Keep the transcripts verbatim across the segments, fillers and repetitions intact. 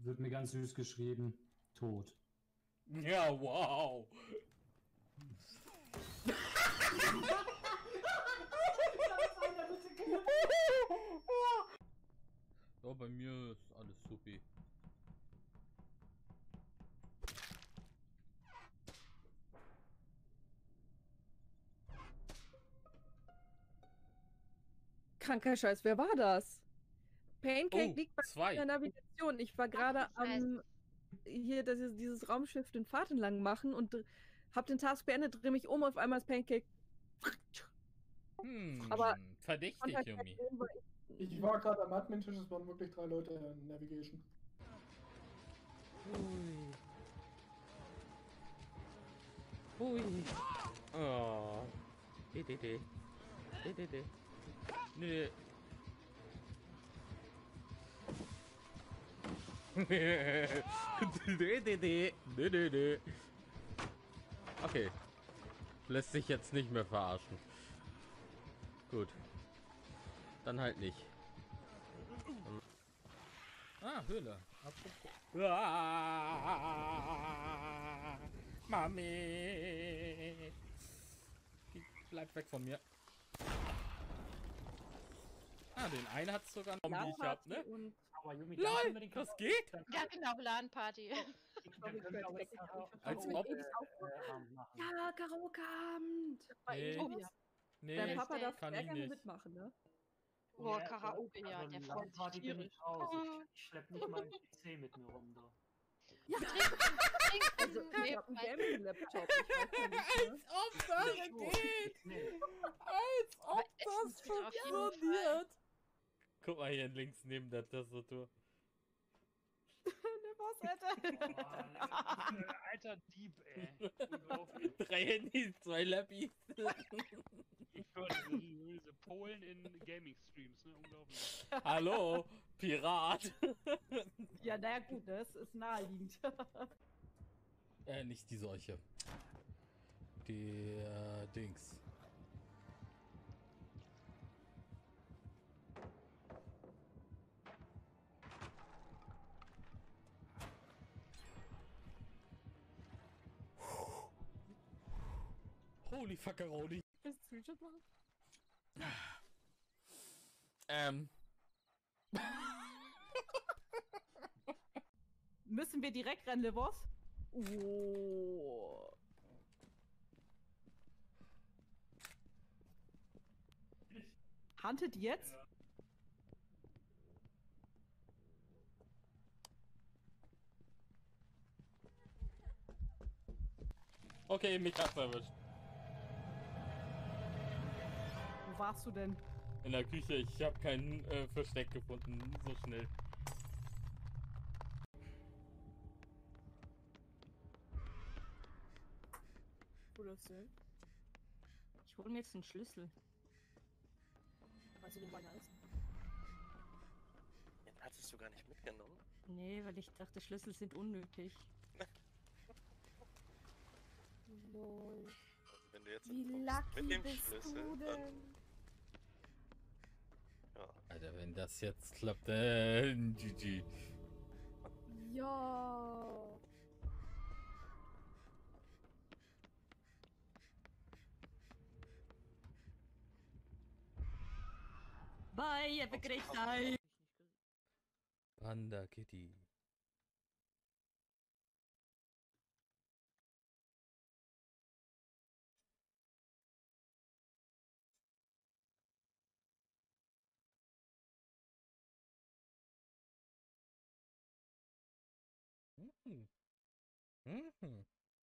wird mir ganz süß geschrieben. Tot. Ja, wow. So, bei mir ist alles supi. Kranker Scheiß, wer war das? Pancake Oh, liegt bei zwei. der Navigation. Ich war gerade am hier das ist, dieses Raumschiff den Pfad entlang machen und dr- hab den Task beendet, dreh mich um, auf einmal ist Pancake. Hm, Aber verdächtig, Kontakt Yumi. sehen, weil ich- Ich war gerade am Admin-Tisch, es waren wirklich drei Leute in Navigation. Ui. Ui. Oh. D D D. D D D. Nö. D D D. D D D. Okay. Lässt sich jetzt nicht mehr verarschen. Gut. Dann halt nicht. Ah, Höhle. Apropos. Ah, Mami. Bleib weg von mir. Ah, den einen hat es sogar noch, wie ich hab, ne? und Aber Yumi, LOL, das geht? Ja, genau, LAN-Party. Dann können wir auch Als Als ob- ob. Karaoke-Abend machen. Ja, Karaoke-Abend. Bei Nee. Ihnen Oh, was? ja. Dein Nee, Papa darf kann sehr ich gerne nicht. mitmachen, ne? Boah, Ja, Karaoke, ja, also der freut sich LAN-Party bin tierisch. ich raus. Ich, ich schlepp nicht mal einen P C mit mir rum. Da. Ja, also ich hab einen Gaming-Laptop. Ich weiß ja nicht, ne? ob das geht! Nee. Als Aber Essen tut auf jeden Fall. Guck mal hier links neben der Tastatur. Ne, was, Alter? Boah, alter Dieb, ey. Unglaublich. Drei Handys, zwei Lappies. Ich höre diese, diese Polen in Gaming-Streams, ne? Unglaublich. Hallo, Pirat. Ja, naja, gut, das ist naheliegend. äh, nicht die Seuche. Die äh, Dings. Holy fuckeroni. Willst du Screenshot machen? Ähm. Müssen wir direkt rennen, Levos? Oh. Huntet jetzt? Ja. Okay, mich hat's erwischt. Wo warst du denn? In der Küche, ich habe kein äh, Versteck gefunden, so schnell. Wo das denn? Ich hole mir jetzt einen Schlüssel. Weißt du, wo meiner ist? Den hattest du gar nicht mitgenommen? Nee, weil ich dachte, Schlüssel sind unnötig. Lol. Also wenn du jetzt Wie kommst lucky mit dem bist Schlüssel, du dann, denn? ja. Alter, wenn das jetzt klappt, äh, G G. Ja. Bye, have a great time. Panda Kitty. Mhm. Mhm.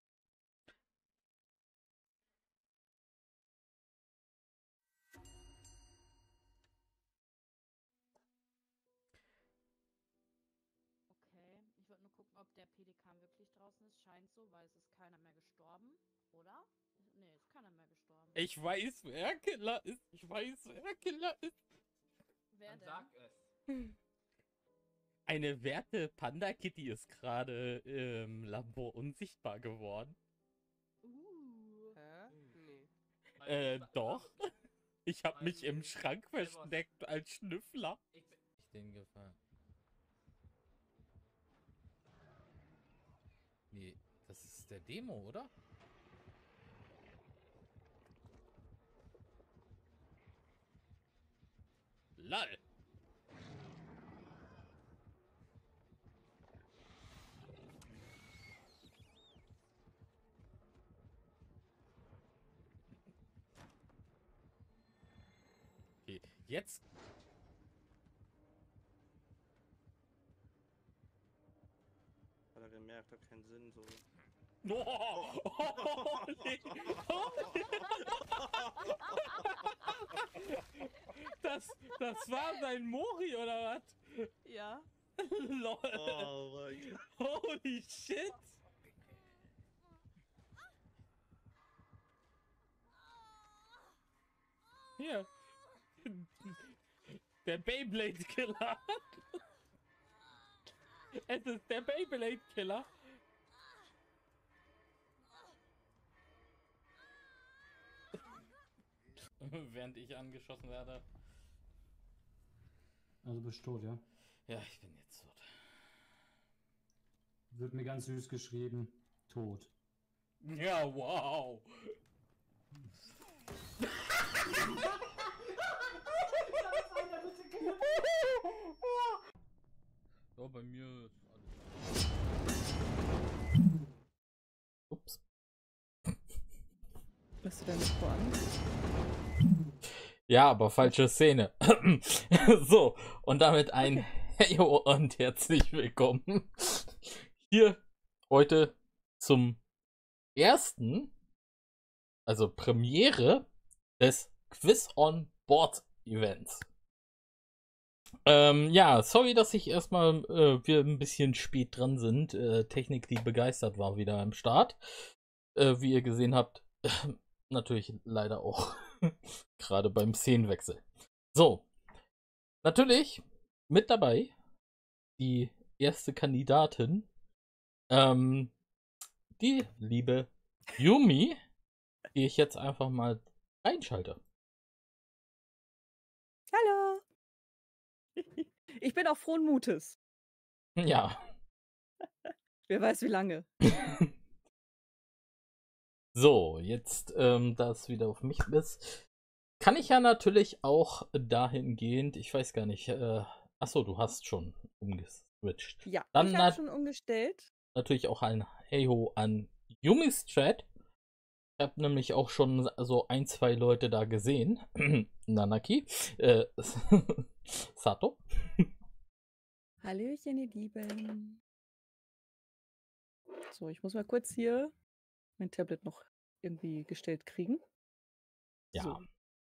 Okay, ich wollte nur gucken, ob der Pelikan wirklich draußen ist. Scheint so, weil es ist keiner mehr gestorben, oder? Nee, ist keiner mehr gestorben. Ich weiß, wer Killer ist. Ich weiß, wer Killer ist. Wer denn? Sag es. Eine werte Panda Kitty ist gerade im Labor unsichtbar geworden. Uh. Hä? Nee. Äh, doch. Ich habe Weil mich im die- Schrank Hey, was? versteckt versteckt als Schnüffler. Ich bin- Den gefallen. der Demo, oder? Lol. Okay, jetzt. Hat er gemerkt, hat keinen Sinn so. Oh, holy, holy. Das, das war sein Mori, oder was? Ja. Lol. Oh mein Gott. Holy shit. Hier. Der Beyblade Killer. Es ist der Beyblade Killer. Während ich angeschossen werde. Also du bist tot, ja? Ja, ich bin jetzt tot. Wird mir ganz süß geschrieben. Tot. Ja, wow. So, bei mir ist alles. Ups. Hast du dein Mikro an? Ja, aber falsche Szene. So, und damit ein Heyo und herzlich willkommen hier heute zum ersten, also Premiere des Quiz on Board Events. Ähm, ja, sorry, dass ich erstmal äh, wir ein bisschen spät dran sind. Äh, Technik, die begeistert war, wieder am Start. Äh, wie ihr gesehen habt, natürlich leider auch gerade beim Szenenwechsel. So, natürlich mit dabei die erste Kandidatin, ähm, die liebe Yumi, die ich jetzt einfach mal einschalte. Hallo. Ich bin auch frohen Mutes. Ja. Wer weiß wie lange. So, jetzt, ähm, da es wieder auf mich ist, kann ich ja natürlich auch dahingehend, ich weiß gar nicht, äh, achso, du hast schon umgeswitcht. Ja, Dann ich nat habe schon umgestellt. natürlich auch ein Heyo an Yumis Chat. Ich habe nämlich auch schon so ein, zwei Leute da gesehen. Nanaki, äh, Sato. Hallöchen, ihr Lieben. So, ich muss mal kurz hier mein Tablet noch irgendwie gestellt kriegen. Ja. So.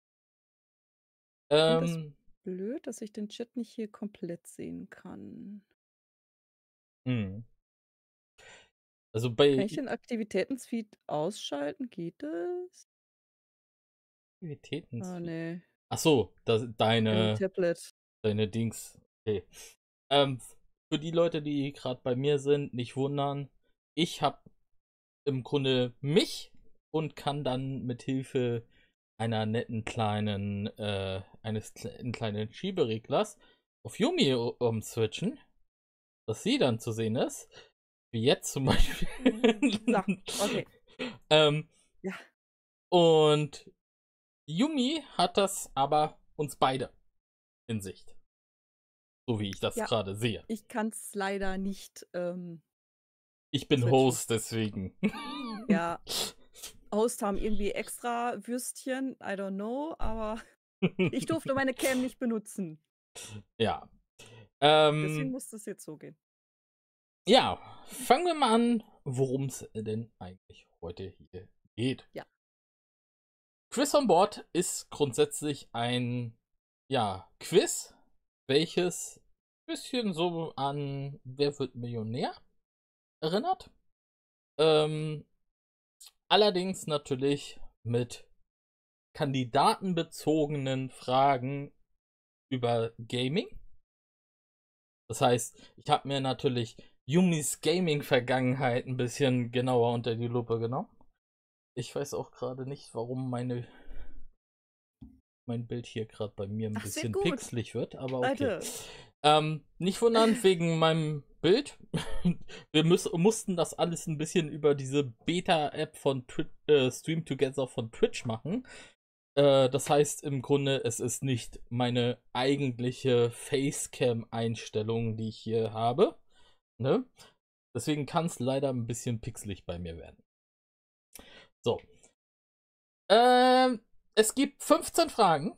Ähm, Blöd, dass ich den Chat nicht hier komplett sehen kann. mh. Also bei Kann ich den Aktivitätensfeed ausschalten? Geht das? Aktivitäten. Ah, nee. Achso, das, Im deine, Tablet. deine Dings. Okay. Ähm, für die Leute, die gerade bei mir sind, nicht wundern. Ich habe im Grunde mich und kann dann mit Hilfe einer netten kleinen, äh, eines kle kleinen Schiebereglers auf Yumi umswitchen, dass sie dann zu sehen ist. Wie jetzt zum Beispiel. So, okay. ähm, Ja. Und Yumi hat das aber uns beide in Sicht. So wie ich das Ja. gerade sehe. Ich kann es leider nicht. Ähm, Ich bin switchen. Host, deswegen. Ja. Host haben irgendwie extra Würstchen, I don't know, aber ich durfte meine Cam nicht benutzen. Ja. Deswegen Ähm, muss das jetzt so gehen. ja, fangen wir mal an, worum es denn eigentlich heute hier geht. Ja. Quiz on Board ist grundsätzlich ein, ja, Quiz, welches ein bisschen so an Wer wird Millionär erinnert. Ähm, allerdings natürlich mit kandidatenbezogenen Fragen über Gaming. Das heißt, ich habe mir natürlich Yumis Gaming-Vergangenheit ein bisschen genauer unter die Lupe genommen. Ich weiß auch gerade nicht, warum meine mein Bild hier gerade bei mir ein Ach, sehr bisschen gut. pixelig wird, aber okay. Leute. Ähm, nicht wundern, wegen meinem Bild. Wir müß, mussten das alles ein bisschen über diese Beta-App von Twi äh, Stream Together von Twitch machen. Äh, das heißt im Grunde, es ist nicht meine eigentliche Facecam-Einstellung, die ich hier habe. Ne? Deswegen kann es leider ein bisschen pixelig bei mir werden. So. Ähm, es gibt fünfzehn Fragen.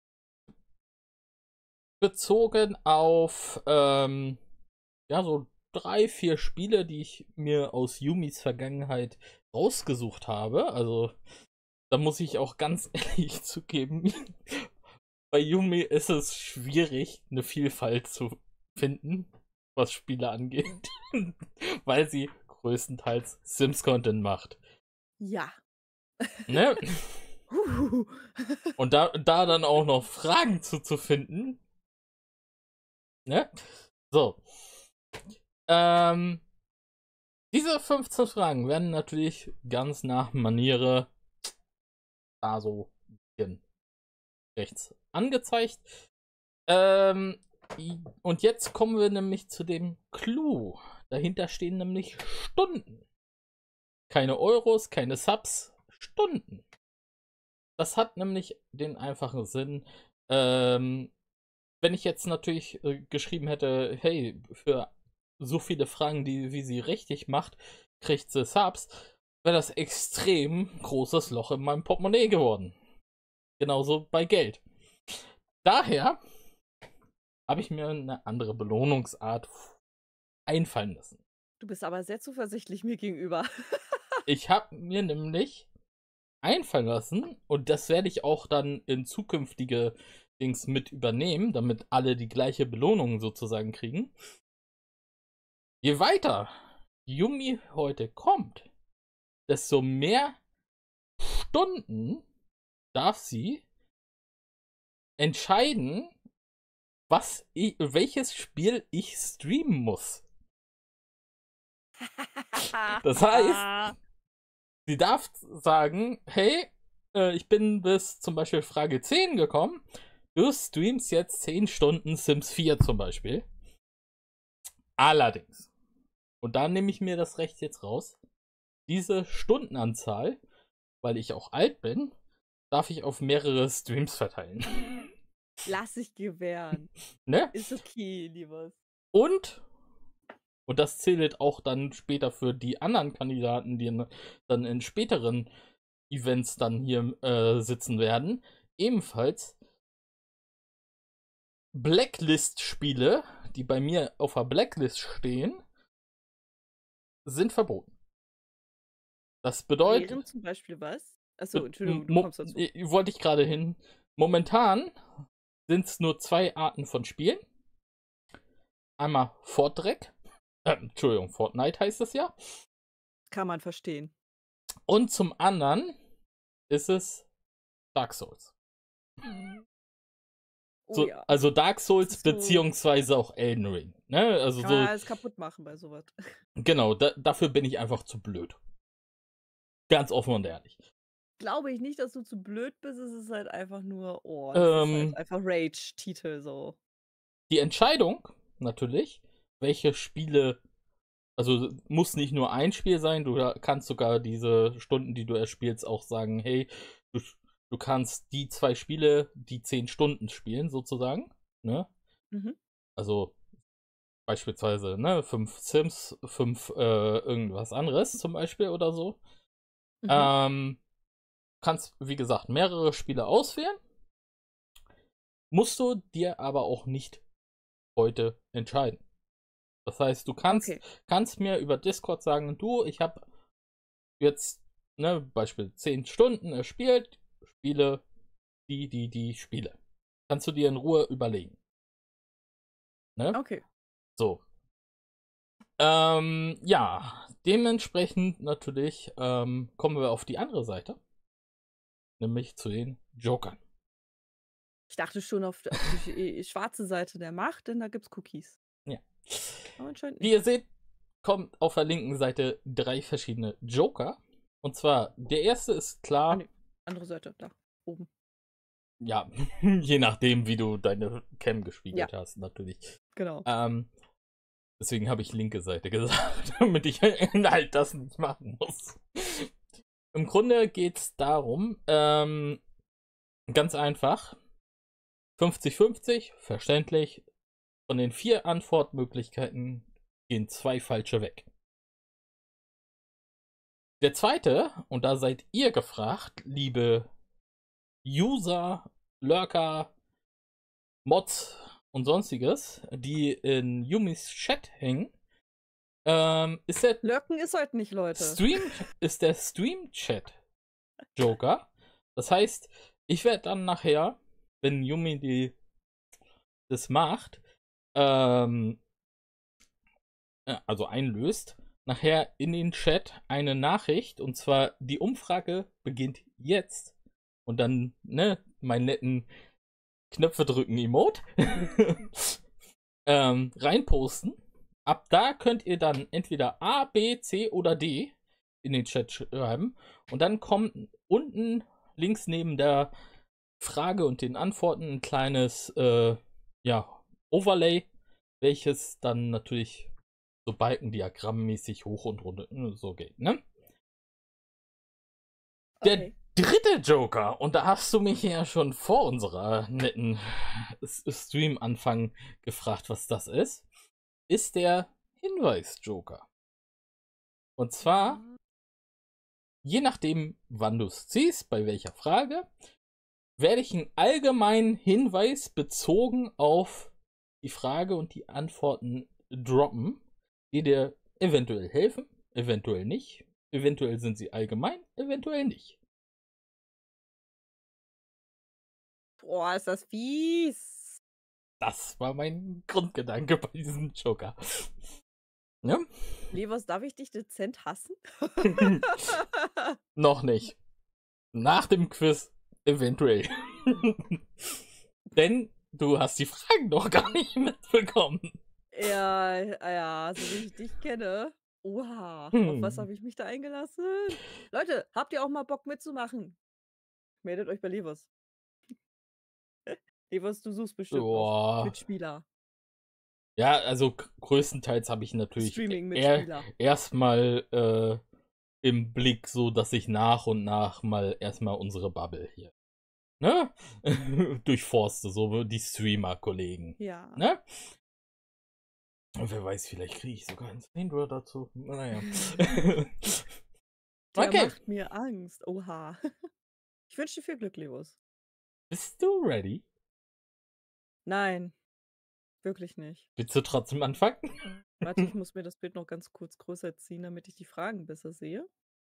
Bezogen auf, ähm, ja, so drei, vier Spiele, die ich mir aus Yumis Vergangenheit rausgesucht habe. Also, da muss ich auch ganz ehrlich zugeben, bei Yumi ist es schwierig, eine Vielfalt zu finden, was Spiele angeht, weil sie größtenteils Sims-Content macht. Ja. Ne? Huhu. Und da, da dann auch noch Fragen zu, zu finden. Ne? So. Ähm, diese fünfzehn Fragen werden natürlich ganz nach Maniere da so ein bisschen rechts angezeigt. Ähm, und jetzt kommen wir nämlich zu dem Clou. Dahinter stehen nämlich Stunden. Keine Euros, keine Subs, Stunden. Das hat nämlich den einfachen Sinn, ähm, wenn ich jetzt natürlich äh, geschrieben hätte, hey, für so viele Fragen, die wie sie richtig macht, kriegt sie Subs, wäre das extrem großes Loch in meinem Portemonnaie geworden. Genauso bei Geld. Daher habe ich mir eine andere Belohnungsart einfallen lassen. Du bist aber sehr zuversichtlich mir gegenüber. Ich habe mir nämlich einfallen lassen, und das werde ich auch dann in zukünftige Dings mit übernehmen, damit alle die gleiche Belohnung sozusagen kriegen. Je weiter Yumi heute kommt, desto mehr Stunden darf sie entscheiden, was ich, welches Spiel ich streamen muss. Das heißt, sie darf sagen, hey, äh, ich bin bis zum Beispiel Frage zehn gekommen, du streamst jetzt zehn Stunden Sims vier zum Beispiel. Allerdings, und da nehme ich mir das Recht jetzt raus, diese Stundenanzahl, weil ich auch alt bin, darf ich auf mehrere Streams verteilen. Lass dich gewähren. Ne? Ist okay, Liebes. Und, und das zählt auch dann später für die anderen Kandidaten, die dann in späteren Events dann hier äh, sitzen werden, ebenfalls Blacklist-Spiele, die bei mir auf der Blacklist stehen, sind verboten. Das bedeutet... Wären zum Beispiel was? Achso, Entschuldigung, du Mo kommst dazu. äh, wollte ich gerade hin. Momentan sind es nur zwei Arten von Spielen. Einmal Fortdreck. Äh, Entschuldigung, Fortnite heißt es ja. Kann man verstehen. Und zum anderen ist es Dark Souls. Oh So, ja. also Dark Souls Das ist so- beziehungsweise auch Elden Ring. Ne? Also Kann so, man alles kaputt machen bei sowas. genau, da, dafür bin ich einfach zu blöd. Ganz offen und ehrlich. Glaube ich nicht, dass du zu blöd bist. Es ist halt einfach nur, oh, das ist Ähm, halt einfach Rage-Titel so. Die Entscheidung, natürlich, welche Spiele, also muss nicht nur ein Spiel sein, du kannst sogar diese Stunden, die du erspielst, auch sagen, hey, du, du kannst die zwei Spiele, die zehn Stunden spielen, sozusagen, ne? Mhm. Also beispielsweise, ne, fünf Sims, fünf äh, irgendwas anderes zum Beispiel oder so. Mhm. Ähm, kannst, wie gesagt, mehrere Spiele auswählen. Musst du dir aber auch nicht heute entscheiden. Das heißt, du kannst, Okay. kannst mir über Discord sagen, du, ich habe jetzt, ne, Beispiel zehn Stunden erspielt, spiele die, die, die Spiele. Kannst du dir in Ruhe überlegen. Ne? Okay. So. Ähm, ja, dementsprechend natürlich ähm, kommen wir auf die andere Seite. Nämlich zu den Jokern. Ich dachte schon auf, auf die sch- schwarze Seite der Macht, denn da gibt's Cookies. Ja. Aber anscheinend Wie nicht. ihr seht, kommt auf der linken Seite drei verschiedene Joker. Und zwar, der erste ist klar, Ah, nee. Andere Seite, da oben. ja, je nachdem, wie du deine Cam gespiegelt hast, natürlich. Genau. Ähm, Deswegen habe ich linke Seite gesagt, damit ich halt das nicht machen muss. Im Grunde geht es darum, ähm, ganz einfach, fünfzig fünfzig, verständlich, von den vier Antwortmöglichkeiten gehen zwei falsche weg. Der zweite, und da seid ihr gefragt, liebe User, Lurker, Mods und sonstiges, die in Yumis Chat hängen, ähm, ist der Lurken ist heute nicht, Leute. Stream, ist der Stream-Chat Joker. Das heißt, ich werde dann nachher, wenn Yumi die das macht, ähm, also einlöst, nachher in den Chat eine Nachricht, und zwar die Umfrage beginnt jetzt, und dann, ne, meinen netten Knöpfe drücken Emote ähm, reinposten. Ab da könnt ihr dann entweder A, B, C oder D in den Chat schreiben, und dann kommt unten links neben der Frage und den Antworten ein kleines äh, ja, Overlay, welches dann natürlich so balkendiagrammmäßig hoch und runter so geht, ne? Der Okay. dritte Joker, und da hast du mich ja schon vor unserer netten Stream-Anfang gefragt, was das ist, ist der Hinweis-Joker. Und zwar, je nachdem, wann du es ziehst, bei welcher Frage, werde ich einen allgemeinen Hinweis bezogen auf die Frage und die Antworten droppen, die dir eventuell helfen, eventuell nicht. Eventuell sind sie allgemein, eventuell nicht. Boah, ist das fies. Das war mein Grundgedanke bei diesem Joker. Ne? Levers, darf ich dich dezent hassen? Noch nicht. Nach dem Quiz eventuell. Denn du hast die Fragen noch gar nicht mitbekommen. Ja, ja, so wie ich dich kenne. Oha, Hm. auf was habe ich mich da eingelassen? Leute, habt ihr auch mal Bock mitzumachen? Meldet euch bei Levers. Levers, du suchst bestimmt noch Boah. Mitspieler. Ja, also g- größtenteils habe ich natürlich er Streaming-Mitspieler. erstmal äh, im Blick, so dass ich nach und nach mal erstmal unsere Bubble hier, ne? durchforste, so die Streamer-Kollegen, Ja. ne? Und wer weiß, vielleicht kriege ich sogar ein Streamer dazu. Naja. Der Okay. macht mir Angst. Oha. Ich wünsche dir viel Glück, Levos. Bist du ready? Nein, wirklich nicht. Willst du trotzdem anfangen? Warte, ich muss mir das Bild noch ganz kurz größer ziehen, damit ich die Fragen besser sehe.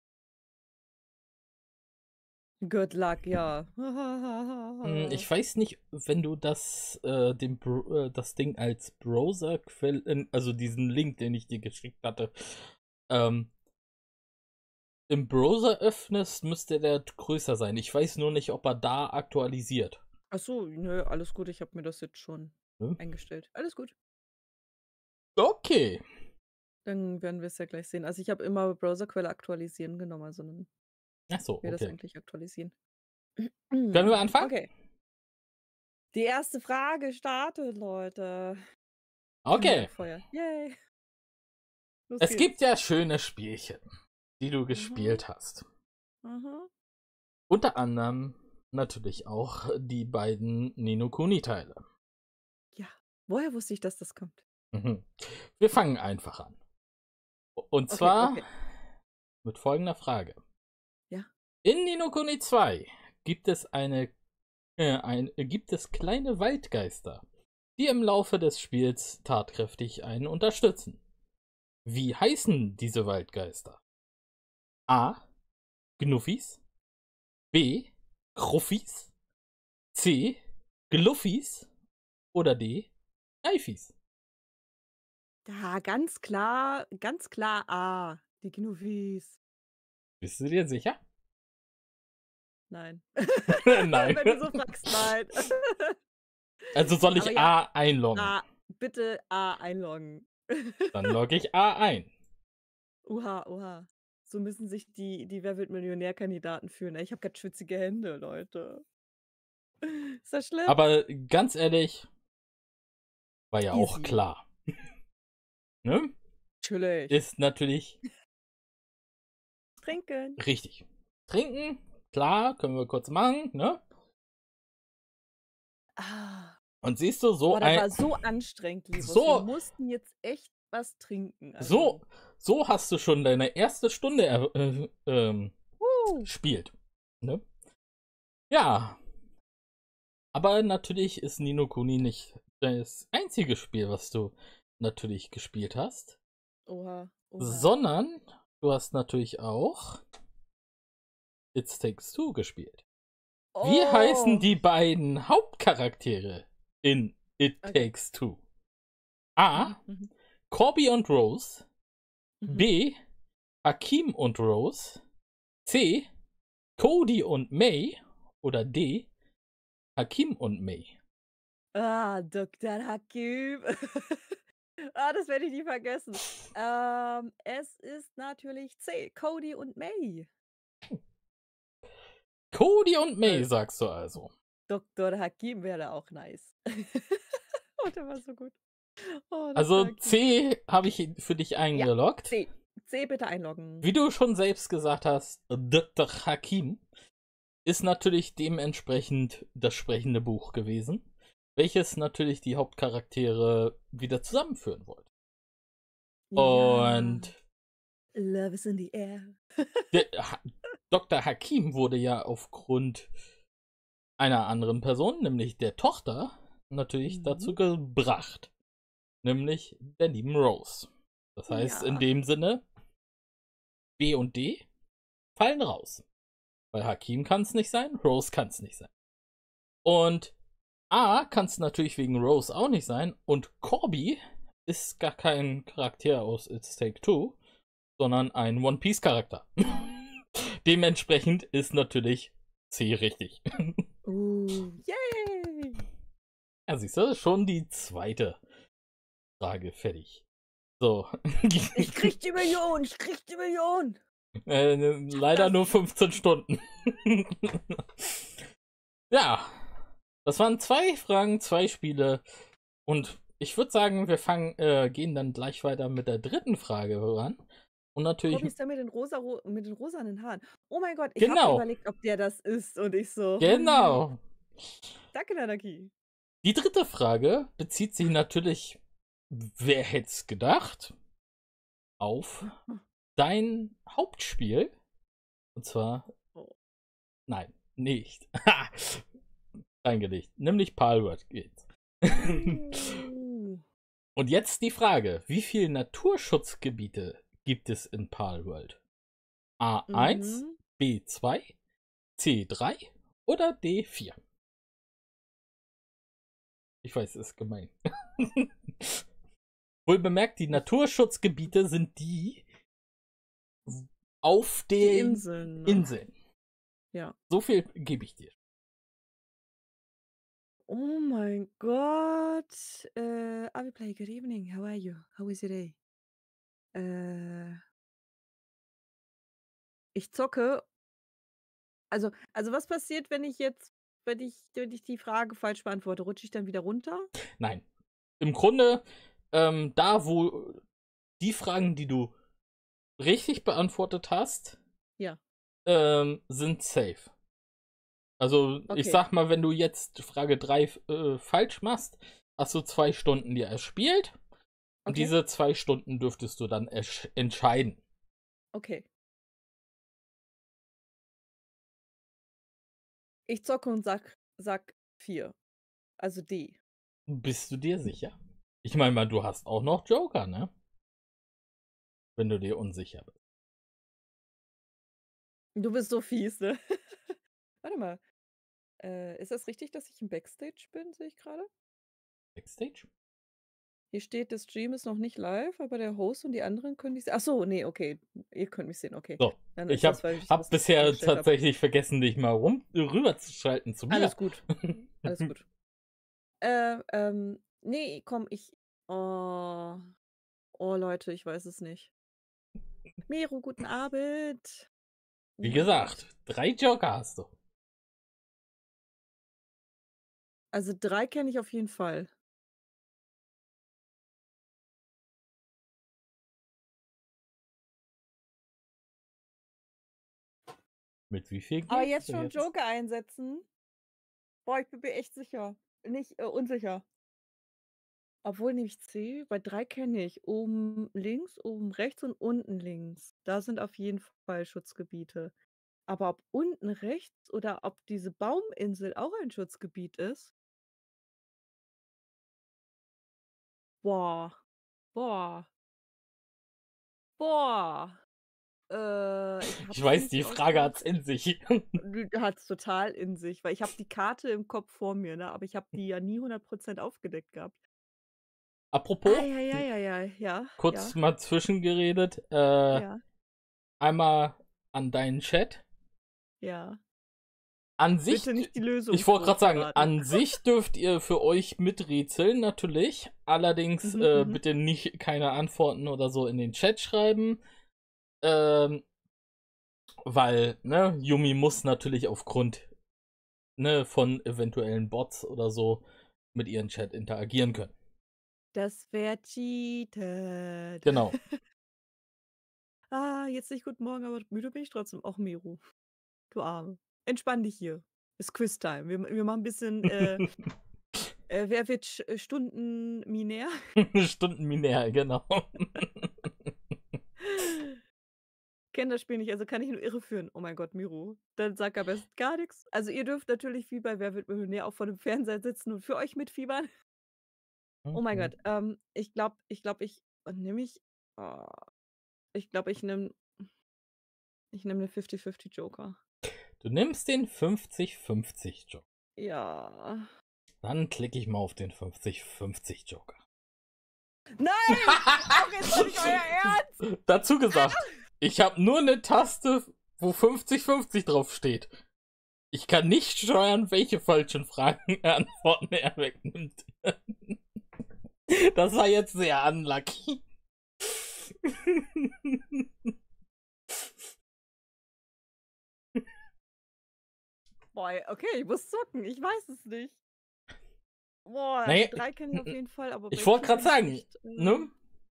Good luck, ja. Hm, Ich weiß nicht, wenn du das, äh, den Bro äh, das Ding als Browserquelle, also diesen Link, den ich dir geschickt hatte, ähm, im Browser öffnest, müsste der größer sein. Ich weiß nur nicht, ob er da aktualisiert. Achso, nö, alles gut. Ich habe mir das jetzt schon Hm? eingestellt. Alles gut. Okay. Dann werden wir es ja gleich sehen. Also ich habe immer Browserquelle aktualisieren genommen, also dann Ach so, wir das okay. eigentlich aktualisieren. Können wir anfangen? Okay. Die erste Frage startet, Leute. Okay. Feuer. Yay. Los Es geht's. gibt ja schöne Spielchen, die du gespielt hast. Mhm. Unter anderem natürlich auch die beiden Ni no Kuni-Teile. Woher wusste ich, dass das kommt? Mhm. Wir fangen einfach an. Und Okay, zwar okay. mit folgender Frage. Ja. In Ni no Kuni zwei gibt es eine äh, ein, äh, gibt es kleine Waldgeister, die im Laufe des Spiels tatkräftig einen unterstützen. Wie heißen diese Waldgeister? A. Gnuffis, B. Gruffis, C. Gluffis oder D. Eifis. Ja, ganz klar, ganz klar A. Die Gnuffis. Bist du dir sicher? Nein. Nein. Wenn du so fragst, nein. Also soll ich Aber ja. A einloggen? A, bitte A einloggen. Dann logge ich A ein. Oha, oha. So müssen sich die, die Wer wird Millionär-Kandidaten fühlen. Ich habe gerade schwitzige Hände, Leute. Ist das schlimm? Aber ganz ehrlich, war ja auch Easy. klar. ne, Natürlich. ist natürlich Trinken. richtig. Trinken, klar, können wir kurz machen, ne? Ah. Und siehst du, so Boah, das ein. war so anstrengend, Livos. So- Wir mussten jetzt echt was trinken. So, Also. so hast du schon deine erste Stunde er, äh, ähm, Uh. spielt. Ne? Ja. Aber natürlich ist Ni no Kuni nicht das einzige Spiel, was du natürlich gespielt hast. Oha. Oha. Sondern du hast natürlich auch It Takes Two gespielt. Wie Oh. heißen die beiden Hauptcharaktere in It Okay. Takes Two? A. Mhm. Corby und Rose. Mhm. B. Hakim und Rose. C. Cody und May. Oder D. Hakim und May. Ah, Doktor Hakim. Ah, das werde ich nie vergessen. Ähm, es ist natürlich C. Cody und May. Cody und May, Äh. sagst du also. Doktor Hakim wäre auch nice. Oh, der war so gut. Oh, Doktor Also Hakim. C habe ich für dich eingeloggt. C. C bitte einloggen. Wie du schon selbst gesagt hast, Doktor Hakim ist natürlich dementsprechend das sprechende Buch gewesen, welches natürlich die Hauptcharaktere wieder zusammenführen wollte. Ja. Und Love is in the air. der ha Doktor Hakim wurde ja aufgrund einer anderen Person, nämlich der Tochter, natürlich Mhm. dazu gebracht. Nämlich der lieben Rose. Das heißt, Ja. in dem Sinne, B und D fallen raus. Weil Hakim kann es nicht sein, Rose kann es nicht sein. Und A kann es natürlich wegen Rose auch nicht sein. Und Corby ist gar kein Charakter aus It's Take Two, sondern ein One-Piece-Charakter. Dementsprechend ist natürlich C richtig. Uh, yay! Ja, siehst du, das ist schon die zweite Frage fertig. So. Ich krieg die Million, ich krieg die Million. äh, leider nur fünfzehn Stunden. Ja, das waren zwei Fragen, zwei Spiele. Und ich würde sagen, wir fangen, äh, gehen dann gleich weiter mit der dritten Frage ran. Und natürlich. Corby ist der mit den, rosa, mit den rosanen Haaren. Oh mein Gott, ich Genau. habe überlegt, ob der das ist. Und ich so. Genau. Danke, Nanaki. Die dritte Frage bezieht sich natürlich, wer hätte es gedacht, auf dein Hauptspiel. Und zwar. Oh. Nein, nicht. Reingelegt. Nämlich Palworld geht's. Uh. Und jetzt die Frage: Wie viele Naturschutzgebiete gibt es in Palworld? A eins, Mhm. B zwei, C drei oder D vier? Ich weiß, es ist gemein. Wohl bemerkt, die Naturschutzgebiete sind die auf Die den Inseln. Ne? Inseln. Ja. So viel gebe ich dir. Oh mein Gott. Äh, Avi Play, good evening. How are you? How is your day? Äh, ich zocke. Also, also was passiert, wenn ich jetzt, wenn ich, wenn ich die Frage falsch beantworte? Rutsche ich dann wieder runter? Nein. Im Grunde, ähm, da wo die Fragen, die du richtig beantwortet hast, Ja. ähm, sind safe. Also, ich Okay. sag mal, wenn du jetzt Frage drei äh, falsch machst, hast du zwei Stunden dir erspielt. Und Okay. diese zwei Stunden dürftest du dann ersch- entscheiden. Okay. Ich zocke und sag, sag vier. Also D. Bist du dir sicher? Ich meine mal, du hast auch noch Joker, ne? Wenn du dir unsicher bist. Du bist so fies, ne? Warte mal. Äh, ist das richtig, dass ich im Backstage bin, sehe ich gerade? Backstage? Hier steht, der Stream ist noch nicht live, aber der Host und die anderen können dich sehen. Achso, nee, okay. Ihr könnt mich sehen, okay. So, Dann ich ist hab, das, weil ich hab was bisher eingestellt hab. tatsächlich vergessen, dich mal rum rüberzuschalten zu mir. Alles gut. Alles gut. Äh, ähm, nee, komm, ich. Oh. Oh, Leute, ich weiß es nicht. Mero, guten Abend. Oh Wie mein gesagt, Gott. drei Joker hast du. Also drei kenne ich auf jeden Fall. Mit wie viel Aber geht's jetzt denn schon Joker einsetzen? Boah, ich bin mir echt sicher. Nicht äh, unsicher. Obwohl nämlich C, bei drei kenne ich. Oben links, oben rechts und unten links. Da sind auf jeden Fall Schutzgebiete. Aber ob unten rechts oder ob diese Bauminsel auch ein Schutzgebiet ist? Boah. Boah. Boah. Äh, ich Ich hab's weiß, nicht die aus Frage der hat's in sich. Hat's total in sich, weil ich habe die Karte im Kopf vor mir, ne? Aber ich habe die ja nie hundert Prozent aufgedeckt gehabt. Apropos, Ei, ei, ei, ei, ei. Ja, kurz ja, mal zwischengeredet. Äh, ja, einmal an deinen Chat. ja. An sich, Bitte nicht die Lösung ich wollte gerade sagen, verraten. an sich dürft ihr für euch miträtseln, natürlich. Allerdings Mhm, äh, mhm. bitte nicht keine Antworten oder so in den Chat schreiben. Ähm, weil, ne, Yumi muss natürlich aufgrund ne, von eventuellen Bots oder so mit ihrem Chat interagieren können. Das wäre cheated. Genau. Ah, jetzt nicht guten Morgen, aber müde bin ich trotzdem. Och, Miru. Du Arme. Entspann dich hier. Ist Quiz-Time. Wir, wir machen ein bisschen, äh, äh, wer wird Sch- äh, Stundenminär? Stundenminär, genau. Kenn das Spiel nicht, also kann ich nur irreführen. Oh mein Gott, Miru. Dann sag am besten gar nichts. Also ihr dürft natürlich wie bei Wer wird Millionär auch vor dem Fernseher sitzen und für euch mitfiebern. Oh mein Gott. Ähm, ich glaube, ich glaube, ich nehme ich. Oh, ich glaube, ich nehme. Ich nehme den fünfzig fünfzig Joker. Du nimmst den fünfzig fünfzig Joker. Ja. Dann klicke ich mal auf den fünfzig fünfzig Joker. Nein! Ach, jetzt war nicht euer Ernst! Dazu gesagt, ich habe nur eine Taste, wo fünfzig fünfzig drauf steht. Ich kann nicht steuern, welche falschen Fragen Antworten er wegnimmt. Das war jetzt sehr unlucky. Boah, okay, ich muss zucken. Ich weiß es nicht. Boah, Nee, die drei kenne ich auf jeden Fall, aber Ich bei wollte vier gerade bin sagen, echt, äh, ne?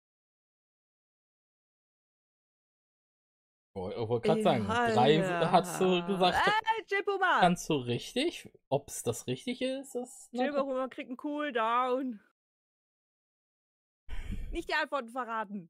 Ich wollte gerade sagen, drei Ja. hast du gesagt, Äh, Jibuma! kannst du richtig. Ob es das Richtige ist, ist noch- Jibuma kriegt einen Cooldown. Nicht die Antworten verraten.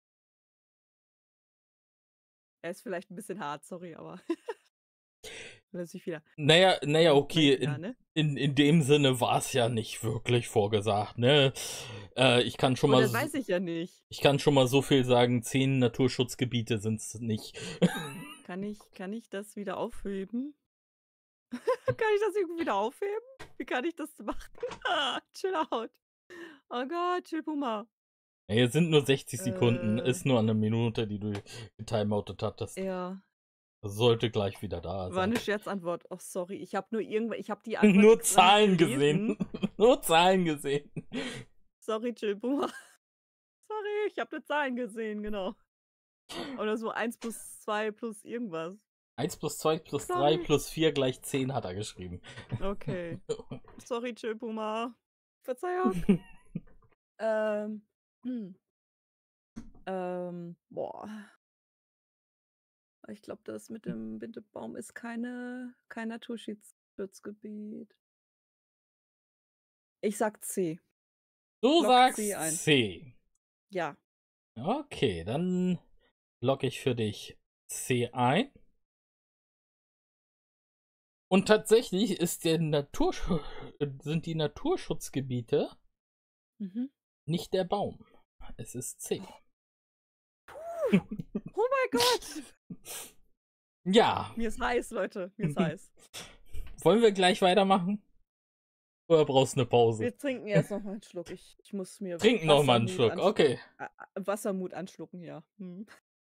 Er ist vielleicht ein bisschen hart, sorry, aber. Lass ich wieder. Naja, naja, okay, Ja, in, ne? in, in dem Sinne war es ja nicht wirklich vorgesagt, ne? Äh, ich kann schon Oh, mal das so, weiß ich ja nicht. ich kann schon mal so viel sagen, zehn Naturschutzgebiete sind es nicht. Kann ich, kann ich das wieder aufheben? Kann ich das irgendwie wieder aufheben? Wie kann ich das machen? Ah, chill out. Oh Gott, Jibuma. Ey, es sind nur sechzig Sekunden, Äh. ist nur eine Minute, die du getimeoutet hattest. Ja, Das sollte gleich wieder da war sein. eine Scherzantwort. Oh, sorry, ich habe nur irgendwann, ich habe die Antwort Nur extra nicht Zahlen gelesen. gesehen. Nur Zahlen gesehen. Sorry, Jibuma. Sorry, ich habe nur Zahlen gesehen, genau. Oder so eins plus zwei plus irgendwas. eins plus zwei plus Sorry. drei plus vier gleich zehn hat er geschrieben. Okay. Sorry, Chillpuma. Verzeihung. ähm. Hm. Ähm. Boah. Ich glaube, das mit dem Bindebaum ist keine, kein Naturschutzgebiet. Ich sag C. Du Lock sagst C ein. C. Ja. Okay, dann logge ich für dich C ein. Und tatsächlich ist der Natursch- sind die Naturschutzgebiete Mhm. nicht der Baum. Es ist C. Oh mein Gott! Ja. Mir ist heiß, Leute. Mir ist heiß. Wollen wir gleich weitermachen? Oder brauchst du eine Pause? Wir trinken erst noch mal einen Schluck. Ich, ich muss mir Trinken noch mal einen Wassermut Schluck, ansch- okay. Ä- Ä- Wassermut anschlucken, ja. Hm.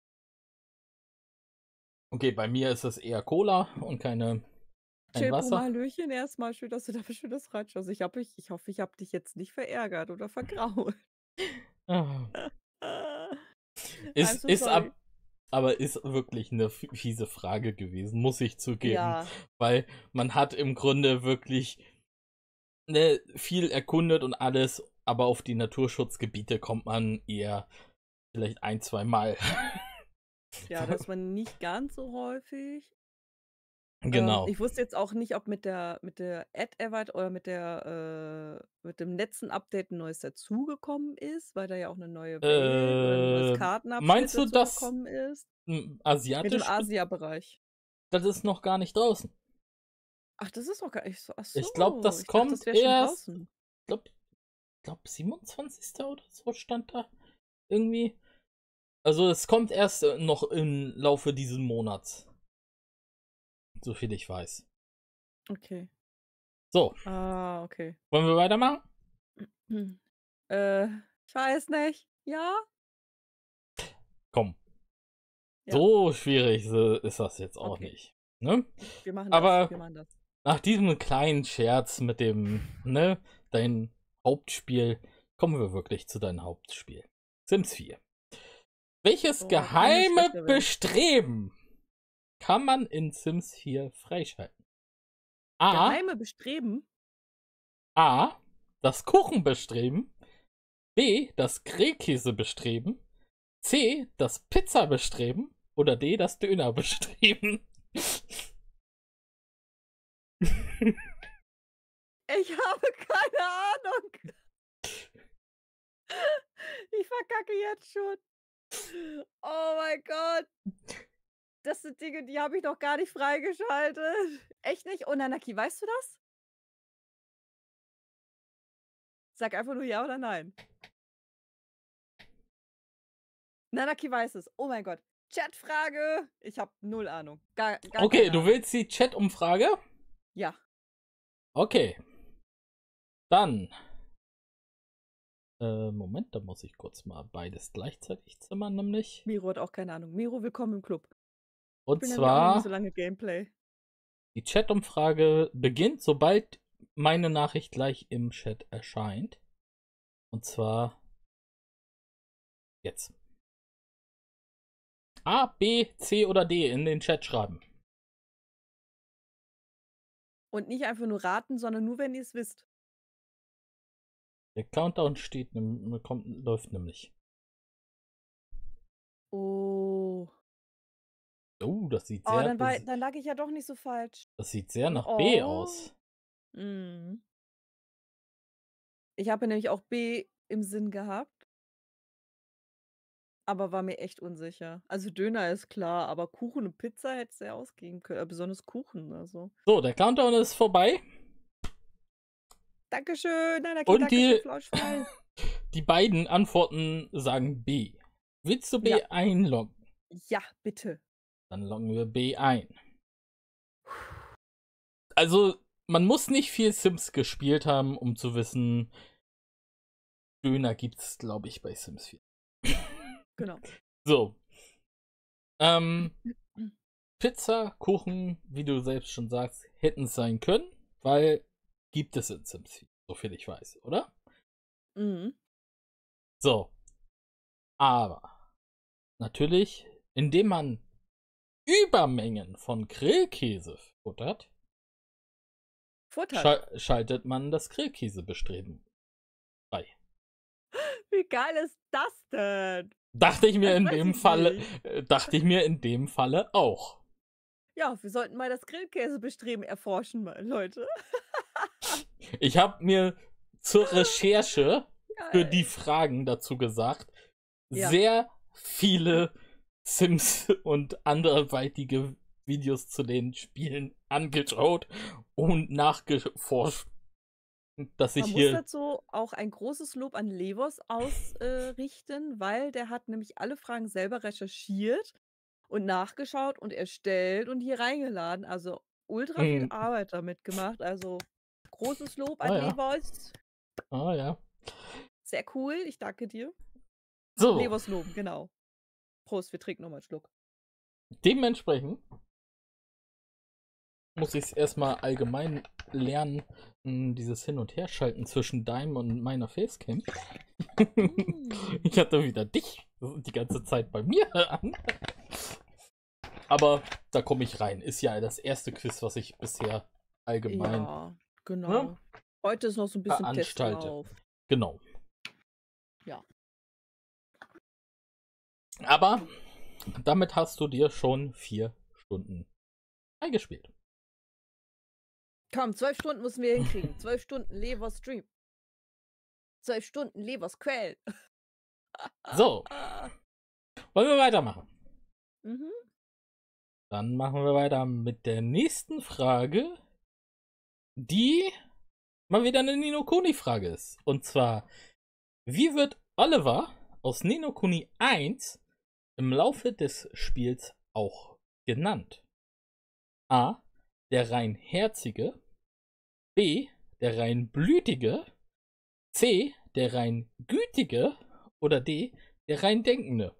Okay, bei mir ist es eher Cola und keine kein Chillpuma, Wasser. Hallöchen erstmal. Schön, dass du da bist. Schön, dass du reinschaust. Ich, hab, ich, ich hoffe, ich habe dich jetzt nicht verärgert oder vergrault. Ah. Ah. Ist, I'm so ist sorry. ab, aber ist wirklich eine fiese Frage gewesen, muss ich zugeben. Ja. Weil man hat im Grunde wirklich ne, viel erkundet und alles, aber auf die Naturschutzgebiete kommt man eher vielleicht ein, zwei Mal. Ja, das war nicht ganz so häufig. Genau. Ähm, ich wusste jetzt auch nicht, ob mit der mit der Ad-Erweiterung oder mit der äh, mit dem letzten Update ein neues dazugekommen ist, weil da ja auch eine neue Welt oder ein neues Äh, Kartenabschnitt meinst du das dazugekommen ist. m, Mit dem asiatisch? Asia-Bereich. Das ist noch gar nicht draußen. Ach, das ist doch gar nicht so. Ach Ich glaube, so, das ich dachte, kommt das wäre schon erst, draußen. ich glaube, glaub siebenundzwanzigsten oder so stand da irgendwie. Also es kommt erst äh, noch im Laufe dieses Monats. So viel ich weiß. Okay. So, Ah, okay. wollen wir weitermachen? Hm. Äh, ich weiß nicht. Ja? Komm. Ja. So schwierig äh, ist das jetzt auch Okay. nicht. Ne? Wir machen Aber das. Wir machen das. nach diesem kleinen Scherz mit dem, ne, dein Hauptspiel, kommen wir wirklich zu deinem Hauptspiel. Sims vier. Welches Oh, kann nicht geheime schlechter werden. Bestreben kann man in Sims vier freischalten? A. Geheime Bestreben? A. Das Kuchenbestreben. B. Das Grillkäsebestreben. C. Das Pizzabestreben. Oder D. Das Dönerbestreben. Ich habe keine Ahnung. Ich verkacke jetzt schon. Oh mein Gott. Das sind Dinge, die habe ich noch gar nicht freigeschaltet. Echt nicht? Oh, Nanaki, weißt du das? Sag einfach nur ja oder nein. Nanaki weiß es. Oh mein Gott. Chatfrage. Ich habe null Ahnung. Gar, gar Okay, keine du Ahnung. willst die Chat-Umfrage? Ja. Okay. Dann. Äh, Moment, da muss ich kurz mal beides gleichzeitig zimmern, nämlich. Miro hat auch keine Ahnung. Miro, willkommen im Club. Und Ich bin nämlich auch noch nicht zwar, so lange Gameplay. die Chat-Umfrage beginnt, sobald meine Nachricht gleich im Chat erscheint. Und zwar jetzt. A, B, C oder D in den Chat schreiben. Und nicht einfach nur raten, sondern nur, wenn ihr es wisst. Der Countdown steht, nehm- kommt, läuft nämlich. Oh. Oh, das sieht Oh, sehr, dann, war, das, dann lag ich ja doch nicht so falsch. das sieht sehr nach Oh. B aus. Mhm. Ich habe nämlich auch B im Sinn gehabt. Aber war mir echt unsicher. Also Döner ist klar, aber Kuchen und Pizza hätte es ja ausgehen können. Äh, besonders Kuchen, also. So, der Countdown ist vorbei. Dankeschön, Nanaki, Und Dankeschön, die, Flauschfall. die beiden Antworten sagen B. Willst du B Ja. einloggen? Ja, bitte. Dann loggen wir B ein. Also, man muss nicht viel Sims gespielt haben, um zu wissen, Döner gibt's, glaube ich, bei Sims vier. Genau. So. Ähm, Pizza, Kuchen, wie du selbst schon sagst, hätten es sein können, weil gibt es in Sims vier, soviel ich weiß, oder? Mhm. So. Aber natürlich, indem man Übermengen von Grillkäse futtert, Futter. schal schaltet man das Grillkäsebestreben frei. Wie geil ist das denn? Dachte ich mir Das in weiß dem ich Falle, nicht. äh, dachte ich mir in dem Falle auch. Ja, wir sollten mal das Grillkäsebestreben erforschen, mal, Leute. Ich habe mir zur Recherche für die Geil. Fragen dazu gesagt, Ja. sehr viele Sims und anderweitige Videos zu den Spielen angeschaut und nachgeforscht, dass ich Man muss hier dazu auch ein großes Lob an Levos ausrichten, weil der hat nämlich alle Fragen selber recherchiert und nachgeschaut und erstellt und hier reingeladen. Also ultra viel Mhm. Arbeit damit gemacht. Also großes Lob an Ah, ja. Levos. Ah ja. Sehr cool, ich danke dir. So, Levos loben, genau. Prost, wir trinken nochmal einen Schluck. dementsprechend muss ich es erstmal allgemein lernen, mh, dieses Hin- und Herschalten zwischen deinem und meiner Facecam. Mm. Ich hatte wieder dich die ganze Zeit bei mir an. Aber da komme ich rein. Ist ja das erste Quiz, was ich bisher allgemein Ja, genau. Heute ist noch so ein bisschen veranstalte. Testlauf. Genau. Ja. Aber damit hast du dir schon vier Stunden eingespielt. Komm, zwölf Stunden müssen wir hinkriegen. Zwölf Stunden Lever Stream. Zwölf Stunden Levers Quell. So. Wollen wir weitermachen? Mhm. Dann machen wir weiter mit der nächsten Frage, die mal wieder eine Ni no Kuni-Frage ist. Und zwar, wie wird Oliver aus Ni no Kuni eins im Laufe des Spiels auch genannt? A. Der Reinherzige. B. Der Reinblütige. C. Der Reingütige. Oder D. Der Reindenkende.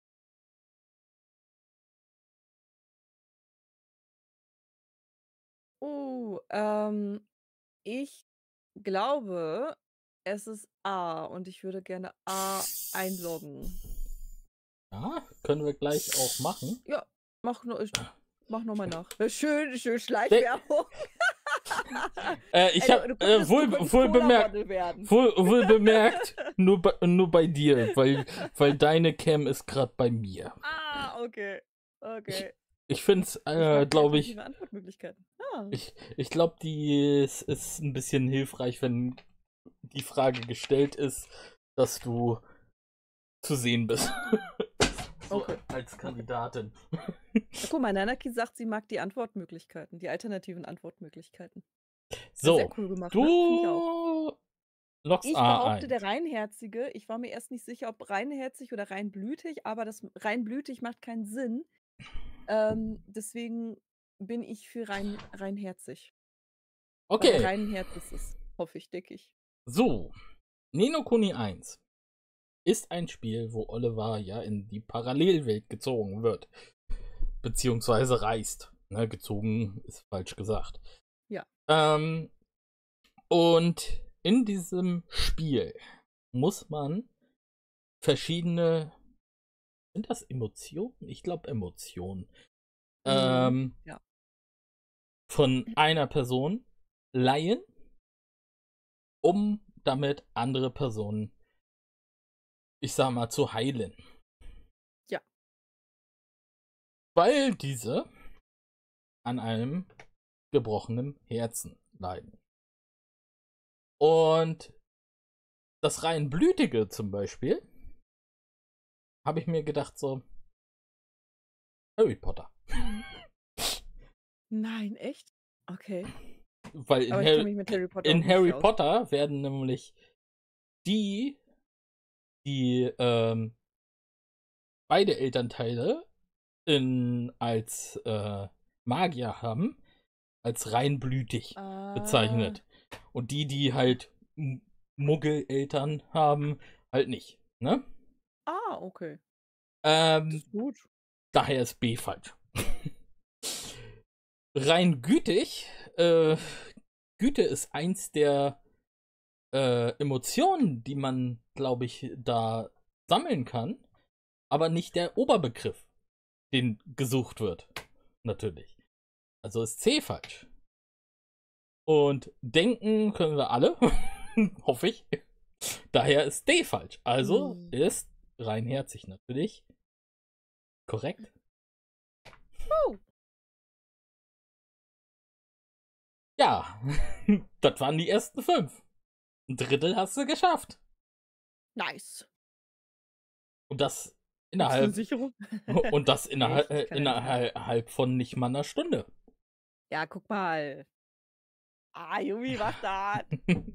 Oh, ähm, ich glaube, es ist A und ich würde gerne A einloggen. Ja, können wir gleich auch machen. Ja, mach nur, ich mach nochmal nach. Schön, schön Schleichwerbung. Äh, ich Ey, du- habe du äh, könntest- wohl, du könntest wohl bemerkt, Cola-Model werden. wohl, wohl bemerkt, nur bei, nur bei dir, weil, weil deine Cam ist gerade bei mir. Ah, okay. Okay. Ich finde es, Ich äh, mag glaube ich, alternative Antwortmöglichkeiten. Ah. ich, ich glaube, die ist, ist ein bisschen hilfreich, wenn die Frage gestellt ist, dass du zu sehen bist. So, Okay. als Kandidatin. Ja, guck mal, Nanaki sagt, sie mag die Antwortmöglichkeiten, die alternativen Antwortmöglichkeiten. So, Sehr cool gemacht, ne? Find ich auch. du loggst Ich A behaupte, ein. der Reinherzige, ich war mir erst nicht sicher, ob reinherzig oder reinblütig, aber das reinblütig macht keinen Sinn. Ähm, deswegen bin ich für rein, reinherzig. Weil er Okay, rein Herzens ist, hoffe ich, denke ich. so. Ni no Kuni eins ist ein Spiel, wo Oliver ja in die Parallelwelt gezogen wird. Beziehungsweise reist. Ne, gezogen ist falsch gesagt. Ja. Ähm, und in diesem Spiel muss man verschiedene. Sind das Emotionen? Ich glaube Emotionen. Ähm, ja. Von einer Person leihen, um damit andere Personen, ich sag mal, zu heilen. Ja. Weil diese an einem gebrochenen Herzen leiden. Und das Reinblütige zum Beispiel, habe ich mir gedacht so, Harry Potter. Nein, echt? Okay. Weil in, Aber ich kenne Harry, mich mit Harry Potter in auch nicht Harry aus. Potter werden nämlich die, die ähm, beide Elternteile in, als äh, Magier haben, als reinblütig Ah, bezeichnet. Und die, die halt M- Muggeleltern haben, halt nicht. Ne? ah, okay. Ähm, Das ist gut. Daher ist B falsch. Rein gütig, äh, Güte ist eins der äh, Emotionen, die man, glaube ich, da sammeln kann, aber nicht der Oberbegriff, den gesucht wird. Natürlich. Also ist C falsch. Und denken können wir alle, hoffe ich. Daher ist D falsch. Also Hm. ist reinherzig natürlich korrekt. Oh. Ja, das waren die ersten fünf. Ein Drittel hast du geschafft. Nice. Und das Ist innerhalb eine Sicherung? und das innerhalb, Echt? äh, Ich kann ja nicht mehr. innerhalb von nicht mal einer Stunde. Ja, guck mal. Ah, Yumi macht das.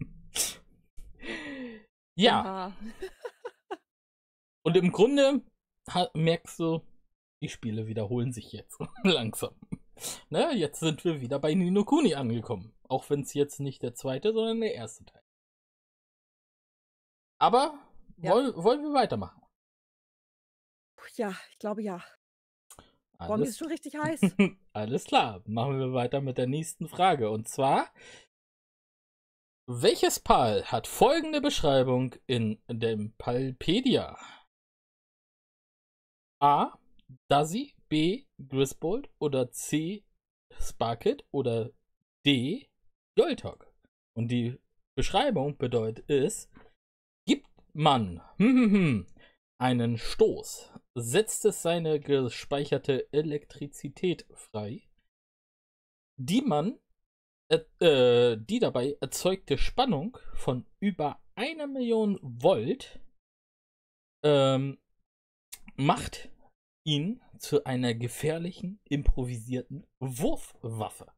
Ja, Oha. und im Grunde ha- merkst du, die Spiele wiederholen sich jetzt langsam. Ne, jetzt sind wir wieder bei Ni no Kuni angekommen. Auch wenn es jetzt nicht der zweite, sondern der erste Teil. Aber Ja. wollen, wollen wir weitermachen? Puh, Ja, ich glaube ja. Boah, mir Alles, ist schon richtig heiß. alles klar, machen wir weiter mit der nächsten Frage. Und zwar, welches Pal hat folgende Beschreibung in dem Palpedia? A. Dazzy, B. Griswold oder C. Sparkit oder D. Joltok. Und die Beschreibung bedeutet ist, gibt man hm, hm, hm, einen Stoß, setzt es seine gespeicherte Elektrizität frei, die man äh, äh, die dabei erzeugte Spannung von über einer Million Volt ähm, macht ihn zu einer gefährlichen, improvisierten Wurfwaffe.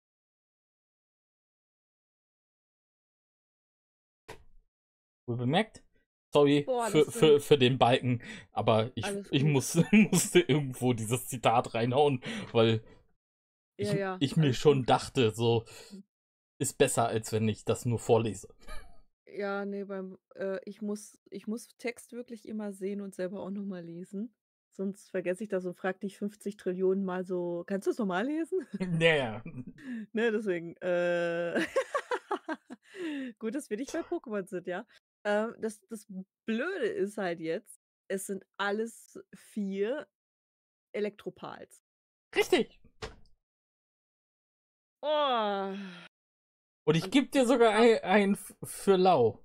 Wohl bemerkt, sorry Boah, für, das für, sind- für den Balken, aber ich, Alles ich gut. muss, musste irgendwo dieses Zitat reinhauen, weil ich, Ja, ja, ich mir alles schon gut. dachte, so ist besser, als wenn ich das nur vorlese. Ja, nee, beim, äh, ich muss, ich muss Text wirklich immer sehen und selber auch nochmal lesen. Sonst vergesse ich das und frag dich fünfzig Trillionen Mal so, kannst du es nochmal lesen? Naja. Ne, deswegen, äh, gut, dass wir nicht bei Pokémon sind, ja. Ähm, das, das Blöde ist halt jetzt, es sind alles vier Elektropals. Richtig. Oh, Und ich Und gebe dir sogar ein, ein f- für lau.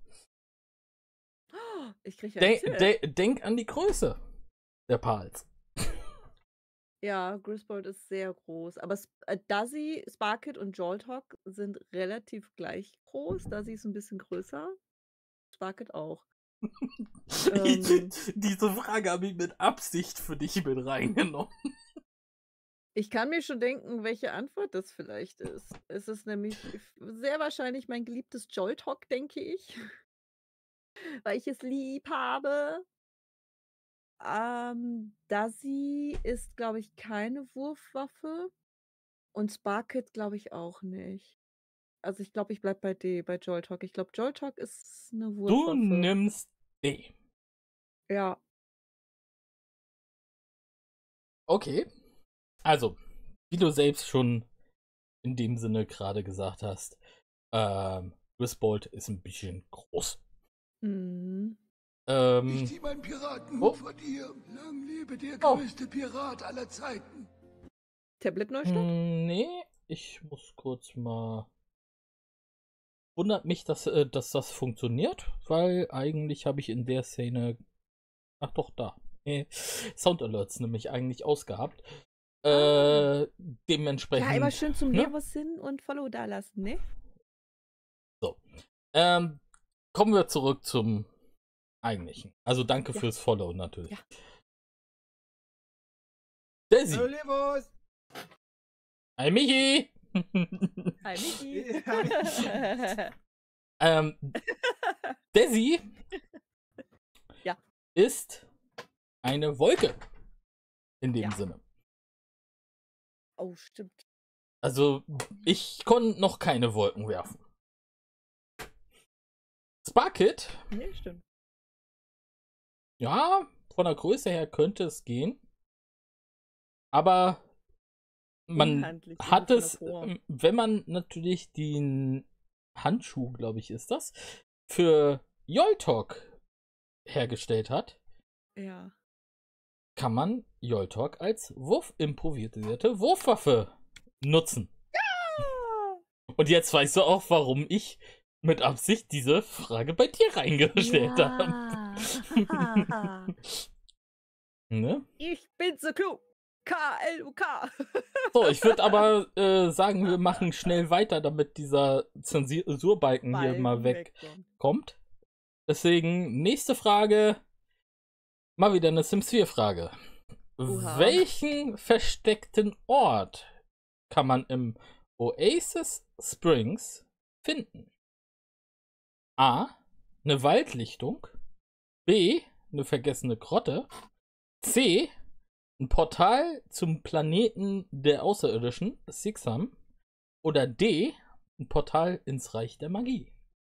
ich krieg ja einen De Tipp. de denk an die Größe der Pals. Ja, Griswold ist sehr groß. Aber Sp äh, Dazzy, Sparkit und Joltok sind relativ gleich groß. Dazzy ist ein bisschen größer. Sparkit auch. Ähm, Diese Frage habe ich mit Absicht für dich mit reingenommen. ich kann mir schon denken, welche Antwort das vielleicht ist. Es ist nämlich f- sehr wahrscheinlich mein geliebtes Joltok, denke ich. Weil ich es lieb habe. Ähm, Dazzy ist, glaube ich, keine Wurfwaffe. Und Sparkit glaube ich auch nicht. Also ich glaube, ich bleib bei D, bei Joltok. Ich glaube, Joltok ist eine Du Wurfwaffe. nimmst D. Ja. Okay. Also, wie du selbst schon in dem Sinne gerade gesagt hast, ähm, Griswold ist ein bisschen groß. Mhm. Ähm, Ich zieh meinen Piratenhut oh. vor dir. Lang lebe der Oh. größte Pirat aller Zeiten. Tablet Neustadt? Hm, nee, ich muss kurz mal. Wundert mich, dass, äh, dass das funktioniert, weil eigentlich habe ich in der Szene. Ach doch, da. Äh, Sound Alerts nämlich eigentlich ausgehabt. Äh, dementsprechend. Ja, immer schön zum ne? Leros hin und Follow da lassen, ne? So. Ähm, kommen wir zurück zum eigentlichen. Also danke Ja. fürs Follow natürlich. Ja. Daisy. Hallo Levos! Hi Michi. Hi Michi. ähm, Daisy Ja. ist eine Wolke. In dem Ja. Sinne. Oh, stimmt. Also, ich konnte noch keine Wolken werfen. Sparkit, Nee, stimmt. ja, von der Größe her könnte es gehen. Aber man Unhandlich, so hat von es, der Form. ähm, wenn man natürlich den Handschuh, glaube ich, ist das, für Joltok hergestellt hat, Ja. kann man Joltok als Wurf-improvisierte Wurfwaffe nutzen. Ja! Und jetzt weißt du auch, warum ich mit Absicht diese Frage bei dir reingestellt habe. Ja. Ne? Ich bin so klug. K L U K. So, ich würde aber äh, sagen, wir machen schnell weiter, damit dieser Zensurbalken hier Balken mal wegkommt. wegkommt. Deswegen, nächste Frage. Mal wieder eine Sims vier Frage. Oha. Welchen versteckten Ort kann man im Oasis Springs finden? A. Eine Waldlichtung. B. Eine vergessene Grotte. C. Ein Portal zum Planeten der Außerirdischen, Sixam. Oder D. Ein Portal ins Reich der Magie.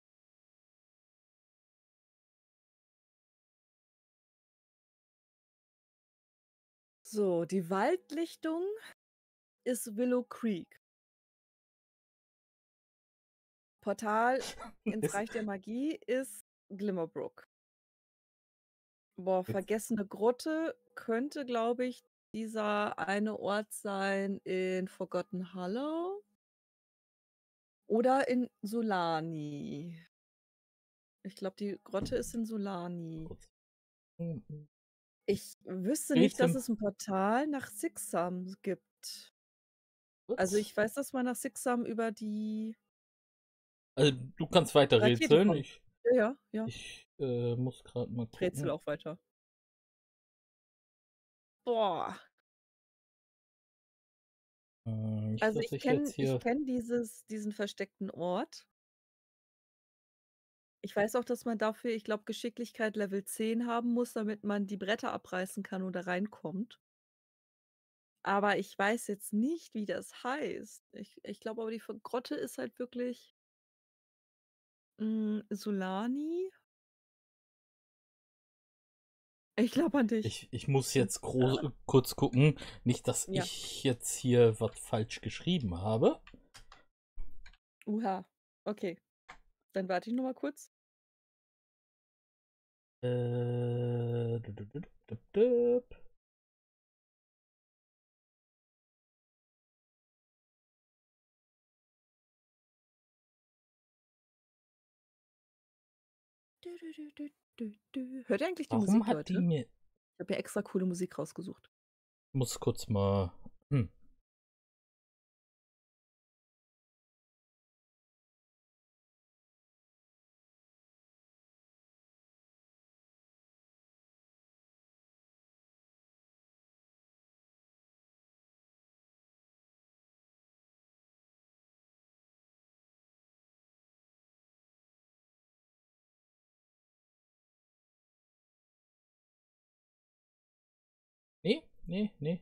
So, die Waldlichtung ist Willow Creek. Portal ins Reich der Magie ist Glimmerbrook. Boah, Jetzt- vergessene Grotte könnte, glaube ich, dieser eine Ort sein in Forgotten Hollow oder in Solani. Ich glaube, die Grotte ist in Solani. Ich wüsste nicht, dass Rätsel- es ein Portal nach Sixam gibt. Also ich weiß, dass man nach Sixam über die Also du kannst weiter Rakete rätseln. kommt. Ich, Ja, ja, ja. ich äh, muss gerade mal gucken. Rätsel auch weiter. Boah. Äh, nicht, Also dass ich ich kenne jetzt ich hier. kenne dieses diesen versteckten Ort. Ich weiß auch, dass man dafür, ich glaube, Geschicklichkeit Level zehn haben muss, damit man die Bretter abreißen kann und da reinkommt. Aber ich weiß jetzt nicht, wie das heißt. Ich ich glaube aber, die Ver Grotte ist halt wirklich hm, Sulani? Ich glaube an dich. Ich, ich muss jetzt groß, kurz gucken. Nicht, dass Ja. ich jetzt hier was falsch geschrieben habe. Uha. Okay. Dann warte ich noch mal kurz. Äh, dup, dup, dup, dup, dup. Du, du, du, du, du, du. Hört ihr eigentlich die Warum Musik, hat Leute? die mir. Ich habe ja extra coole Musik rausgesucht. Ich muss kurz mal. Hm. Nee, nee, nee.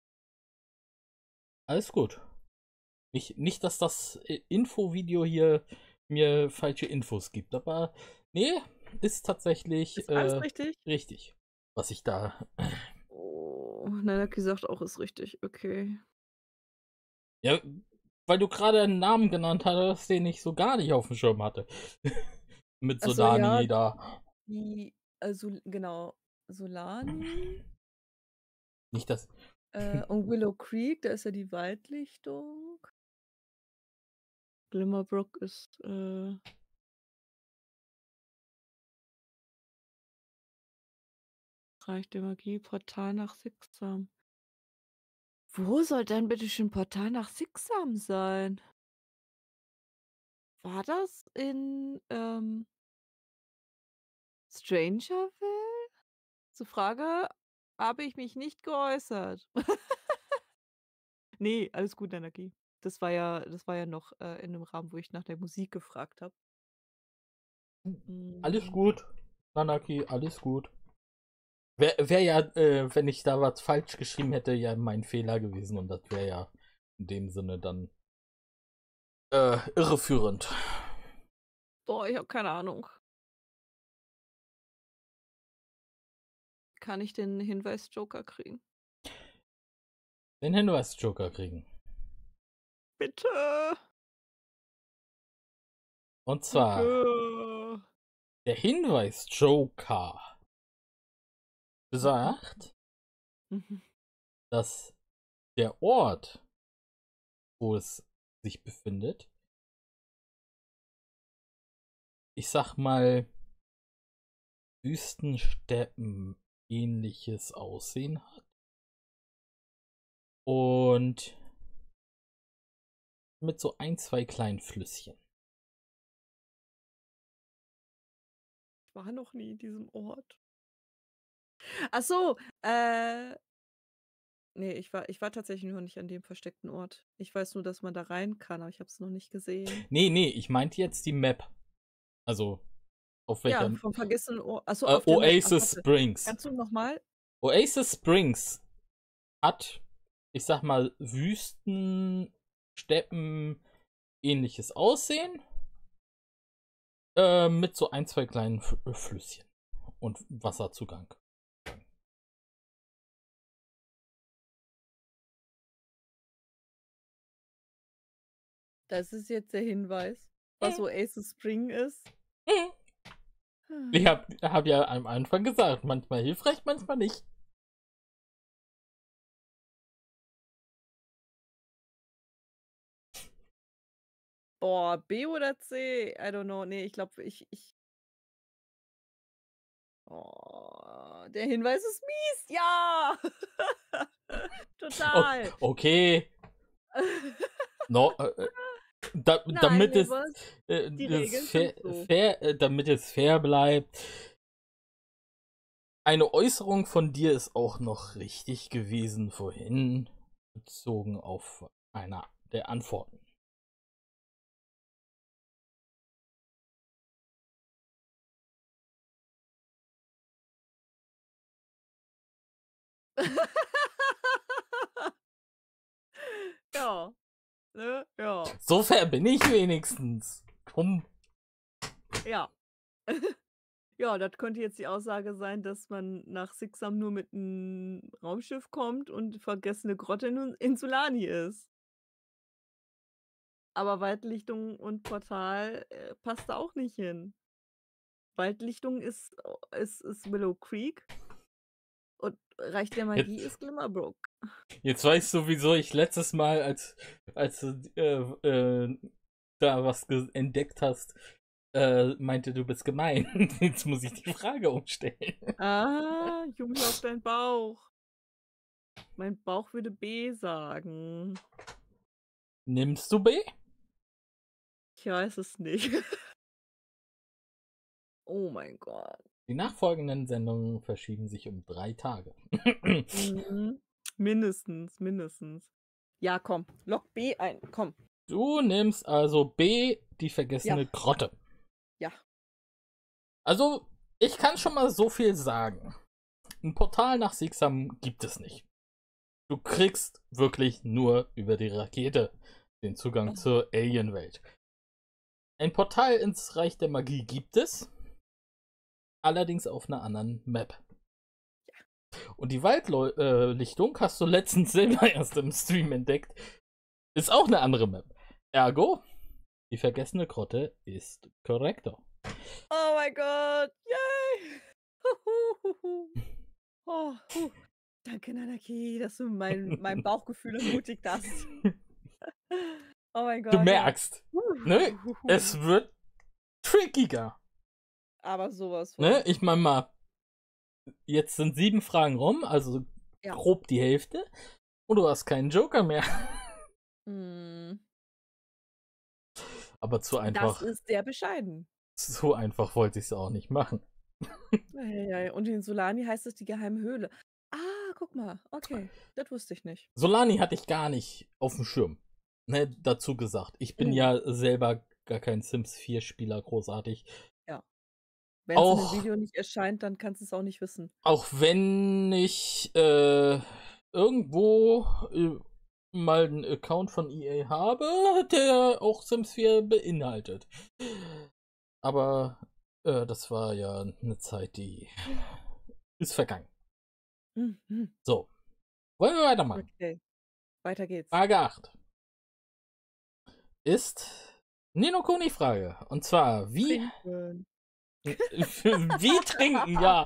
Alles gut. Nicht, nicht, dass das äh, Infovideo hier mir falsche Infos gibt, aber nee, ist tatsächlich Ist alles äh, richtig? richtig, was ich da. Oh, Nanaki sagt auch, ist richtig. Okay. Ja, weil du gerade einen Namen genannt hattest, den ich so gar nicht auf dem Schirm hatte. Mit Ach so, Solani ja. da. Die, also genau, Solani Nicht das. äh, und Willow Creek, da ist ja die Waldlichtung. Glimmerbrook ist äh, Reich der Magie, Portal nach Sixam. Wo soll denn bitte schön Portal nach Sixam sein? War das in ähm, Strangerville? Zur Frage habe ich mich nicht geäußert. Nee, alles gut, Nanaki. Das war ja, das war ja noch äh, in dem Rahmen, wo ich nach der Musik gefragt habe. Alles Mm. gut, Nanaki, alles gut. Wäre wär ja, äh, wenn ich da was falsch geschrieben hätte, ja mein Fehler gewesen und das wäre ja in dem Sinne dann äh, irreführend. Boah, ich habe keine Ahnung. Kann ich den Hinweis-Joker kriegen? Den Hinweis-Joker kriegen. Bitte! Und zwar Bitte. der Hinweis-Joker besagt, Mhm. dass der Ort, wo es sich befindet, ich sag mal, Wüstensteppen ähnliches Aussehen hat. Und mit so ein, zwei kleinen Flüsschen. Ich war noch nie in diesem Ort. Ach so, äh. Nee, ich war, ich war tatsächlich noch nicht an dem versteckten Ort. Ich weiß nur, dass man da rein kann, aber ich habe es noch nicht gesehen. Nee, nee, ich meinte jetzt die Map. Also, auf welcher. Ja, vom vergessenen Ort. Achso, äh, auf der Map. Ach, Oasis warte. Springs. Kannst du nochmal? Oasis Springs hat, ich sag mal, Wüsten, Steppen, ähnliches Aussehen. Äh, mit so ein, zwei kleinen F Flüsschen. Und Wasserzugang. Das ist jetzt der Hinweis, was Oasis Spring ist. Ich hab, hab ja am Anfang gesagt, manchmal hilfreich, manchmal nicht. Boah, B oder C? I don't know. Nee, ich glaube, ich, ich. Oh, der Hinweis ist mies. Ja! Total. O okay. No, äh, da, Nein, damit, wir es, wollen- äh, die das Regeln fair, sind so. fair, äh, damit es fair bleibt. Eine Äußerung von dir ist auch noch richtig gewesen vorhin, bezogen auf einer der Antworten. Ja. Ne? Ja. So fair bin ich wenigstens. Komm. Ja. Ja, das könnte jetzt die Aussage sein, dass man nach Sixam nur mit einem Raumschiff kommt und vergessene Grotte in Insulani ist. Aber Waldlichtung und Portal äh, passt da auch nicht hin. Waldlichtung ist, ist, ist Willow Creek und Reich der Magie Jetzt- ist Glimmerbrook. Jetzt weißt du, wieso ich letztes Mal, als, als du äh, äh, da was ge- entdeckt hast, äh, meinte, du bist gemein. Jetzt muss ich die Frage umstellen. Ah, Junge auf deinen Bauch. Mein Bauch würde B sagen. Nimmst du B? Ich weiß es nicht. Oh mein Gott. Die nachfolgenden Sendungen verschieben sich um drei Tage. Mhm. Mindestens, mindestens. Ja, komm, lock B ein, komm. Du nimmst also B, die vergessene Ja. Grotte. Ja. Also, ich kann schon mal so viel sagen. Ein Portal nach Sixam gibt es nicht. Du kriegst wirklich nur über die Rakete den Zugang zur Alienwelt. Ein Portal ins Reich der Magie gibt es, allerdings auf einer anderen Map. Und die Waldlichtung hast du letztens selber erst im Stream entdeckt. Ist auch eine andere Map. Ergo, die vergessene Grotte ist korrekter. Oh mein Gott, yay! Huhuhuhu. Oh, huh. Danke, Nanaki, dass du mein, mein Bauchgefühl ermutigt hast. Oh mein Gott. Du ja. merkst, ne? Es wird trickiger. Aber sowas von. Ne? Ich meine mal, jetzt sind sieben Fragen rum, also Ja. grob die Hälfte. Und du hast keinen Joker mehr. Mm, Aber zu einfach, Das ist sehr bescheiden. so einfach wollte ich es auch nicht machen. Eieiei. Und in Solani heißt es die geheime Höhle. Ah, guck mal. Okay, das wusste ich nicht. Solani hatte ich gar nicht auf dem Schirm. Ne, dazu gesagt. Ich bin Mhm. ja selber gar kein Sims vier Spieler großartig. Wenn es in Auch- dem Video nicht erscheint, dann kannst du es auch nicht wissen. Auch wenn ich äh, irgendwo äh, mal einen Account von E A habe, der auch Sims vier beinhaltet. Aber äh, das war ja eine Zeit, die ist vergangen. Mhm. So. Wollen wir weitermachen? Okay, weiter geht's. Frage acht ist Nino Kuni Frage. Und zwar, wie, Trinken. wie trinken, ja.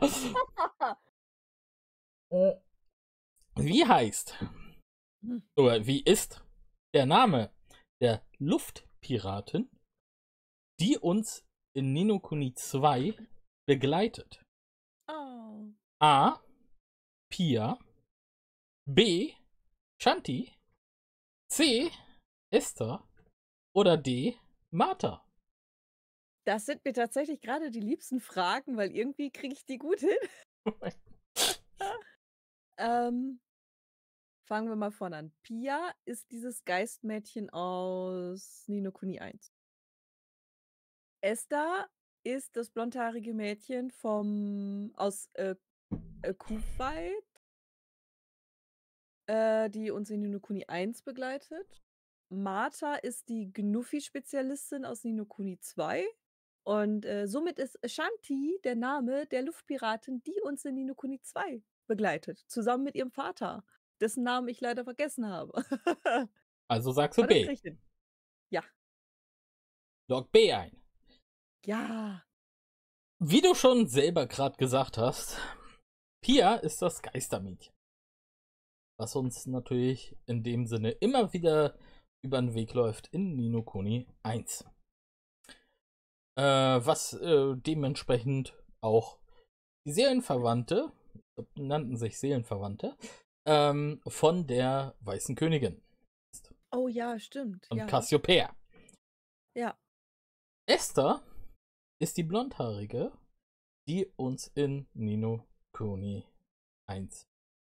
Wie heißt, Hm. oder wie ist der Name der Luftpiraten, die uns in Nino Kuni zwei begleitet? Oh. A. Pia. B. Shanti. C. Esther. Oder D. Martha. Das sind mir tatsächlich gerade die liebsten Fragen, weil irgendwie kriege ich die gut hin. ähm, fangen wir mal vorne an. Pia ist dieses Geistmädchen aus Ni no Kuni eins. Esther ist das blondhaarige Mädchen vom aus äh, äh, Kuwait, äh, die uns in Ni no Kuni eins begleitet. Martha ist die Gnuffi-Spezialistin aus Ni no Kuni zwei. Und äh, somit ist Shanti der Name der Luftpiratin, die uns in Ni no Kuni zwei begleitet. Zusammen mit ihrem Vater, dessen Namen ich leider vergessen habe. Also sagst du War das B. richtig? Ja. Log B ein. Ja. Wie du schon selber gerade gesagt hast, Pia ist das Geistermädchen. Was uns natürlich in dem Sinne immer wieder über den Weg läuft in Ni no Kuni eins. Äh, was äh, dementsprechend auch die Seelenverwandte, nannten sich Seelenverwandte, ähm, von der Weißen Königin ist. Oh ja, stimmt. und Ja. Cassiopeia. Ja. Esther ist die Blondhaarige, die uns in Ni no Kuni eins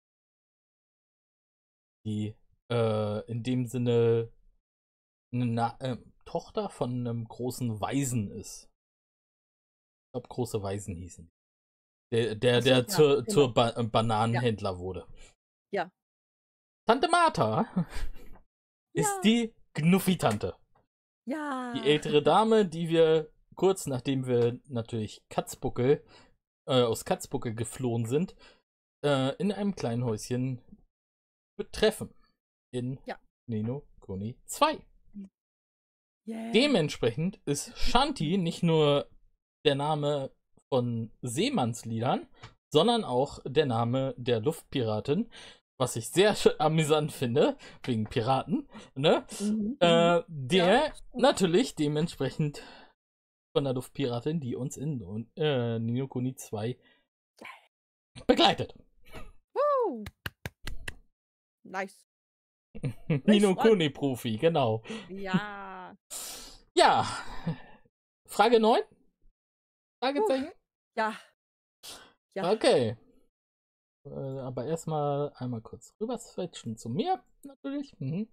die äh, in dem Sinne eine Na äh, Tochter von einem großen Waisen ist. Ich glaube, große Waisen hießen die. Der, der, Ach so, der ja, zur, genau. zur ba äh, Bananenhändler wurde. Ja. Tante Martha ist Ja. die Gnuffi-Tante. Ja. Die ältere Dame, die wir kurz nachdem wir natürlich Katzbuckel äh, aus Katzbuckel geflohen sind, äh, in einem kleinen Häuschen betreffen. In Ja. Ni no Kuni zwei. Yeah. Dementsprechend ist Shanti nicht nur der Name von Seemannsliedern, sondern auch der Name der Luftpiratin, was ich sehr amüsant finde, wegen Piraten, ne? Mhm. Äh, der Ja. natürlich dementsprechend von der Luftpiratin, die uns in äh, Ni no Kuni zwei begleitet. Woo. Nice. Ni no Nice one. Kuni Profi, genau. Ja. Ja. Frage neun? Fragezeichen? Ja. Ja. Okay. Äh, aber erstmal einmal kurz rüber switchen zu mir, natürlich. Mhm.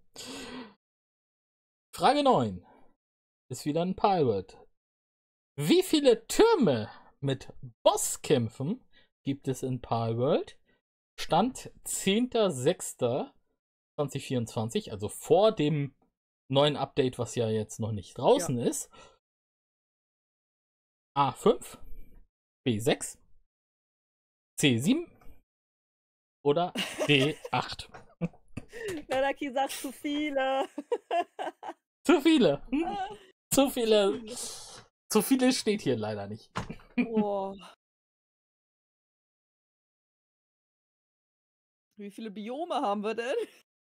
Frage neun ist wieder ein Pirate. Wie viele Türme mit Bosskämpfen gibt es in Palworld? Stand zehnter sechster zweitausendvierundzwanzig, also vor dem neuen Update, was ja jetzt noch nicht draußen Ja. ist. A fünf, B sechs, C sieben oder D acht. Nanaki sagt zu viele. Zu viele. Hm? Zu viele. Zu viele steht hier leider nicht. Boah. Wie viele Biome haben wir denn?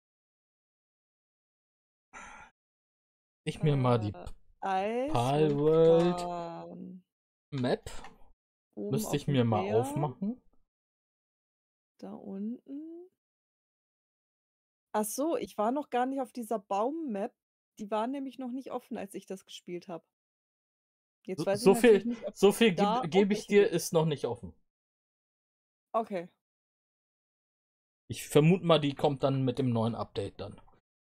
Ich mir mal die Äh, Eis, Palworld Vulkan. Map. Oben Müsste auf ich dem mir mal Berg. aufmachen. Da unten. Ach so, ich war noch gar nicht auf dieser Baum-Map. Die war nämlich noch nicht offen, als ich das gespielt habe. Jetzt So, weiß ich so natürlich viel, nicht, ob so viel da gebe geb ich welche dir, gibt. ist noch nicht offen. Okay. Ich vermute mal, die kommt dann mit dem neuen Update dann.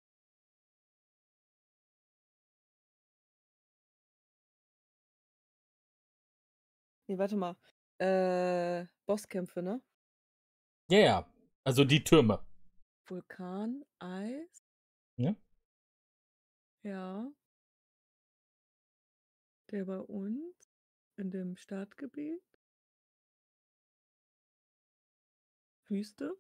Nee, warte mal. Äh, Bosskämpfe, ne? Ja, ja. Also die Türme. Vulkan, Eis. Ja. Ja. Der bei uns in dem Startgebiet. Wüste.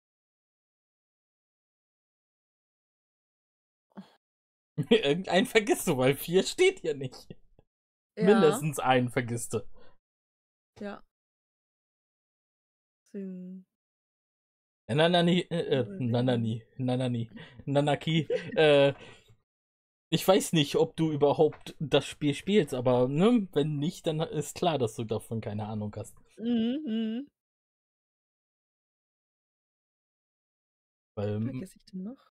Irgendeinen vergisst du, weil vier steht hier nicht. Ja. Mindestens einen vergisst du. Ja. Deswegen. Nanani, äh, äh, Nanani, Nanani, Nanaki, äh, ich weiß nicht, ob du überhaupt das Spiel spielst, aber ne, wenn nicht, dann ist klar, dass du davon keine Ahnung hast. Mhm, mhm. Weil, Was vergesse ich denn noch?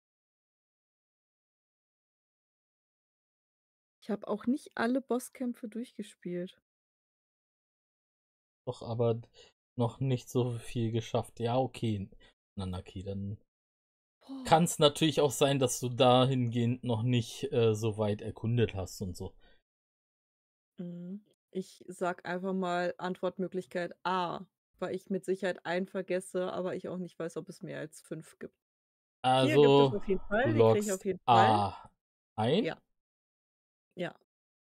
Ich habe auch nicht alle Bosskämpfe durchgespielt. doch, aber noch nicht so viel geschafft. Ja, okay, Nanaki, dann kann es natürlich auch sein, dass du dahingehend noch nicht äh, so weit erkundet hast und so. Mhm. Ich sag einfach mal Antwortmöglichkeit A, weil ich mit Sicherheit einen vergesse, aber ich auch nicht weiß, ob es mehr als fünf gibt. Vier gibt es Also, auf jeden Fall, du die kriege ich loggst auf jeden Fall. A ein. Ja. Ja.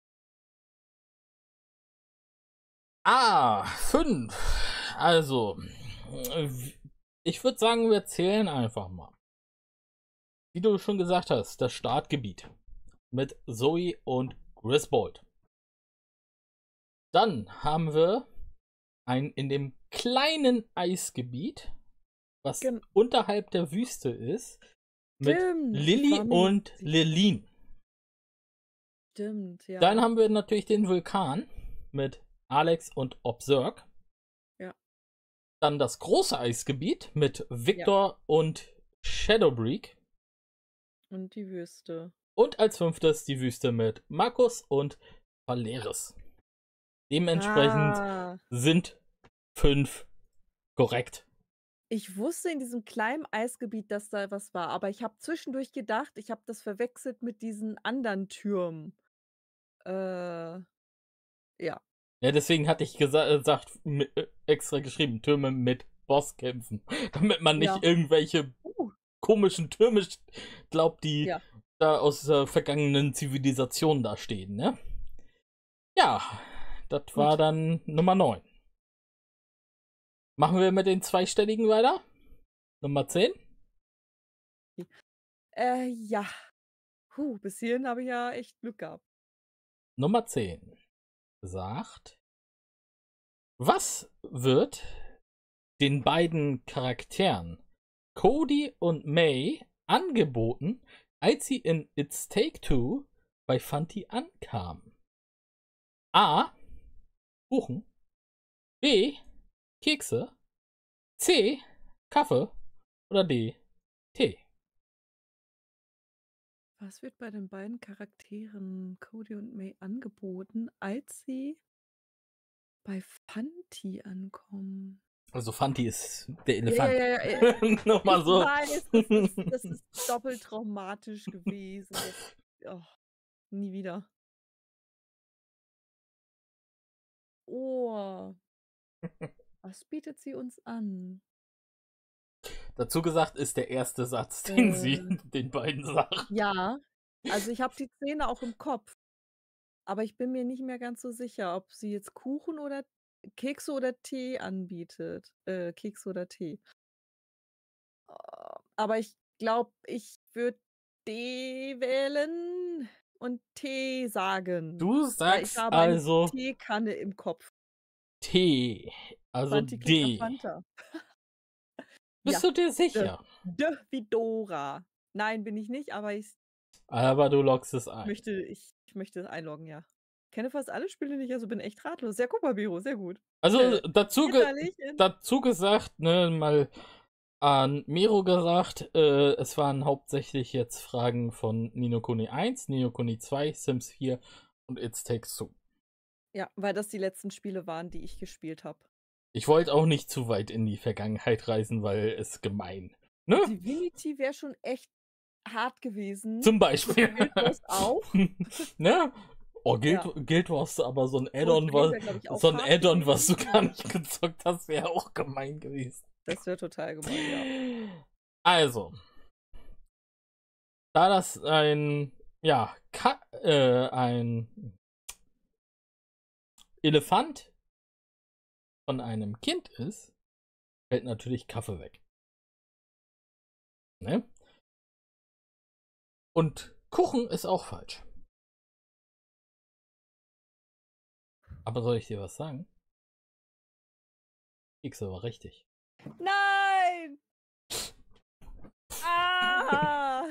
Ah, fünf. Also, ich würde sagen, wir zählen einfach mal. Wie du schon gesagt hast, das Startgebiet mit Zoe und Griswold. Dann haben wir ein in dem kleinen Eisgebiet, was Gen- unterhalb der Wüste ist, mit Stimmt, ich Lilly war mir und nicht sicher. Lilin. Stimmt, ja. Dann haben wir natürlich den Vulkan mit Alex und Obserg. Ja. Dann das große Eisgebiet mit Victor und Shadowbreak. Und die Wüste. Und als fünftes die Wüste mit Markus und Valeris. Dementsprechend Ah, sind fünf korrekt. ich wusste in diesem kleinen Eisgebiet, dass da was war, aber ich habe zwischendurch gedacht, ich habe das verwechselt mit diesen anderen Türmen. Äh, ja. Ja, deswegen hatte ich gesa gesagt, mi- äh, extra geschrieben, Türme mit Bosskämpfen. Damit man nicht Ja. irgendwelche Uh, komischen Türme st- glaubt, die ja. da aus äh, vergangenen Zivilisationen da stehen, ne? Ja, das war Gut. dann Nummer neun. Machen wir mit den zweistelligen weiter? Nummer zehn? Äh, ja. Puh, bis hierhin habe ich ja echt Glück gehabt. Nummer zehn sagt, was wird den beiden Charakteren Cody und May angeboten, als sie in It's Take Two bei Fanti ankamen? A. Kuchen. B. Kekse. C. Kaffee. Oder D. Tee. Was wird bei den beiden Charakteren Cody und May angeboten, als sie bei Fanti ankommen? Also Fanti ist der Ja, Elefant. ja, ja, ja. Nur Ich mal so. weiß, das ist, das ist doppelt traumatisch gewesen. Das, oh, nie wieder. Oh, was bietet sie uns an? Dazu gesagt ist der erste Satz, den sie Äh, den beiden sagt. ja, also ich habe die Szene auch im Kopf, aber ich bin mir nicht mehr ganz so sicher, ob sie jetzt Kuchen oder Kekse oder Tee anbietet. Äh, Kekse oder Tee. Äh, Aber ich glaube, ich würde D wählen und Tee sagen. Du Weil ich sagst habe eine also Teekanne im Kopf. T, also Fanti klingt nach D. Fanta. Bist Ja, du dir D, sicher? D wie Dora. Nein, bin ich nicht, aber ich Aber du loggst es ein. möchte, ich, ich möchte es einloggen, ja. Kenne fast alle Spiele nicht, also bin echt ratlos. Ja, guck mal, Biro, sehr gut. Also Äh, dazu, ge Bitterlich in- dazu gesagt, ne, mal an Miro gesagt, äh, es waren hauptsächlich jetzt Fragen von Ni no Kuni eins, Ni no Kuni zwei, Sims vier und It Takes Two. Ja, weil das die letzten Spiele waren, die ich gespielt habe. Ich wollte auch nicht zu weit in die Vergangenheit reisen, weil es gemein. Ne? Divinity wäre schon echt hart gewesen. Zum Beispiel. Guild Wars auch. Ne? Oh, Guild, Ja. Guild Wars, aber so ein Und Add-on, Dragon was, wär, glaub ich, auch so ein hart Add-on, was du gewesen. gar nicht gezockt hast, wäre auch gemein gewesen. Das wäre total gemein, ja. Also, da das ein, ja, Ka äh, ein Elefant von einem Kind ist, fällt natürlich Kaffee weg. Ne? Und Kuchen ist auch falsch. Aber soll ich dir was sagen? Kekse war richtig. Nein! Ah!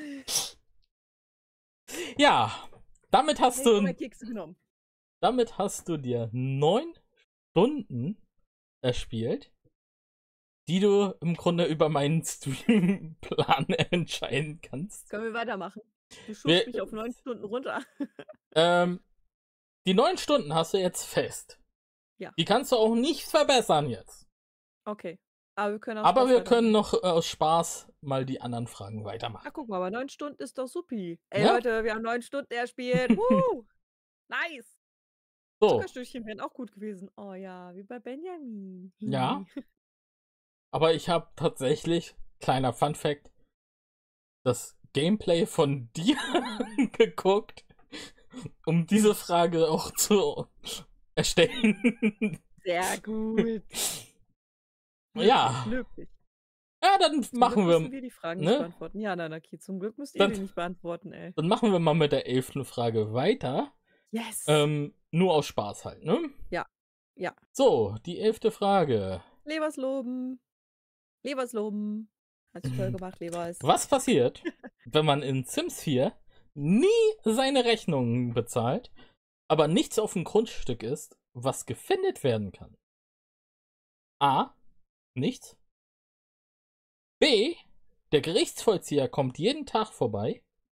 Ja, damit hast Ich du, habe meine Kekse genommen. damit hast du dir neun Stunden erspielt, die du im Grunde über meinen Streamplan entscheiden kannst. Können wir weitermachen? Du schubst Wir- mich auf neun Stunden runter. Ähm, die neun Stunden hast du jetzt fest. Ja. Die kannst du auch nicht verbessern jetzt. Okay. Aber wir können auch Aber Spaß wir weitermachen. können noch äh, aus Spaß mal die anderen Fragen weitermachen. Ah, guck mal, aber neun Stunden ist doch supi. Ey, Ja. Leute, wir haben neun Stunden erspielt. Woo! Nice. So, Zuckerstückchen wären auch gut gewesen. Oh ja, wie bei Benjamin. Ja. aber ich habe tatsächlich, kleiner Fun Fact, das Gameplay von dir geguckt, um diese Frage auch zu erstellen. Sehr gut. Ja. Löblich. Ja, dann Zum machen Glück müssen wir, wir die Fragen ne? nicht beantworten. Ja, Nanaki, zum Glück müsst ihr Dann- die nicht beantworten, ey. dann machen wir mal mit der elften Frage weiter. Yes. Ähm, nur aus Spaß halt, ne? Ja. Ja. So, die elfte Frage. Lebersloben. Lebersloben. Hast du toll gemacht, Lebers. Was passiert, wenn man in Sims vier nie seine Rechnungen bezahlt, aber nichts auf dem Grundstück ist, was gefändet werden kann? A. Nichts. B. Der Gerichtsvollzieher kommt jeden Tag vorbei.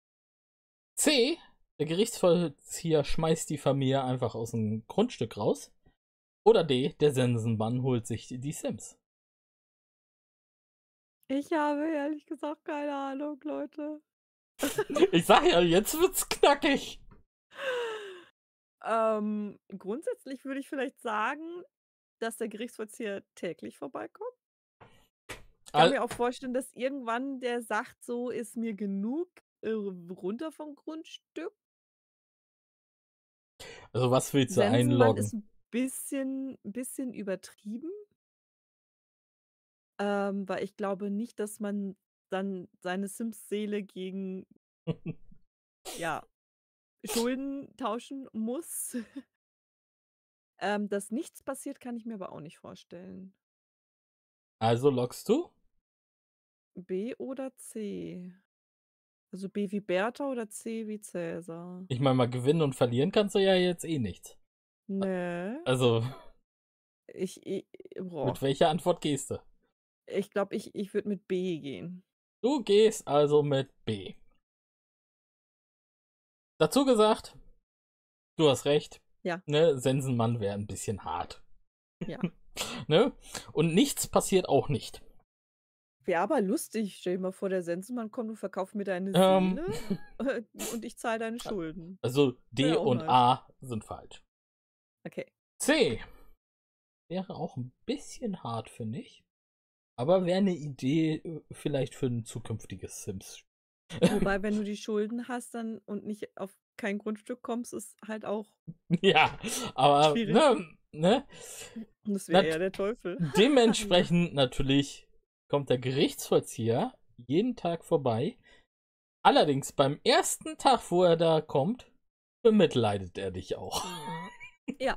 C. Der Gerichtsvollzieher schmeißt die Familie einfach aus dem Grundstück raus. Oder D. Der Sensenmann holt sich die Sims. Ich habe ehrlich gesagt keine Ahnung, Leute. Ich sag ja, jetzt wird's knackig. Ähm, grundsätzlich würde ich vielleicht sagen, dass der Gerichtsvollzieher täglich vorbeikommt. Ich kann Al- mir auch vorstellen, dass irgendwann der sagt, so ist mir genug, äh, runter vom Grundstück. Also was willst du Sensenmann ist einloggen? ein bisschen, bisschen übertrieben. Ähm, weil ich glaube nicht, dass man dann seine Sims-Seele gegen ja, Schulden tauschen muss. ähm, dass nichts passiert, kann ich mir aber auch nicht vorstellen. Also loggst du? B oder C? Also B wie Bertha oder C wie Cäsar? Ich meine mal, gewinnen und verlieren kannst du ja jetzt eh nichts. Nee. Also, Ich, ich, boah. mit welcher Antwort gehst du? Ich glaube, ich, ich würde mit B gehen. Du gehst also mit B. Dazu gesagt, du hast recht. Ja. Ne, Sensenmann wäre ein bisschen hart. Ja. Ne? Und nichts passiert auch nicht. Wäre aber lustig. Stell dir mal vor, der Sensenmann kommt und verkauft mir deine Ähm. Seele und ich zahle deine Schulden. Also D Wäre auch und nice. A sind falsch. Okay. C wäre auch ein bisschen hart, finde ich. Aber wäre eine Idee äh, vielleicht für ein zukünftiges Sims. Wobei, wenn du die Schulden hast dann und nicht auf kein Grundstück kommst, ist halt auch Ja, aber schwierig. ne, ne? Das wäre Nat- eher der Teufel. Dementsprechend natürlich kommt der Gerichtsvollzieher jeden Tag vorbei. Allerdings beim ersten Tag, wo er da kommt, bemitleidet er dich auch. Ja.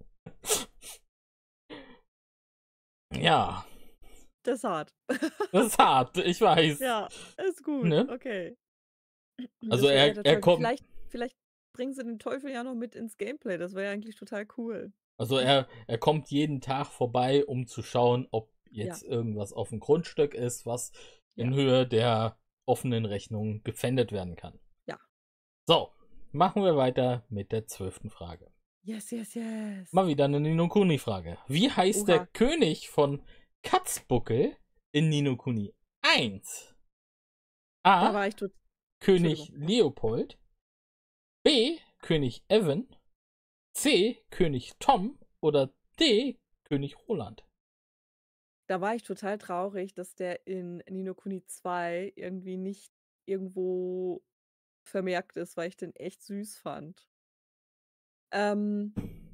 Ja, Das ist hart. das ist hart, ich weiß. Ja, ist gut. Ne? Okay. Das Also wär er- eher der er Teufel. kommt- Vielleicht, vielleicht bringen sie den Teufel ja noch mit ins Gameplay. Das wäre ja eigentlich total cool. Also er, er kommt jeden Tag vorbei, um zu schauen, ob jetzt irgendwas auf dem Grundstück ist, was in Ja. Höhe der offenen Rechnung gefändet werden kann. Ja. So, machen wir weiter mit der zwölften Frage. Yes, yes, yes. Mal wieder eine Ninokuni-Frage. Wie heißt Oha. der König von Katzbuckel in Ninokuni eins? Da A. war ich tot. König Entschuldigung. Leopold. B. König Evan. C. König Tom. Oder D. König Roland. Da war ich total traurig, dass der in Ni no Kuni zwei irgendwie nicht irgendwo vermerkt ist, weil ich den echt süß fand. Ähm,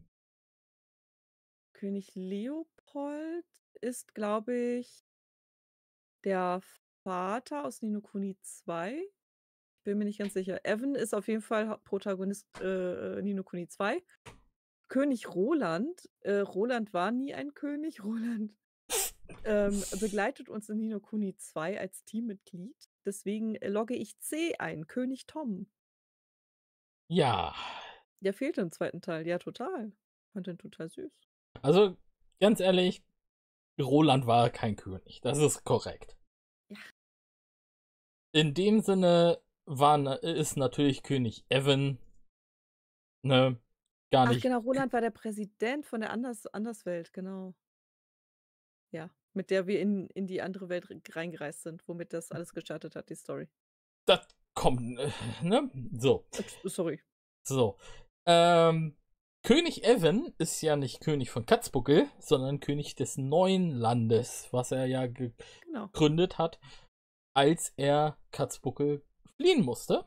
König Leopold ist, glaube ich, der Vater aus Ni no Kuni zwei. Ich bin mir nicht ganz sicher. Evan ist auf jeden Fall Hau- Protagonist äh, Ni no Kuni zwei. König Roland. Äh, Roland war nie ein König. Roland ähm, begleitet uns in Ni no Kuni zwei als Teammitglied. Deswegen äh, logge ich C ein. König Tom. Ja, Der fehlt im zweiten Teil. Ja, total. Fand den total süß. also ganz ehrlich, Roland war kein König. Das ist korrekt. Ja. In dem Sinne war, na- ist natürlich König Evan ne, gar Ach nicht. genau, Roland war der Präsident von der Anders Anderswelt, genau. Ja, mit der wir in, in die andere Welt re- reingereist sind, womit das alles gestartet hat, die Story. Das kommt, äh, ne? So, Äh, Sorry. so. Ähm, König Evan ist ja nicht König von Katzbuckel, sondern König des neuen Landes, was er ja ge Genau. gegründet hat, als er Katzbuckel fliehen musste.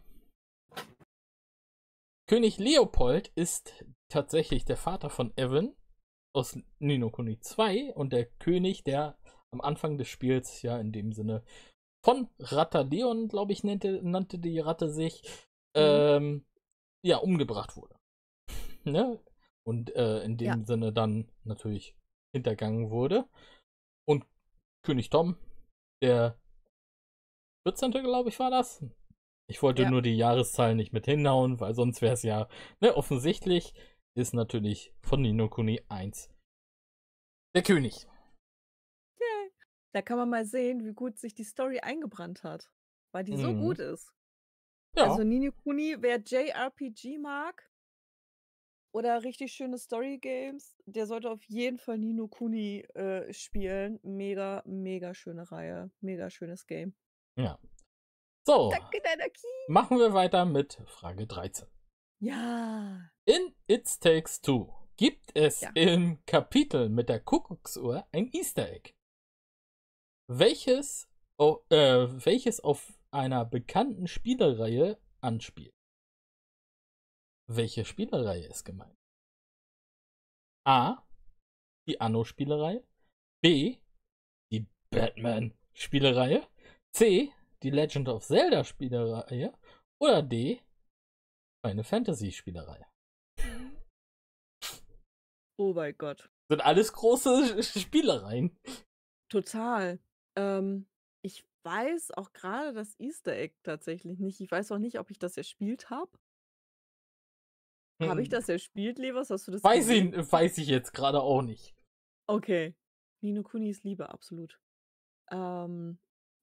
König Leopold ist tatsächlich der Vater von Evan aus Ni no Kuni zwei und der König, der am Anfang des Spiels ja in dem Sinne von Rataleon, glaube ich, nannte, nannte die Ratte sich, Mhm. ähm, ja, umgebracht wurde. Ne? Und äh, in dem Ja. Sinne dann natürlich hintergangen wurde. Und König Tom, der vierzehnte glaube ich, war das. Ich wollte Ja. nur die Jahreszahl nicht mit hinhauen, weil sonst wäre es ja, ne, offensichtlich ist natürlich von Ni no Kuni eins der König. Yay. Da kann man mal sehen, wie gut sich die Story eingebrannt hat. Weil die so Mhm. gut ist. Ja. Also Ni no Kuni, wer J R P G mag oder richtig schöne Story-Games, der sollte auf jeden Fall Ni no Kuni äh, spielen. Mega, mega schöne Reihe. Mega schönes Game. Ja. So, Danke, Nanaki. machen wir weiter mit Frage dreizehn. Ja. In It Takes Two gibt es Ja. im Kapitel mit der Kuckucksuhr ein Easter Egg. Welches, au- äh, welches auf einer bekannten Spielereihe anspielt. Welche Spielereihe ist gemeint? A. Die Anno-Spielereihe. B. Die Batman-Spielereihe. C. Die Legend of Zelda-Spielereihe. Oder D. Eine Fantasy-Spielereihe. Oh mein Gott. Sind alles große Spielereien. Total. Ähm, ich weiß auch gerade das Easter Egg tatsächlich nicht. Ich weiß auch nicht, ob ich das erspielt habe. Habe ich das erspielt, Levers? Hast du das Weiß gesehen? ich, weiß ich jetzt gerade auch nicht. Okay. Ni no Kuni ist Liebe, absolut. Ähm.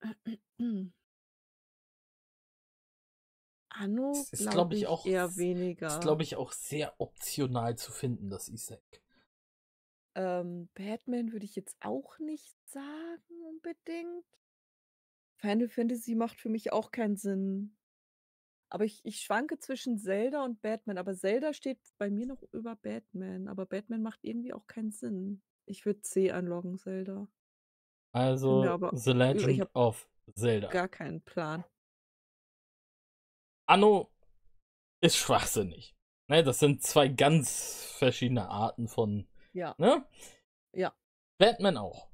Anno, Das ist, glaube glaube ich, ich, auch, eher ist, weniger. glaube ich, auch sehr optional zu finden, das Easter Egg. Ähm, Batman würde ich jetzt auch nicht sagen unbedingt. Final Fantasy macht für mich auch keinen Sinn. Aber ich, ich schwanke zwischen Zelda und Batman. Aber Zelda steht bei mir noch über Batman. Aber Batman macht irgendwie auch keinen Sinn. Ich würde C einloggen, Zelda. Bin mir Also aber, The ich Legend habe of Zelda. gar keinen Plan. Anno ist schwachsinnig. Ne, das sind zwei ganz verschiedene Arten von. Ja. Ne? Ja. Batman auch.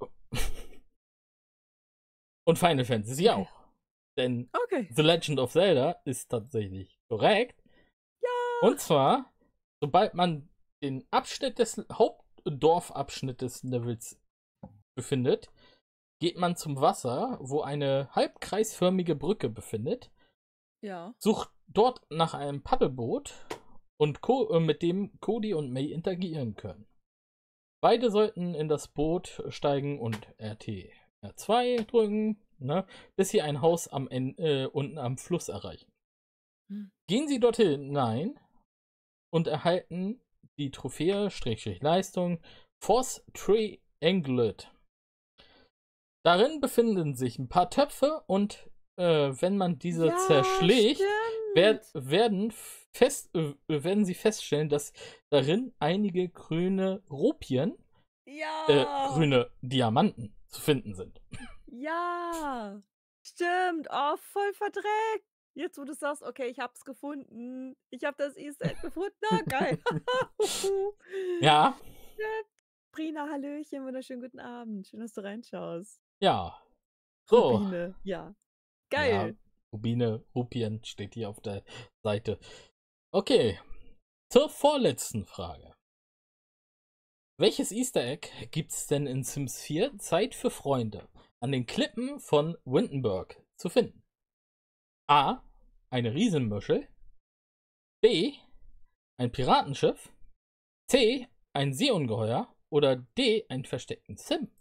Und Final Fantasy Okay. auch. Denn Okay. The Legend of Zelda ist tatsächlich korrekt. Ja. Und zwar, sobald man den Abschnitt des Hauptdorfabschnitt des Levels befindet, geht man zum Wasser, wo eine halbkreisförmige Brücke befindet, Ja. sucht dort nach einem Paddelboot und Co äh, mit dem Cody und May interagieren können. Beide sollten in das Boot steigen und R T R zwei drücken, ne, bis sie ein Haus am Ende, äh, unten am Fluss erreichen. Hm. Gehen sie dort hinein und erhalten die Trophäe, Strich Leistung, Force Triangulate. Darin befinden sich ein paar Töpfe und äh, wenn man diese Ja, zerschlägt, wer, stimmt. werden, fest, äh, werden sie feststellen, dass darin einige grüne Rupien, äh, Ja. grüne Diamanten zu finden sind. Ja. Stimmt. Oh, voll verdreckt. Jetzt, wo du sagst, okay, ich hab's gefunden. Ich hab das Easter Egg gefunden. Ah, geil. Ja, Stimmt. Prina, Hallöchen, wunderschönen guten Abend. Schön, dass du reinschaust. ja. So. Rubine, ja. Ja, Geil. Rubine, Rupien steht hier auf der Seite. Okay, zur vorletzten Frage. Welches Easter Egg gibt's denn in Sims vier Zeit für Freunde an den Klippen von Windenburg zu finden? A. Eine Riesenmuschel. B. Ein Piratenschiff. C. Ein Seeungeheuer. Oder D. Ein versteckten Sim.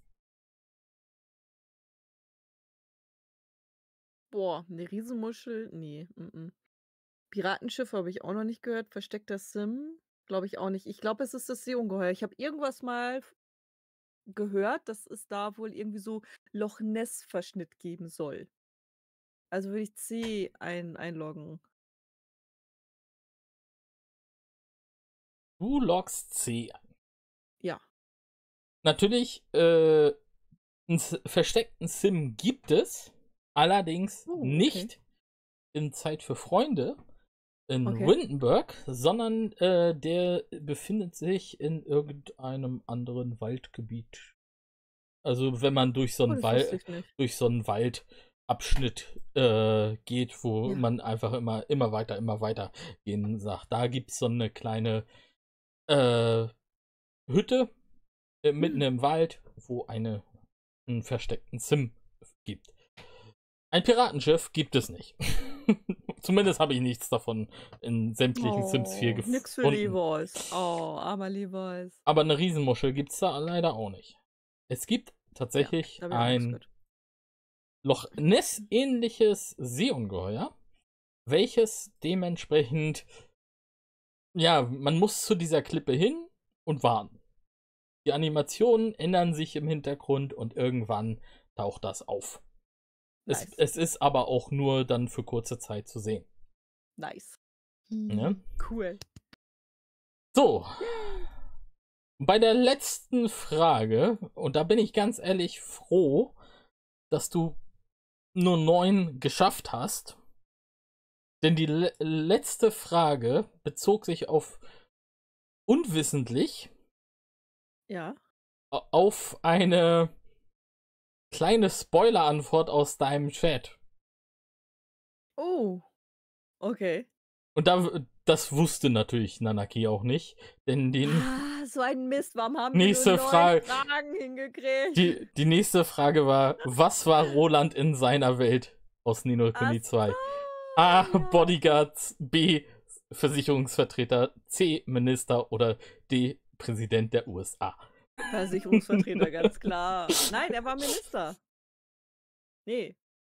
Boah, eine Riesenmuschel? Nee. Mm-mm. Piratenschiff habe ich auch noch nicht gehört. Versteckter Sim? Glaube ich auch nicht. Ich glaube, es ist das Seeungeheuer. Ich habe irgendwas mal f- gehört, dass es da wohl irgendwie so Loch Ness-Verschnitt geben soll. Also würde ich C ein einloggen. Du loggst C ein. Ja. Natürlich, äh, einen s- versteckten Sim gibt es, allerdings Oh, okay. nicht in Zeit für Freunde in Okay. Windenburg, sondern äh, der befindet sich in irgendeinem anderen Waldgebiet. Also wenn man durch so Oh, einen das wusste Wald, ich nicht. durch so einen Waldabschnitt äh, geht, wo Ja. man einfach immer, immer weiter, immer weiter gehen sagt. Da gibt es so eine kleine äh, Hütte äh, mitten Hm. im Wald, wo eine einen versteckten Sim gibt. Ein Piratenschiff gibt es nicht. Zumindest habe ich nichts davon in sämtlichen Sims vier Oh, nix für gefunden. Levi's. Oh, armer Levi's. Aber eine Riesenmuschel gibt es da leider auch nicht. Es gibt Ja, tatsächlich da habe ich auch nichts ein gehört. Loch Ness-ähnliches Seeungeheuer, welches dementsprechend, ja, man muss zu dieser Klippe hin und warten. Die Animationen ändern sich im Hintergrund und irgendwann taucht das auf. Nice. Es, es ist aber auch nur dann für kurze Zeit zu sehen. Nice. Ne? Cool. So. Bei der letzten Frage, und da bin ich ganz ehrlich froh, dass du nur neun geschafft hast. Denn die le letzte Frage bezog sich auf unwissentlich Ja. auf eine kleine Spoiler-Antwort aus deinem Chat. Oh. Okay. Und da, das wusste natürlich Nanaki auch nicht, denn die, Ah, so ein Mist. Warum haben Nächste wir nur neun Frage. Fragen hingekriegt? die, die nächste Frage war, was war Roland in seiner Welt aus Ni no Kuni Ach zwei? so, A. ja. Bodyguards, B. Versicherungsvertreter, C. Minister oder D. Präsident der U S A. Versicherungsvertreter, ganz klar. Nein, er war Minister. Nee.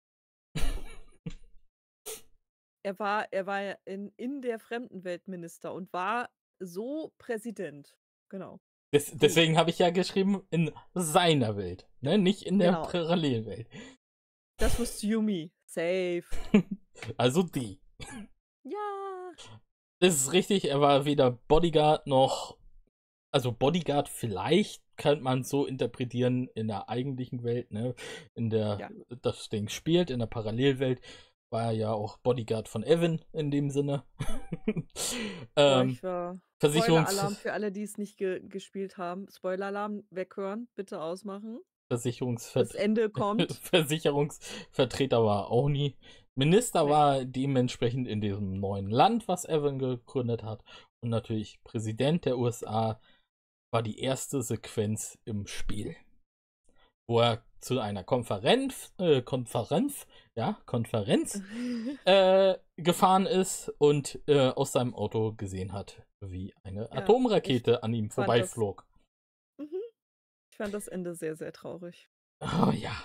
Er war, er war in, in der Fremdenwelt Minister und war so Präsident. Genau. Des, deswegen habe ich ja geschrieben, in seiner Welt, ne? Nicht in der Genau. Parallelwelt. Das wusste Yumi. Safe. Also die. Ja. Das ist richtig, er war weder Bodyguard noch, also Bodyguard vielleicht könnte man so interpretieren in der eigentlichen Welt, ne? In der Ja. das Ding spielt, in der Parallelwelt war er ja auch Bodyguard von Evan in dem Sinne. Boah, ähm, ich war. Versicherungs Spoiler-Alarm für alle, die es nicht ge gespielt haben. Spoiler-Alarm weghören, bitte ausmachen. Versicherungsver Das Ende kommt. Versicherungsvertreter war auch nie. Minister Nee. war dementsprechend in diesem neuen Land, was Evan gegründet hat. Und natürlich Präsident der U S A war die erste Sequenz im Spiel. Wo er zu einer Konferenz, äh, Konferenz, ja, Konferenz, äh, gefahren ist und äh, aus seinem Auto gesehen hat, wie eine Ja, Atomrakete an ihm fand das- vorbeiflog. Mhm. Ich fand das Ende sehr, sehr traurig. Oh ja.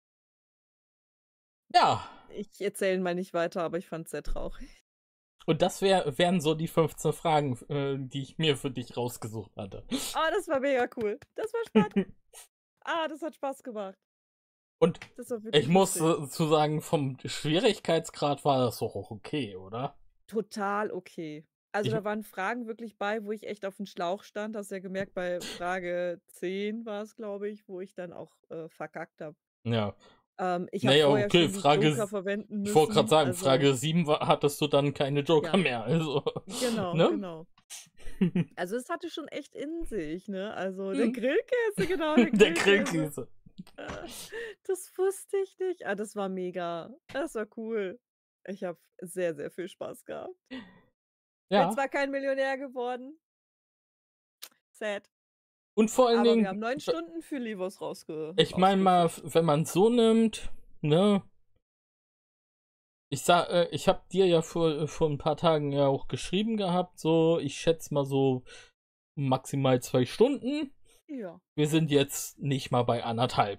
Ja. Ich erzähle mal nicht weiter, aber ich fand es sehr traurig. Und das wär, wären so die fünfzehn Fragen, äh, die ich mir für dich rausgesucht hatte. Ah, das war mega cool. Das war spannend. Ah, das hat Spaß gemacht. Und Das war wirklich ich muss lustig. äh, zu sagen, vom Schwierigkeitsgrad war das doch auch okay, oder? Total okay. Also Ich- da waren Fragen wirklich bei, wo ich echt auf dem Schlauch stand. Hast ja gemerkt, bei Frage zehn war es, glaube ich, wo ich dann auch äh, verkackt habe. Ja. Ähm, ich habe Naja, vorher okay, schon die Frage. Joker verwenden müssen. Ich wollte gerade sagen, also, Frage sieben war, hattest du dann keine Joker Ja. mehr. Also, Genau, ne? genau. Also es hatte schon echt in sich, ne? Also der Hm. Grillkäse, genau. Der Der Grillkäse. Grillkäse. Äh, Das wusste ich nicht. Ah, das war mega. Das war cool. Ich habe sehr, sehr viel Spaß gehabt. Bin Ja. zwar kein Millionär geworden. Sad. Und vor allen Aber Dingen, wir haben neun Stunden für Livos rausge ich meine mal, rausgefischt. wenn man es so nimmt, ne? Ich sag, äh, ich habe dir ja vor, vor ein paar Tagen ja auch geschrieben gehabt, so, ich schätze mal so maximal zwei Stunden. Ja. Wir sind jetzt nicht mal bei anderthalb.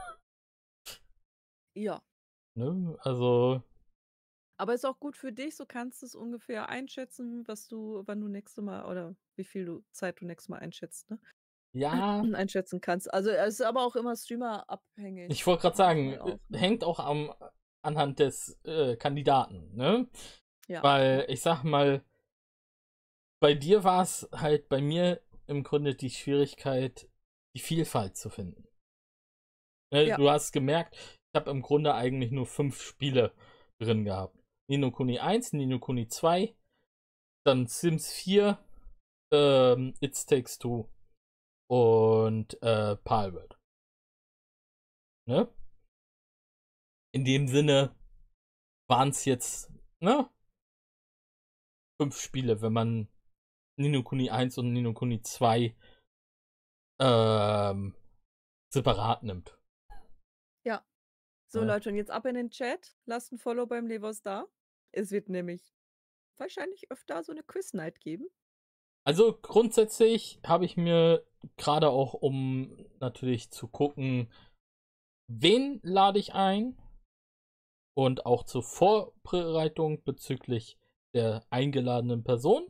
Ja. Ne? Also, Aber ist auch gut für dich, so kannst du es ungefähr einschätzen, was du, wann du nächste Mal oder wie viel du Zeit du nächstes Mal einschätzt, ne? ja, Einschätzen kannst. Also es ist aber auch immer streamerabhängig. ich wollte gerade sagen, manchmal auch, ne? hängt auch am, anhand des äh, Kandidaten, ne? Ja. Weil, ich sag mal, bei dir war es halt bei mir im Grunde die Schwierigkeit, die Vielfalt zu finden. Ne, Ja. Du hast gemerkt, ich habe im Grunde eigentlich nur fünf Spiele drin gehabt. Ni no Kuni eins, Ni no Kuni zwei, dann Sims vier, ähm, It Takes Two und äh, Palworld. Ne? In dem Sinne waren es jetzt, ne? Fünf Spiele, wenn man Ni no Kuni eins und Ni no Kuni zwei ähm, separat nimmt. Ja. So, Ja. Leute, und jetzt ab in den Chat. Lasst ein Follow beim Levos da. Es wird nämlich wahrscheinlich öfter so eine Quiz-Night geben. Also grundsätzlich habe ich mir gerade auch, um natürlich zu gucken, wen lade ich ein, und auch zur Vorbereitung bezüglich der eingeladenen Person.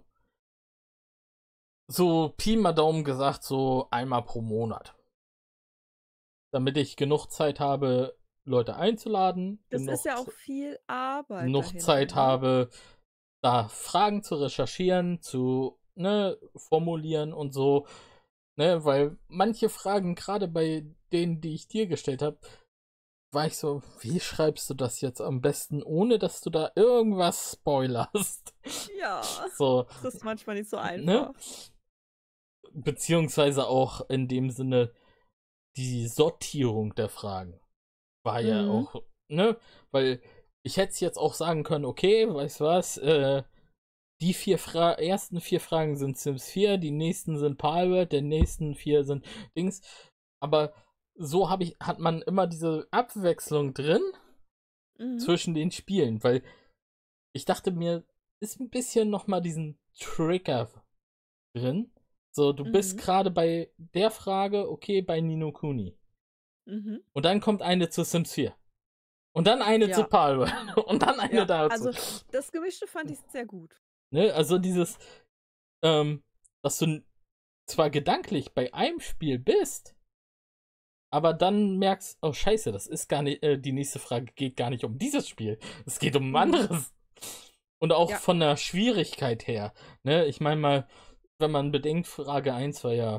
So Pi mal Daumen gesagt, so einmal pro Monat. Damit ich genug Zeit habe, Leute einzuladen. Das genug, ist ja auch viel Arbeit. genug dahinter, Zeit ne? habe, da Fragen zu recherchieren, zu ne, formulieren und so. Ne, weil manche Fragen, gerade bei denen, die ich dir gestellt habe, war ich so, wie schreibst du das jetzt am besten, ohne dass du da irgendwas spoilerst? Ja, So, das ist manchmal nicht so ne? einfach. Beziehungsweise auch in dem Sinne, die Sortierung der Fragen war ja Mhm. auch, ne? Weil ich hätte jetzt auch sagen können, okay, weißt du was, äh, die vier Fra ersten vier Fragen sind Sims vier, die nächsten sind Palworld, die nächsten vier sind Dings. Aber so hab ich, hat man immer diese Abwechslung drin Mhm. zwischen den Spielen, weil ich dachte mir, ist ein bisschen nochmal diesen Trigger drin. So, du bist Mhm. gerade bei der Frage, okay, bei Ni no Kuni. Mhm. Und dann kommt eine zu Sims vier. Und dann eine zu Ja. Palworld. Und dann eine Ja, dazu. also das Gemischte fand ich sehr gut. Ne? Also dieses, ähm, dass du zwar gedanklich bei einem Spiel bist, aber dann merkst, oh scheiße, das ist gar nicht, äh, die nächste Frage geht gar nicht um dieses Spiel. Es geht um ein Mhm. anderes. Und auch Ja. von der Schwierigkeit her. Ne? Ich meine mal, wenn man bedenkt, Frage eins war ja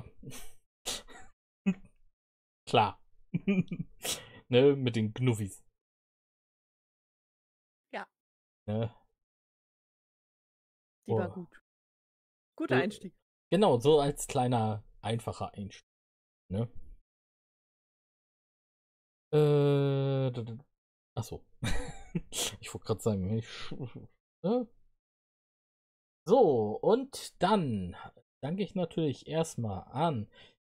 klar. Ne? Mit den Knuffis. Ja. Ne? Die war Oh. gut. Guter Äh, Einstieg. Genau, so als kleiner, einfacher Einstieg. Ne? Äh, d- d- achso. Ich wollte gerade sagen, ich, ne? So, und dann danke ich natürlich erstmal an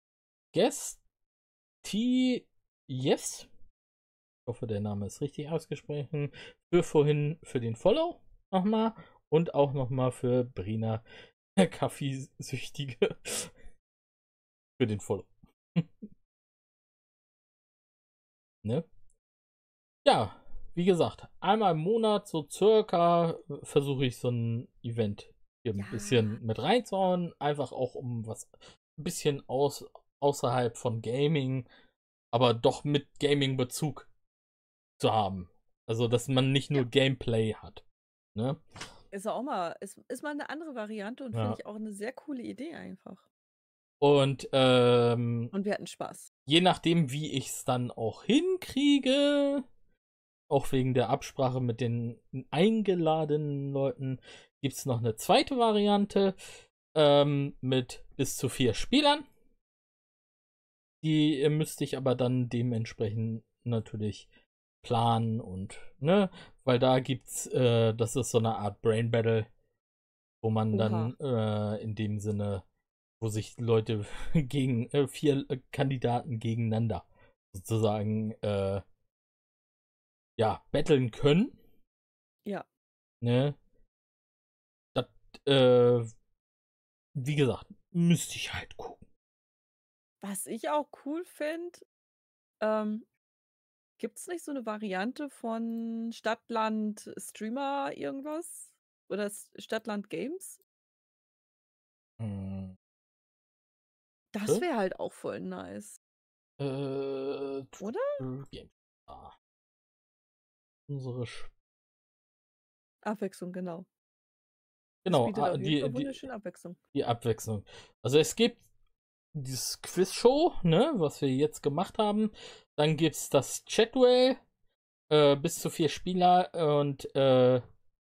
Gesti Yes. Ich hoffe, der Name ist richtig ausgesprochen. Für vorhin für den Follow nochmal. Und auch nochmal für Brina Kaffeesüchtige für den Follow. Ne? Ja, wie gesagt, einmal im Monat, so circa, versuche ich so ein Event hier ein Ja. bisschen mit reinzuhauen. Einfach auch um was ein bisschen aus, außerhalb von Gaming, aber doch mit Gaming-Bezug zu haben. Also, dass man nicht nur Ja. Gameplay hat. Ne? Ist auch mal, ist, ist mal eine andere Variante und Ja. finde ich auch eine sehr coole Idee einfach. Und ähm, Und wir hatten Spaß. je nachdem, wie ich es dann auch hinkriege, auch wegen der Absprache mit den eingeladenen Leuten, gibt es noch eine zweite Variante ähm, mit bis zu vier Spielern. Die äh, müsste ich aber dann dementsprechend natürlich planen und, ne, weil da gibt's, äh, das ist so eine Art Brain Battle, wo man dann äh, in dem Sinne, wo sich Leute gegen äh, vier äh, Kandidaten gegeneinander sozusagen äh, ja, battlen können. Ja. Ne? Das, äh, wie gesagt, müsste ich halt gucken. Was ich auch cool finde, ähm, gibt es nicht so eine Variante von Stadtland Streamer irgendwas? Oder S- Stadtland Games? Hm. Das Hä? wäre halt auch voll nice. Äh, Oder? Ah. Unsere Sch Abwechslung, genau. Das genau, bietet ah, auf jeden die, Fall die, wunderschöne Abwechslung. die Abwechslung. Also es gibt dieses Quiz-Show, ne, was wir jetzt gemacht haben. Dann gibt's das Chatwell, äh, bis zu vier Spieler und äh,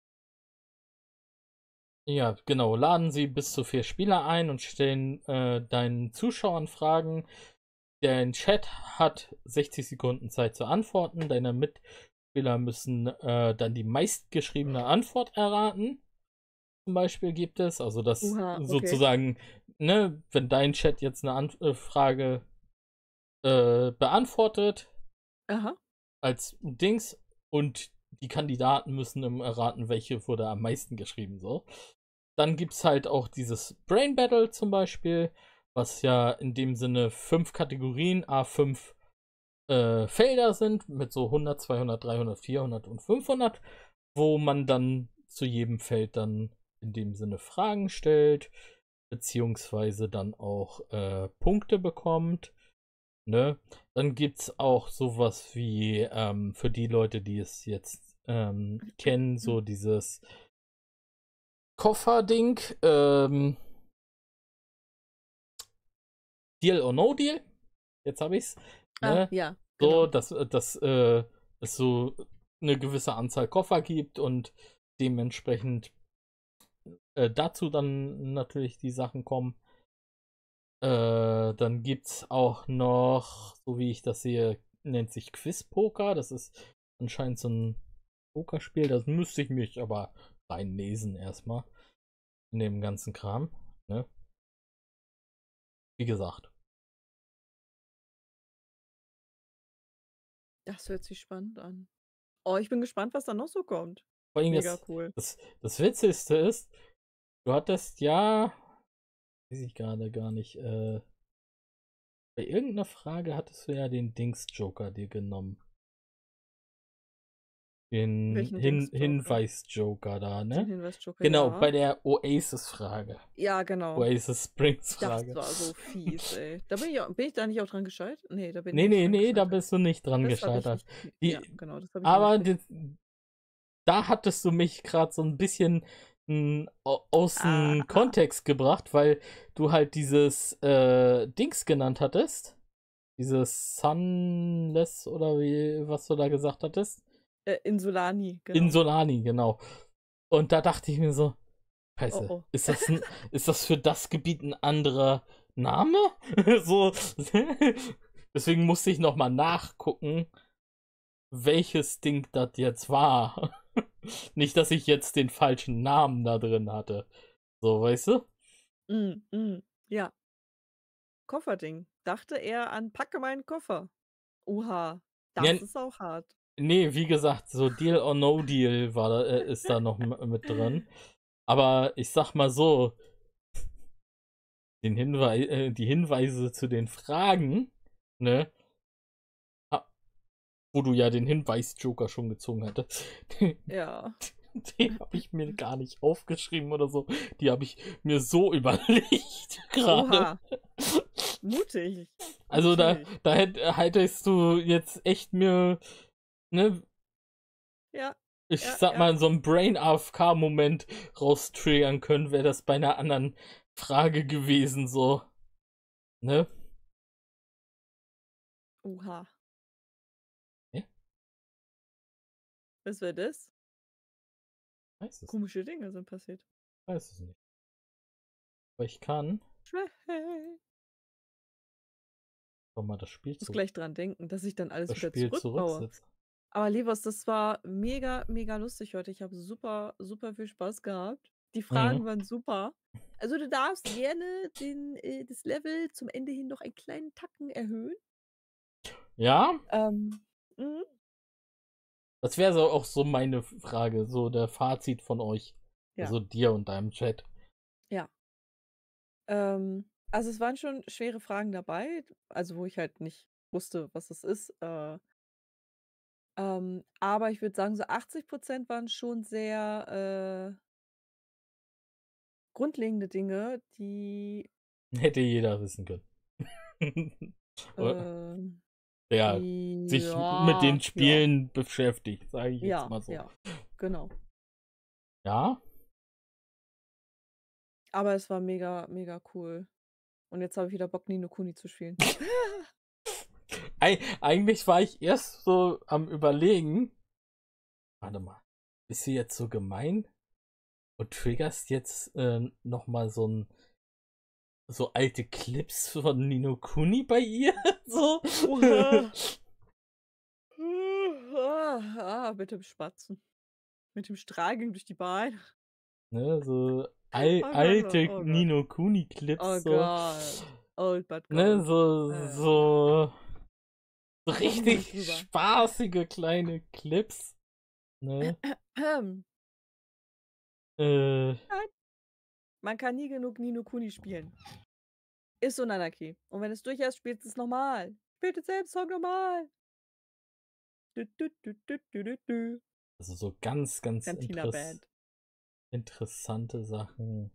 ja, genau, laden sie bis zu vier Spieler ein und stellen äh, deinen Zuschauern Fragen. Der Chat hat sechzig Sekunden Zeit zu antworten. Deine Mitspieler müssen äh, dann die meistgeschriebene Antwort erraten. Zum Beispiel gibt es, also das Oha, okay. sozusagen, ne, wenn dein Chat jetzt eine Ant äh, Frage äh, beantwortet Aha. als Dings und die Kandidaten müssen im erraten, welche wurde am meisten geschrieben, so. Dann gibt es halt auch dieses Brain Battle zum Beispiel, was ja in dem Sinne fünf Kategorien, a fünf äh, Felder sind mit so hundert, zweihundert, dreihundert, vierhundert und fünfhundert, wo man dann zu jedem Feld dann in dem Sinne Fragen stellt, beziehungsweise dann auch äh, Punkte bekommt. Ne? Dann gibt es auch sowas wie, ähm, für die Leute, die es jetzt ähm, kennen, so dieses Kofferding, ähm, Deal or No Deal. Jetzt habe ich's. Ne? Ah, ja. So, Genau. dass, dass äh, es so eine gewisse Anzahl Koffer gibt und dementsprechend äh, dazu dann natürlich die Sachen kommen. Äh, dann gibt's auch noch, so wie ich das sehe, nennt sich Quiz-Poker. Das ist anscheinend so ein Pokerspiel. Das müsste ich mich aber reinlesen erstmal. In dem ganzen Kram. Ne? Wie gesagt. Das hört sich spannend an. Oh, ich bin gespannt, was da noch so kommt. Vor allem Mega das, cool. das, das Witzigste ist, du hattest ja, weiß ich gerade gar nicht, äh, bei irgendeiner Frage hattest du ja den Dings-Joker dir genommen. Den Welchen Hin Dings-Joker? Hinweis-Joker da, Den ne? Hinweis-Joker, Genau, ja. bei der Oasis-Frage. Ja, genau. Oasis Springs-Frage. Das war so fies, ey. Da bin ich, auch, bin ich da nicht auch dran gescheitert? Nee, da bin Nee, ich nicht nee, dran nee, da gescheitert. bist du nicht dran Das hab ich gescheitert. nicht, Die, ja, genau, das habe ich aber hingekriegt. die, da hattest du mich gerade so ein bisschen mh, au- aus dem Ah. Kontext gebracht, weil du halt dieses äh, Dings genannt hattest. Dieses Sunless oder wie, was du da gesagt hattest. Äh, Insulani, genau. Insolani, genau. Und da dachte ich mir so, Scheiße, Oh, oh. ist das ein, ist das für das Gebiet ein anderer Name? So, deswegen musste ich nochmal nachgucken, welches Ding das jetzt war. Nicht, dass ich jetzt den falschen Namen da drin hatte. So, weißt du? Mm, mm, ja. Kofferding. Dachte er an Packe meinen Koffer. Oha, das Ja, ist auch hart. nee, wie gesagt, so Deal or No Deal war da, äh, ist da noch m- mit drin. Aber ich sag mal so, den Hinweis, äh, die Hinweise zu den Fragen, ne? Ah, wo du ja den Hinweis-Joker schon gezogen hattest. Ja. Den habe ich mir gar nicht aufgeschrieben oder so. Die habe ich mir so überlegt gerade. Oha. Mutig. Also da, Mutig. da hätt, hättest du jetzt echt mir, ne, Ja. ich Ja, sag ja. mal, so einen Brain-A F K-Moment raustriggern können, wäre das bei einer anderen Frage gewesen, so. Ne? Oha. Ja? Was wäre das? Weiß es, Komische Dinge sind passiert. weiß es nicht. Aber ich kann Schlecht. doch mal das Spiel Ich muss zu, gleich dran denken, dass ich dann alles das wieder Spiel zurückbaue. zurücksetzen. Aber Levos, das war mega, mega lustig heute. Ich habe super, super viel Spaß gehabt. Die Fragen Mhm. waren super. Also du darfst gerne den, äh, das Level zum Ende hin noch einen kleinen Tacken erhöhen. Ja, Ähm, mhm. das wäre so auch so meine Frage, so der Fazit von euch. Ja. Also dir und deinem Chat. Ja. Ähm, also es waren schon schwere Fragen dabei, also wo ich halt nicht wusste, was es ist. Äh, ähm, aber ich würde sagen, so achtzig Prozent waren schon sehr äh, grundlegende Dinge, die Hätte jeder wissen können. ähm, Der sich mit ja, den ja, Spielen beschäftigt, sage ich jetzt ja, mal so. ja, genau. Ja? Aber es war mega, mega cool. Und jetzt habe ich wieder Bock, Ni no Kuni zu spielen. Eig eigentlich war ich erst so am Überlegen. Warte mal, bist du jetzt so gemein und triggerst jetzt äh, nochmal so ein so alte Clips von Ni no Kuni bei ihr? So? Oha. ah, mit dem Spatzen. Mit dem Strahlgang durch die Beine. Ne, so al Oh Gott, alte oh Gott. Ni no Kuni Clips. Oh so. Gott. Old but Ne, gold. so, Äh, so, so Da reden wir richtig nicht drüber. spaßige kleine Clips. Ne? Ähm, Äh, Nein. Man kann nie genug Ni no Kuni spielen. Ist so Nanaki. Und wenn es durch ist, spielst du es nochmal. spielt denselben Song nochmal. Du, du, du, du, du, du, du. Also so ganz, ganz Cantina interess Band. interessante Sachen.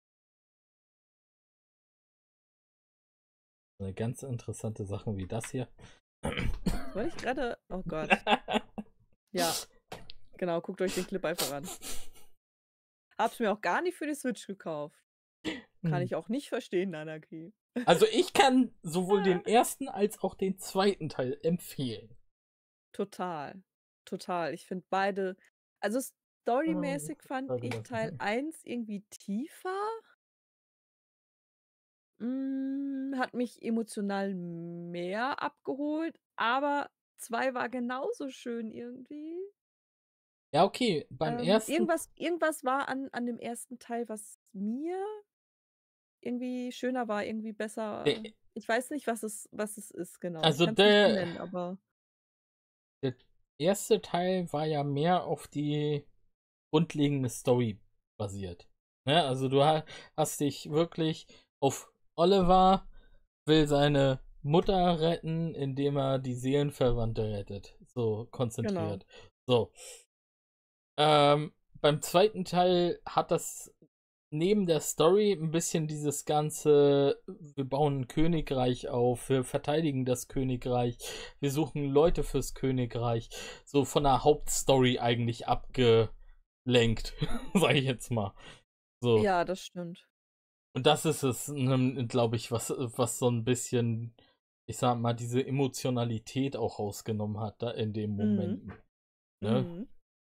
Eine ganz interessante Sachen wie das hier. Das wollte ich gerade. Oh Gott. Ja, genau, guckt euch den Clip einfach an. Hab's mir auch gar nicht für die Switch gekauft. Kann ich auch nicht verstehen, Nanaki. Also ich kann sowohl den ersten als auch den zweiten Teil empfehlen. Total. Total. Ich finde beide. Also storymäßig fand Warte, ich warte. Teil eins irgendwie tiefer. Mm, hat mich emotional mehr abgeholt, aber zwei war genauso schön irgendwie. Ja, okay, beim Ähm, ersten. irgendwas, irgendwas war an, an dem ersten Teil, was mir irgendwie schöner war, irgendwie besser. Der, Ich weiß nicht, was es, was es ist, genau. also ich kann's nicht der, benennen, aber. der erste Teil war ja mehr auf die grundlegende Story basiert. Ne? Also du ha hast dich wirklich auf Oliver will seine Mutter retten, indem er die Seelenverwandte rettet. So konzentriert. So. Ähm, beim zweiten Teil hat das neben der Story ein bisschen dieses ganze, wir bauen ein Königreich auf, wir verteidigen das Königreich, wir suchen Leute fürs Königreich, so von der Hauptstory eigentlich abgelenkt, sag ich jetzt mal. So. Ja, das stimmt. Und das ist es, glaube ich, was, was so ein bisschen, ich sag mal, diese Emotionalität auch rausgenommen hat da in dem Moment. Mhm. Ne? Mhm.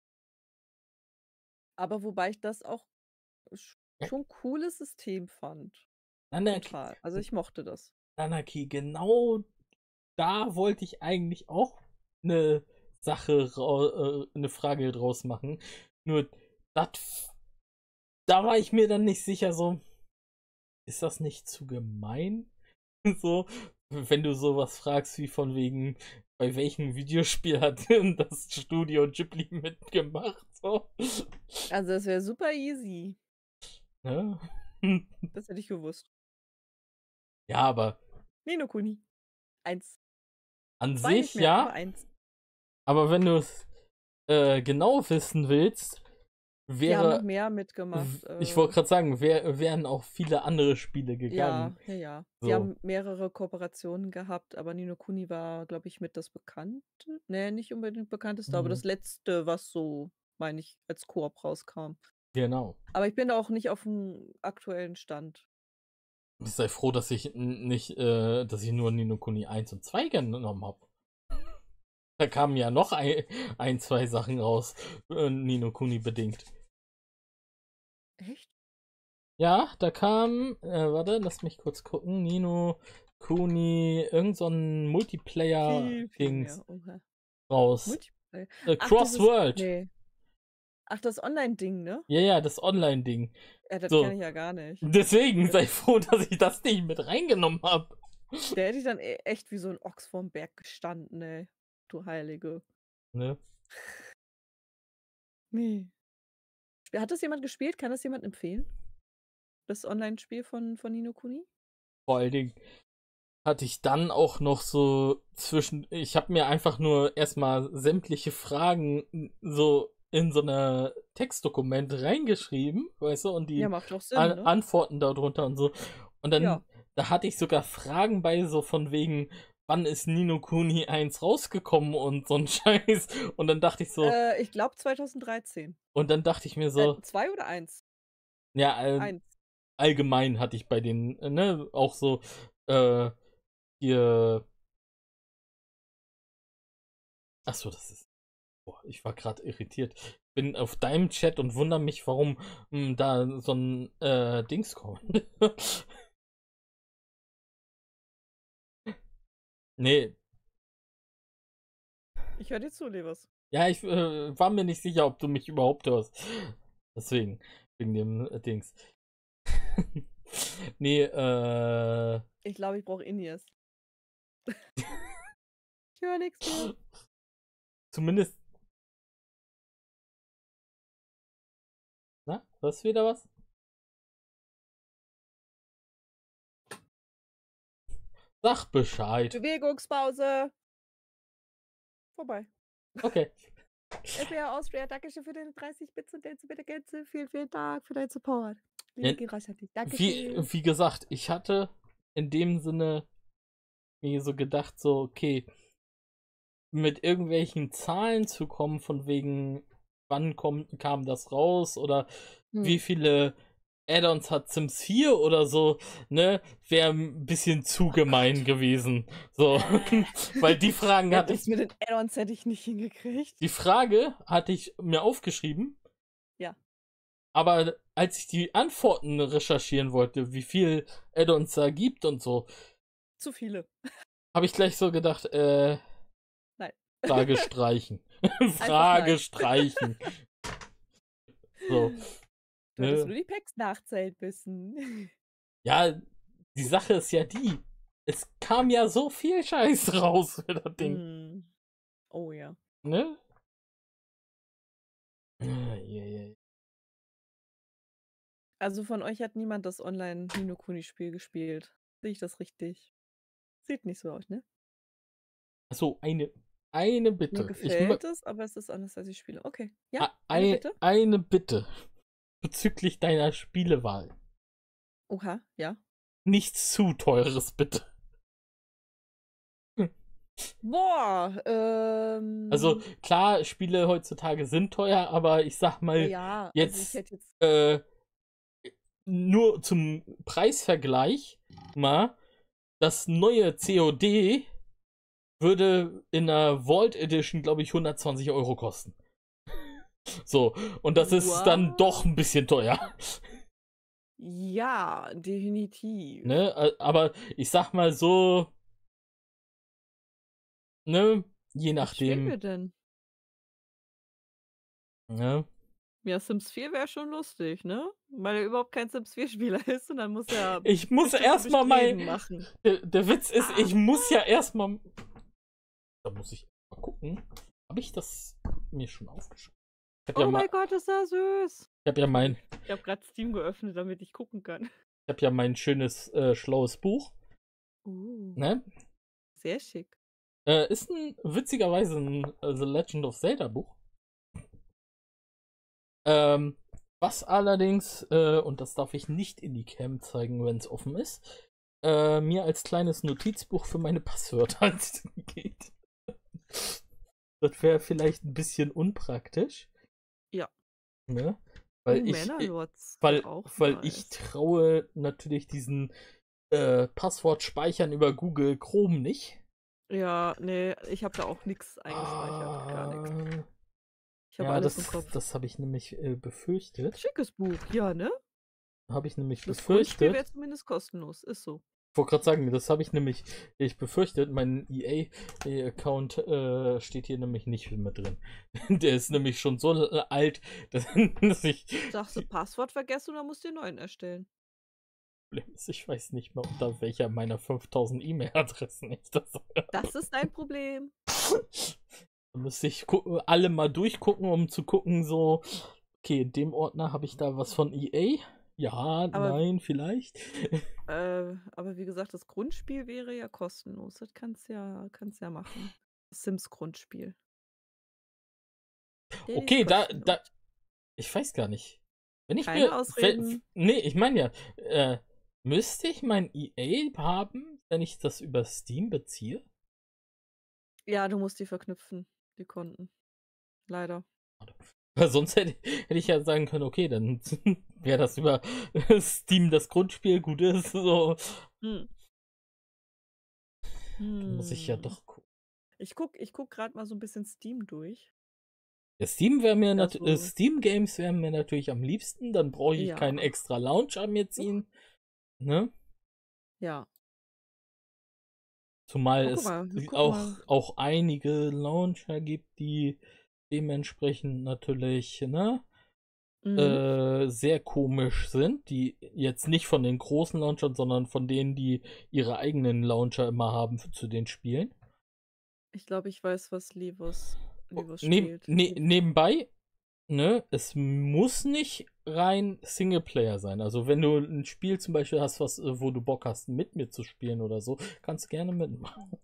Aber wobei ich das auch sch- schon cooles System fand. Anarchy, Total. Also ich mochte das. Anarchy, genau da wollte ich eigentlich auch eine Sache, äh, eine Frage draus machen. Nur, dat, da war ich mir dann nicht sicher, so, ist das nicht zu gemein? So, wenn du sowas fragst wie von wegen, bei welchem Videospiel hat denn das Studio Ghibli mitgemacht? So. Also das wäre super easy. Ne? Das hätte ich gewusst. Ja, aber Ni no Kuni. Eins. an Zwei nicht sich mehr, ja. aber eins. Aber wenn du es äh, genau wissen willst, Die haben noch wäre. mehr mitgemacht. Ich äh, wollte gerade sagen, wär, wären auch viele andere Spiele gegangen. Ja, ja, ja. So. Die haben mehrere Kooperationen gehabt, aber Ni no Kuni war, glaube ich, mit das Bekannte. Nee, nicht unbedingt bekannteste, aber Mhm. das letzte, was so, meine ich, als Koop rauskam. Genau. Aber ich bin da auch nicht auf dem aktuellen Stand. Ich sei froh, dass ich n- nicht, äh, dass ich nur Ni no Kuni eins und zwei genommen habe. Da kamen ja noch ein, ein zwei Sachen raus, äh, Ni no Kuni bedingt. Echt? Ja, da kam, äh, warte, lass mich kurz gucken, Ni no Kuni, irgend so ein Viel, viel Multiplayer-Dings mehr. Oha. raus. Multiplayer. Äh, Ach, Cross dieses, World. nee. Ach, das Online-Ding, ne? Ja, ja, das Online-Ding. Ja, das So. kenne ich ja gar nicht. Deswegen sei froh, dass ich das nicht mit reingenommen habe. Da hätte ich dann e- echt wie so ein Ochs vorm Berg gestanden, ey. Du Heilige. Ne? Nee. Hat das jemand gespielt? Kann das jemand empfehlen? Das Online-Spiel von, von Ni no Kuni? Vor allen Dingen hatte ich dann auch noch so zwischen. Ich habe mir einfach nur erstmal sämtliche Fragen so in so einer Textdokument reingeschrieben, weißt du, und die Ja, macht doch Sinn, An ne? Antworten darunter und so. Und dann, Ja. da hatte ich sogar Fragen bei, so von wegen, wann ist Ni no Kuni eins rausgekommen und so ein Scheiß. Und dann dachte ich so, Äh, ich glaube zweitausenddreizehn. und dann dachte ich mir so, Äh, zwei oder eins? ja, all, Eins. allgemein hatte ich bei den, äh, ne, auch so, äh, hier. Achso, das ist. Boah, ich war gerade irritiert. Bin auf deinem Chat und wundere mich, warum mh, da so ein äh, Dings kommt. Nee, Ich höre dir zu, Levers. ja, ich äh, war mir nicht sicher, ob du mich überhaupt hörst. Deswegen, wegen dem äh, Dings. Nee, äh. Ich glaube, ich brauche Inies. Ich höre nichts mehr. Zumindest. Na, hörst du wieder was? Sag Bescheid. Bewegungspause. Vorbei. Okay. F B A Austria, Dankeschön für deine dreißig Bits und Dance bitte Gänse. Vielen, vielen Dank für deinen Support. Liebe Ja, geht raus an dich. Wie, Dankeschön. wie gesagt, ich hatte in dem Sinne mir so gedacht, so, okay, mit irgendwelchen Zahlen zu kommen, von wegen, wann kommt, kam das raus oder Hm. wie viele Add-ons hat Sims vier oder so, ne, wäre ein bisschen zu gemein gewesen. So, weil die Fragen Ja, hatte das ich, mit den Add-ons hätte ich nicht hingekriegt. die Frage hatte ich mir aufgeschrieben. Ja. Aber als ich die Antworten recherchieren wollte, wie viel Add-ons da gibt und so, Zu viele. habe ich gleich so gedacht, äh, Nein. Frage streichen. Einfach Frage nein. streichen. So. Du hättest Ne? nur die Packs nachzählen müssen. Ja, die Sache ist ja die, es kam ja so viel Scheiß raus für das Ding. Hm. Oh ja. Ne? Ah, ja, ja. Also von euch hat niemand das Online-Nino-Kuni-Spiel gespielt. Sehe ich das richtig? Sieht nicht so aus, ne? Achso, eine, eine Mir Bitte. Ich, gefällt es, aber es ist anders, als ich spiele. Okay. Ja, a- eine ein, Bitte. eine Bitte bezüglich deiner Spielewahl. Oha, ja. Nichts zu teures, bitte. Boah, ähm. Also klar, Spiele heutzutage sind teuer, aber ich sag mal, ja, also ich jetzt, hätte jetzt. äh, nur zum Preisvergleich mal, das neue C O D würde in der Vault Edition, glaube ich, hundertzwanzig Euro kosten. So, und das ist What? dann doch ein bisschen teuer. Ja, definitiv. Ne? Ä- Aber ich sag mal so, ne, je Was spielen wir nachdem. denn? Ne? Ja, Sims vier wäre schon lustig, ne? Weil er überhaupt kein Sims vier Spieler ist und dann muss er Ich muss bestimmte erstmal Bestreben mein. machen. Der, der Witz ist, ich muss ja erstmal. Da muss ich mal gucken. Habe ich das mir schon aufgeschrieben? Ich habe Oh ja, mein mein, Gott, ist das süß. ich hab ja mein, Ich habe gerade Steam geöffnet, damit ich gucken kann. ich hab ja mein schönes, äh, schlaues Buch. Uh, Ne? sehr schick. Äh, ist ein witzigerweise ein äh, The Legend of Zelda Buch. Ähm, was allerdings, äh, und das darf ich nicht in die Cam zeigen, wenn es offen ist, äh, mir als kleines Notizbuch für meine Passwörter geht. Das wäre vielleicht ein bisschen unpraktisch. Ja. Ne? Oh, Weil ich, Mannerlords weil, wäre auch weil nice. ich traue natürlich diesen äh, Passwort speichern über Google Chrome nicht. Ja, nee, ich habe da auch nichts eingespeichert. Gar nichts. Ah, Ich habe ja, alles das, im Kopf. das habe ich nämlich äh, befürchtet. Schickes Buch, ja, ne? Habe ich nämlich Das Grundspiel befürchtet. wäre zumindest kostenlos, ist so. Ich wollte gerade sagen, das habe ich nämlich ich befürchtet. Mein E A-Account äh, steht hier nämlich nicht mit drin. Der ist nämlich schon so alt, dass, dass ich. Sagst du Passwort vergessen oder musst du dir einen neuen erstellen? Ich weiß nicht mehr, unter welcher meiner fünftausend E-Mail-Adressen ich das. Das ist dein Problem. Da müsste ich gu- alle mal durchgucken, um zu gucken, so, okay, in dem Ordner habe ich da was von E A? Ja, Aber- nein, vielleicht. Äh, aber wie gesagt, das Grundspiel wäre ja kostenlos. Das kannst ja, kannst ja machen. Das Sims-Grundspiel. Der ist Okay, da, kostenlos. da. Ich weiß gar nicht. Wenn ich Keine mir. Ausreden. Wenn, nee, ich meine ja, äh, müsste ich mein E A haben, wenn ich das über Steam beziehe? Ja, du musst die verknüpfen, die Konten. Leider. Weil sonst hätte, hätte ich ja sagen können, okay, dann wäre das über Steam das Grundspiel, gut ist, so. Hm. Dann muss ich ja Hm. doch gucken. Ich guck, ich guck gerade mal so ein bisschen Steam durch. Ja, Steam wäre mir nat- Also- äh, Steam Games wären mir natürlich am liebsten, dann brauche ich Ja. keinen extra Launcher mir ziehen. Ne? Ja. Zumal Oh, guck es mal, guck auch, mal. auch einige Launcher gibt, die dementsprechend natürlich, ne, Mhm. äh, sehr komisch sind, die jetzt nicht von den großen Launchern, sondern von denen, die ihre eigenen Launcher immer haben für, zu den Spielen. Ich glaube, ich weiß, was Livos, Livos Neb spielt. ne nebenbei, ne, es muss nicht rein Singleplayer sein. Also wenn du ein Spiel zum Beispiel hast, was, äh, wo du Bock hast, mit mir zu spielen oder so, kannst du gerne mitmachen.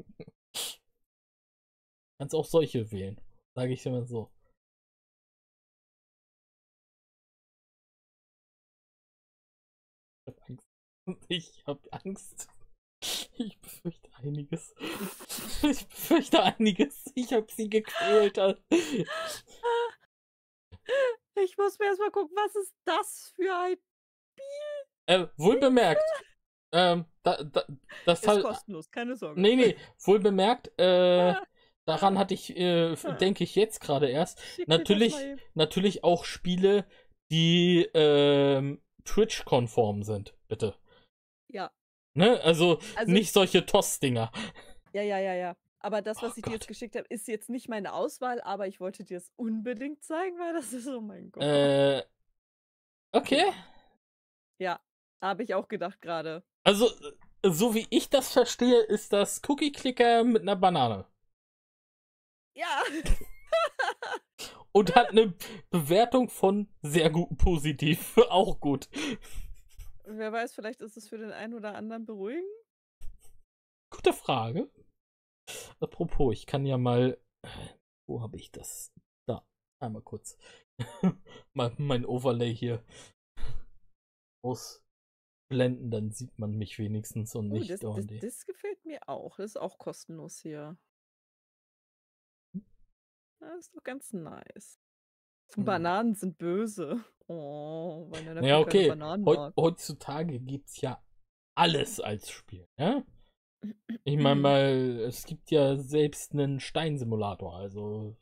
Kannst auch solche wählen, sage ich dir mal so. Ich hab Angst. Ich hab Angst. Ich befürchte einiges. Ich befürchte einiges. Ich hab sie gequält. Ich muss mir erstmal gucken, was ist das für ein Äh, wohl bemerkt. ähm, da, da, das Ist halt. kostenlos, keine Sorge. Nee, nee, wohl bemerkt, äh, daran hatte ich, äh, denke ich jetzt gerade erst. Schick mir das Natürlich, mal eben. natürlich auch Spiele, die ähm, Twitch-konform sind, bitte. Ja. Ne? Also, Also- nicht solche Toss-Dinger. Ja, ja, ja, ja. Aber das, was Oh ich dir jetzt Gott. geschickt habe, ist jetzt nicht meine Auswahl, aber ich wollte dir es unbedingt zeigen, weil das ist, oh mein Gott. Äh, okay. Ja, habe ich auch gedacht gerade. Also, äh, so wie ich das verstehe, ist das Cookie-Clicker mit einer Banane. Ja. Und hat eine Bewertung von sehr gut positiv. Auch gut. Wer weiß, vielleicht ist es für den einen oder anderen beruhigend. Gute Frage. Apropos, ich kann ja mal. Wo habe ich das? Da, einmal kurz. mal mein Overlay hier ausblenden, dann sieht man mich wenigstens und Oh, nicht das, das, dauernd die- das gefällt mir auch. Das ist auch kostenlos hier. Das ist doch ganz nice. Hm. Bananen sind böse. Oh, weil der Ja, okay. Bananen Heu- mag. heutzutage gibt's ja alles als Spiel, ja? Ich meine mal, es gibt ja selbst einen Steinsimulator, also.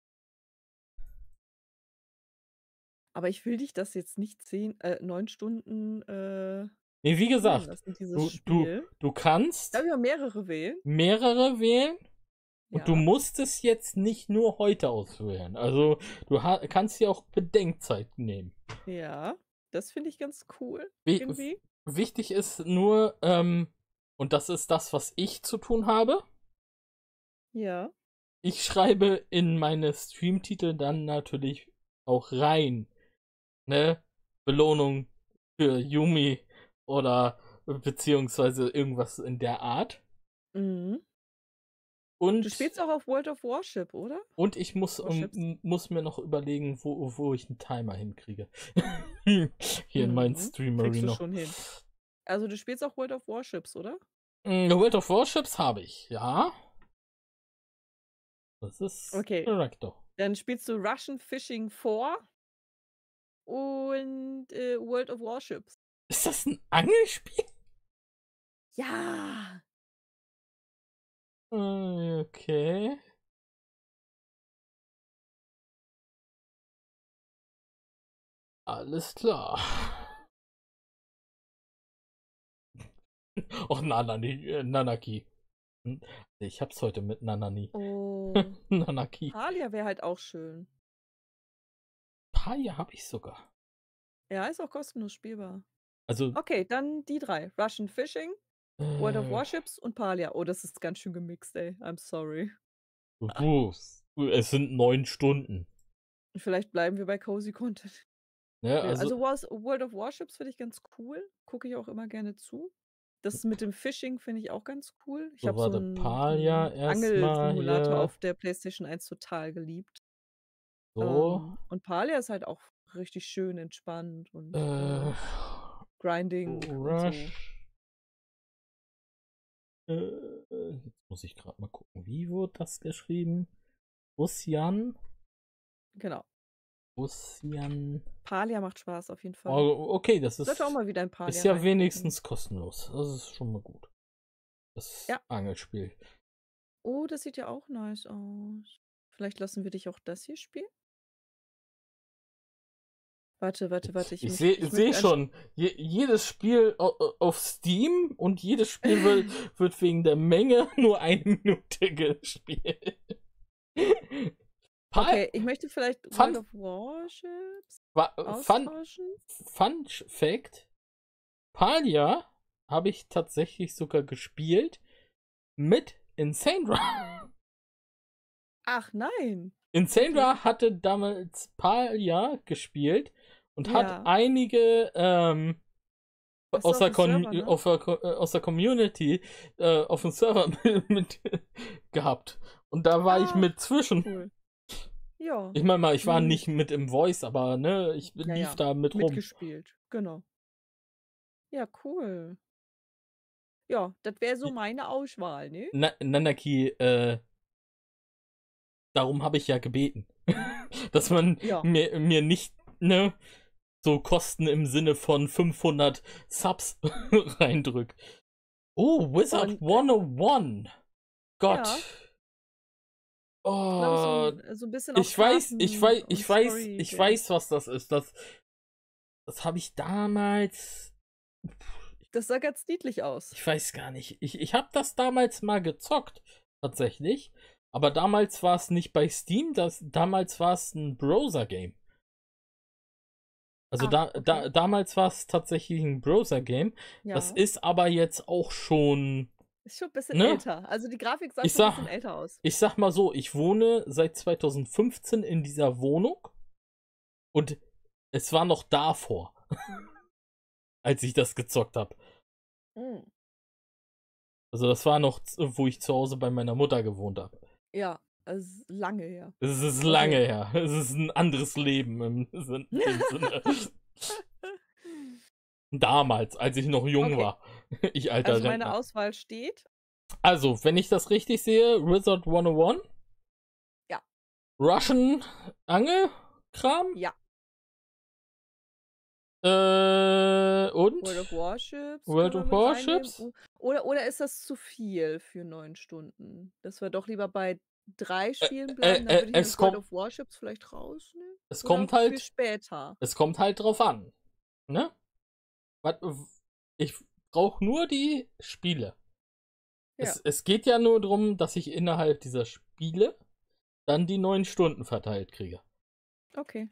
Aber ich will dich das jetzt nicht zehn, äh, neun Stunden äh, Nee, wie spielen gesagt, lassen, dieses du, du, Spiel. du kannst Darf ich mal mehrere wählen? mehrere wählen und Ja. du musst es jetzt nicht nur heute auswählen. Also du ha- kannst dir auch Bedenkzeit nehmen. Ja, das finde ich ganz cool. Wi- Irgendwie. Wichtig ist nur, ähm, und das ist das, was ich zu tun habe, Ja. ich schreibe in meine Streamtitel dann natürlich auch rein, ne? Belohnung für Yumi oder beziehungsweise irgendwas in der Art. Mhm. Und, Du spielst auch auf World of Warship, oder? und ich muss, um, Warships? m- muss mir noch überlegen, wo, wo ich einen Timer hinkriege. Hier in meinen Mhm. Streamery Kriegst du noch. schon hin. Also du spielst auch World of Warships, oder? Mm, World of Warships habe ich, ja. Das ist Okay. korrekt doch. Dann spielst du Russian Fishing vier und äh, World of Warships. Ist das ein Angelspiel? Ja. Äh, Okay. Alles klar. Och, Nanani, äh, Nanaki. Hm, Ich hab's heute mit Nanani. Oh. Nanaki. Talia wäre halt auch schön. Paya habe ich sogar. Ja, ist auch kostenlos spielbar. Also, Okay, dann die drei. Russian Fishing, World of äh, Warships und Palia. Oh, das ist ganz schön gemixt, ey. I'm sorry. puh, es sind neun Stunden. Vielleicht bleiben wir bei Cozy Content. Ne? Nee, Also, Also, Wars, World of Warships finde ich ganz cool. Gucke ich auch immer gerne zu. Das mit dem Fishing finde ich auch ganz cool. Ich So, habe so warte, einen, Palia einen erstmal Angelsimulator hier. auf der PlayStation eins total geliebt. so. Ähm, und Palia ist halt auch richtig schön entspannt und Äh, äh, Grinding und so. Rush. Äh, jetzt muss ich gerade mal gucken, wie wurde das geschrieben? Russian? Genau. Russian. Palia macht Spaß auf jeden Fall. Oh, okay, das ist, Sollte auch mal wieder ein Palia ist ja reingucken. wenigstens kostenlos. Das ist schon mal gut. Das Ja. Angelspiel. Oh, das sieht ja auch nice aus. Vielleicht lassen wir dich auch das hier spielen? Warte, warte, warte. Ich, Ich möcht- sehe ich seh möchte ein- schon, je, jedes Spiel au- au- auf Steam und jedes Spiel wird, wird wegen der Menge nur eine Minute gespielt. Pa- Okay, ich möchte vielleicht Fun- World of Warships Wa- Fun, austauschen. Fun Fact: Palia habe ich tatsächlich sogar gespielt mit Insane Run. Ach nein. Insandra hatte damals Palia gespielt und hat Ja. einige ähm, Das war aus, der auf dem Con Server, ne? auf der Co- äh, aus der Community äh, auf dem Server mit, mit gehabt. Und da war ich Ah, mit zwischen. Cool. Ja. Ich meine mal, ich war Mhm. nicht mit im Voice, aber ne, ich Ja, lief ja. da mit rum. Mitgespielt. Genau. Ja, cool. Ja, das wäre so meine Auswahl, ne? Na, Nanaki, äh, darum habe ich ja gebeten. Dass man Ja. mir, mir nicht, ne, so Kosten im Sinne von fünfhundert Subs reindrückt. Oh, Wizard Und, äh, hundertundeins. Gott. Ja. Ich Oh, glaube, so, ein- so ein bisschen auf ich weiß, ich Karten weiß, und ich weiß, Story ich Game. weiß, was das ist. Das, das habe ich damals. Das sah ganz niedlich aus. Ich weiß gar nicht. Ich, ich habe das damals mal gezockt, tatsächlich. Aber damals war es nicht bei Steam, das, damals war es ein Browser-Game. Also Ah, da, okay. da, damals war es tatsächlich ein Browser-Game. Das Ja. ist aber jetzt auch schon. Ist schon ein bisschen Ne? älter. Also die Grafik sah Ich schon ein sag- bisschen älter aus. Ich sag mal so, ich wohne seit zweitausendfünfzehn in dieser Wohnung. Und es war noch davor, als ich das gezockt habe. Mhm. Also das war noch, wo ich zu Hause bei meiner Mutter gewohnt habe. Ja, also lange her. Es ist Okay. lange her. Es ist ein anderes Leben im Sin- dem Sinne. Damals, als ich noch jung Okay. war. Ich alter Also meine Rentner. Auswahl steht. Also, wenn ich das richtig sehe, Wizard hundertundeins? Ja. Russian Angelkram? Ja. Äh, und? World of Warships. World können of wir mit reinnehmen. Warships? O- Oder, oder ist das zu viel für neun Stunden? Dass wir doch lieber bei drei Spielen bleiben, äh, dann würde ich es mir World kommt- of Warships vielleicht rausnehmen. Es Oder kommt für halt, später. es kommt halt drauf an. Ne? Was- Ich brauche nur die Spiele. Ja. Es, es geht ja nur darum, dass ich innerhalb dieser Spiele dann die neun Stunden verteilt kriege. Okay.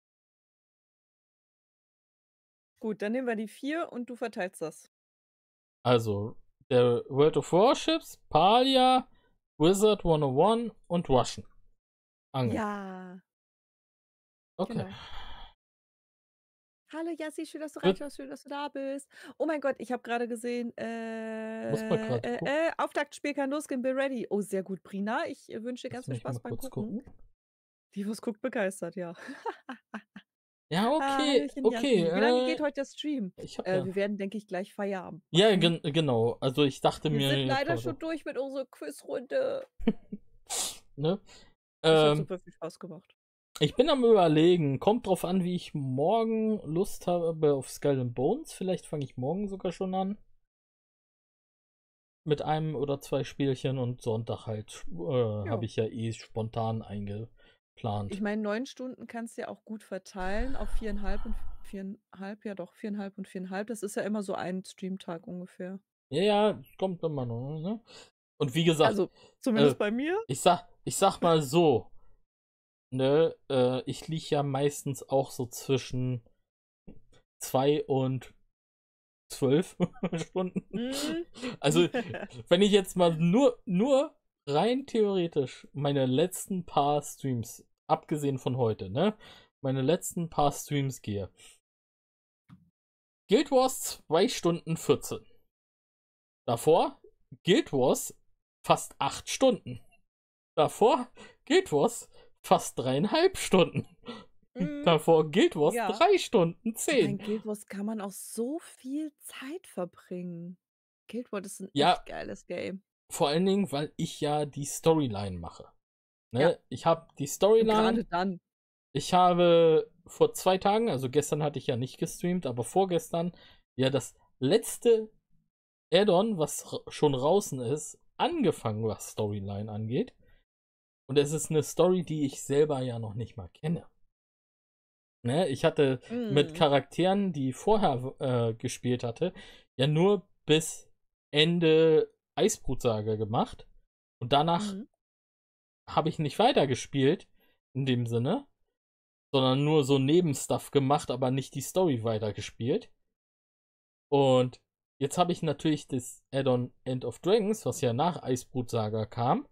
Gut, dann nehmen wir die vier und du verteilst das. Also, der World of Warships, Palia, Wizard hundertundeins und Russian. Angel. Ja. Okay. Genau. Hallo Jassi, schön, dass du Gut. reinschaust, schön, dass du da bist. Oh mein Gott, ich habe gerade gesehen, äh, Muss mal grad äh, gucken. äh, Auftaktspiel kann losgehen, be ready. Oh, sehr gut, Brina. Ich äh, wünsche dir Lass ganz viel mich mal Spaß beim kurz Gucken. gucken. Die, was guckt, begeistert, ja. Ja, okay, Hallöchen, okay. Jassi. Wie lange geht Äh, heute der Stream? ich hab Äh, ja. wir werden, denke ich, gleich Feierabend Ja, machen. gen genau. Also ich dachte Wir mir. sind jetzt leider mal so, schon durch mit unserer Quizrunde. ne? Das hat Ähm, super viel Spaß gemacht. ich bin am Überlegen. Kommt drauf an, wie ich morgen Lust habe auf Skull and Bones. Vielleicht fange ich morgen sogar schon an. Mit einem oder zwei Spielchen und Sonntag halt äh, Ja. habe ich ja eh spontan eingeplant. Ich meine, neun Stunden kannst du ja auch gut verteilen auf viereinhalb und viereinhalb, ja doch, viereinhalb und viereinhalb. Das ist ja immer so ein Streamtag ungefähr. Ja, ja, das kommt immer noch, ne? Und wie gesagt, Also, zumindest äh, bei mir. ich sag, ich sag mal so, ne, äh, ich liege ja meistens auch so zwischen zwei und zwölf Stunden. Mhm. Also, wenn ich jetzt mal nur, nur rein theoretisch meine letzten paar Streams, abgesehen von heute, ne, meine letzten paar Streams gehe. Guild Wars zwei Stunden vierzehn. Davor Guild Wars fast acht Stunden. Davor Guild Wars fast dreieinhalb Stunden. Mhm. Davor Guild Wars Ja. drei Stunden In zehn. Guild Wars kann man auch so viel Zeit verbringen. Guild Wars ist ein Ja. echt geiles Game. Vor allen Dingen, weil ich ja die Storyline mache. Ne? Ja. Ich habe die Und Storyline. gerade dann. Ich habe vor zwei Tagen, also gestern hatte ich ja nicht gestreamt, aber vorgestern ja das letzte Add-on, was ra- schon draußen ist, angefangen, was Storyline angeht. Und es ist eine Story, die ich selber ja noch nicht mal kenne. Ne? Ich hatte mit Mhm. Charakteren, die ich vorher äh, gespielt hatte, ja nur bis Ende Eisbrutsaga gemacht. Und danach Mhm. habe ich nicht weitergespielt, in dem Sinne, sondern nur so Nebenstuff gemacht, aber nicht die Story weitergespielt. Und jetzt habe ich natürlich das Add-on End of Dragons, was ja nach Eisbrutsaga kam.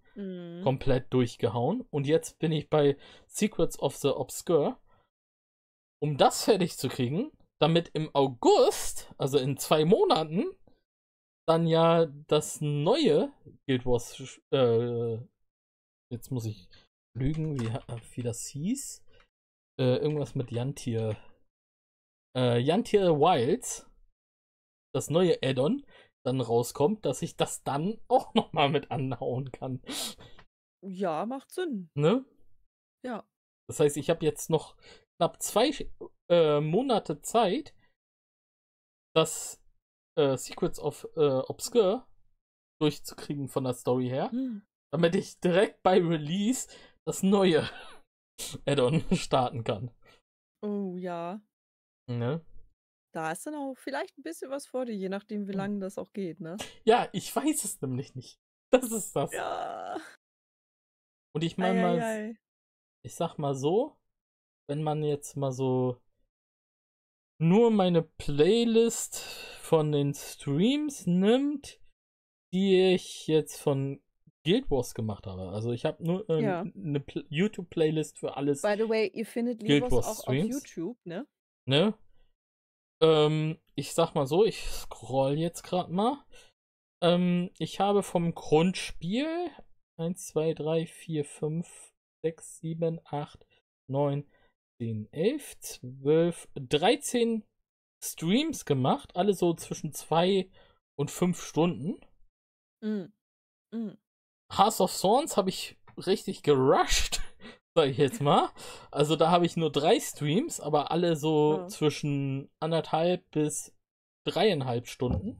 Mhm. komplett durchgehauen. Und jetzt bin ich bei Secrets of the Obscure. Um das fertig zu kriegen, damit im August, also in zwei Monaten, dann ja das neue Guild Wars, äh, jetzt muss ich lügen, wie, wie das hieß. Äh, irgendwas mit Jantier. Äh, Jantier Wilds, das neue Add-on, dann rauskommt, dass ich das dann auch nochmal mit anhauen kann. Ja, macht Sinn. Ne? Ja. Das heißt, ich habe jetzt noch knapp zwei äh, Monate Zeit, das äh, Secrets of äh, Obscure durchzukriegen von der Story her, Hm. damit ich direkt bei Release das neue Add-on starten kann. Oh ja. Ne? Da ist dann auch vielleicht ein bisschen was vor dir, je nachdem, wie lange das auch geht, ne? Ja, ich weiß es nämlich nicht. Das ist das. Ja. Und ich meine mal, Eieiei. ich sag mal so, wenn man jetzt mal so nur meine Playlist von den Streams nimmt, die ich jetzt von Guild Wars gemacht habe. Also ich habe nur äh, Ja. eine Pl- YouTube-Playlist für alles. By the way, ihr findet Guild Livos Wars auch auf Streams. YouTube, ne? Ne? Ähm, ich sag mal so, ich scroll jetzt gerade mal. Ähm, ich habe vom Grundspiel eins, zwei, drei, vier, fünf, sechs, sieben, acht, neun, zehn, elf, zwölf, dreizehn Streams gemacht, alle so zwischen zwei und fünf Stunden. Mhm. Mhm. Hearts of Thorns habe ich richtig gerusht, sag ich jetzt mal. Also da habe ich nur drei Streams, aber alle so Ja. zwischen anderthalb bis dreieinhalb Stunden.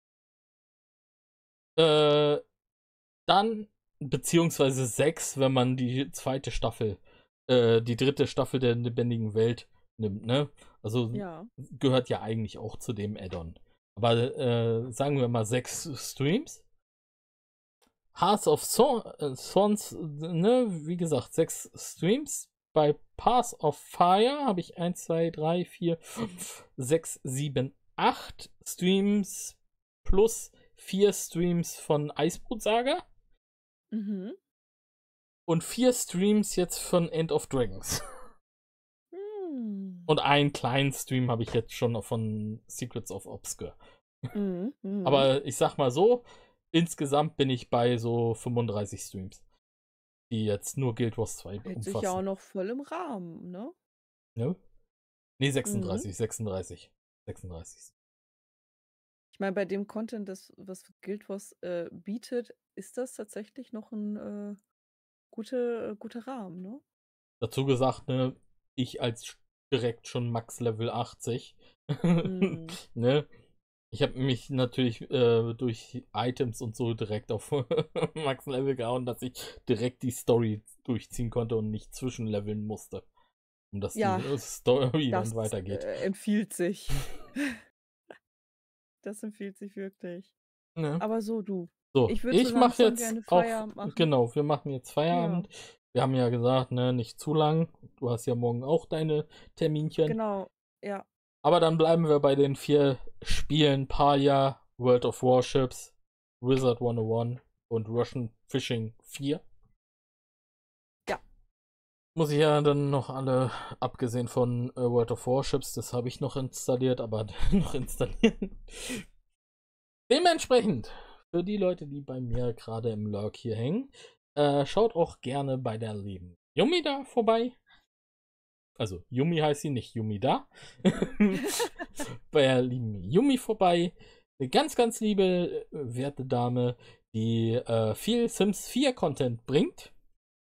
Äh, dann, beziehungsweise sechs, wenn man die zweite Staffel, äh, die dritte Staffel der lebendigen Welt nimmt, ne? Also Ja. gehört ja eigentlich auch zu dem Add-on. Aber äh, sagen wir mal sechs Streams. Hearts of Thorns, ne, wie gesagt, sechs Streams. Bei Path of Fire habe ich eins, zwei, drei, vier, fünf, sechs, sieben, acht Streams plus vier Streams von Eisboot Saga Mhm. und vier Streams jetzt von End of Dragons. Hm. Und einen kleinen Stream habe ich jetzt schon von Secrets of Obscure. Mhm. Mhm. Aber ich sag mal so, insgesamt bin ich bei so fünfunddreißig Streams, die jetzt nur Guild Wars zwei Hält sich umfassen. ja auch noch voll im Rahmen, ne? Ne? Nee, sechsunddreißig, sechsunddreißig, sechsunddreißig. Ich meine, bei dem Content, das, was Guild Wars äh, bietet, ist das tatsächlich noch ein äh, gute, äh, guter Rahmen, ne? Dazu gesagt, ne, ich als direkt schon Max Level achtzig. Mhm. Ne? Ich habe mich natürlich äh, durch Items und so direkt auf Max Level gehauen, dass ich direkt die Story durchziehen konnte und nicht zwischenleveln musste. Um dass Ja, die Story Das dann weitergeht. äh, empfiehlt sich. Das empfiehlt sich wirklich. Ne? Aber so, du. So, Ich würde so ich mache langsam jetzt gerne auch, Feierabend machen. genau, wir machen jetzt Feierabend. Wir haben ja gesagt, ne, nicht zu lang. Du hast ja morgen auch deine Terminchen. Genau, ja. Aber dann bleiben wir bei den vier Spielen Palia, World of Warships, Wizard hundertundeins und Russian Fishing vier. Ja. Muss ich ja dann noch alle, abgesehen von äh, World of Warships, das habe ich noch installiert, aber noch installieren. Dementsprechend, für die Leute, die bei mir gerade im Lurk hier hängen, äh, schaut auch gerne bei der lieben Yumi da vorbei. Also, Yumi heißt sie, nicht Yumi da. Bei der lieben Yumi vorbei. Eine ganz, ganz liebe, äh, werte Dame, die äh, viel Sims vier Content bringt.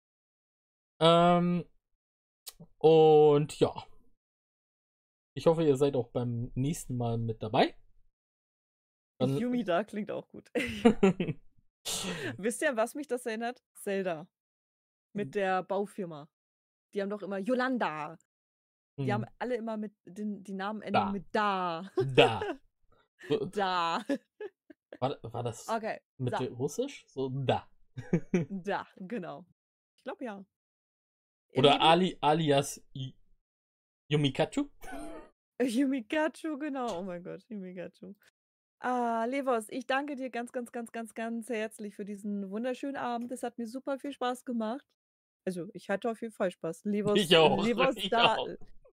Ähm, und ja. Ich hoffe, ihr seid auch beim nächsten Mal mit dabei. Dann, Yumi da klingt auch gut. Wisst ihr, an was mich das erinnert? Zelda. Mit der Baufirma. Die haben doch immer Yolanda. Die haben Hm, alle immer mit den die Namen enden Da. mit da. da. So, Da. war, war das Okay. mit So. Russisch? So, da. Da, genau. Ich glaube ja. Ihr Oder Lieben, Ali, alias Y- Yumikachu? Yumikachu, genau. Oh mein Gott, Yumikachu. Ah, Levos, ich danke dir ganz, ganz, ganz, ganz, ganz herzlich für diesen wunderschönen Abend. Es hat mir super viel Spaß gemacht. Also, ich hatte auf jeden Fall Spaß. Levos, Ich auch, Levos ich da auch.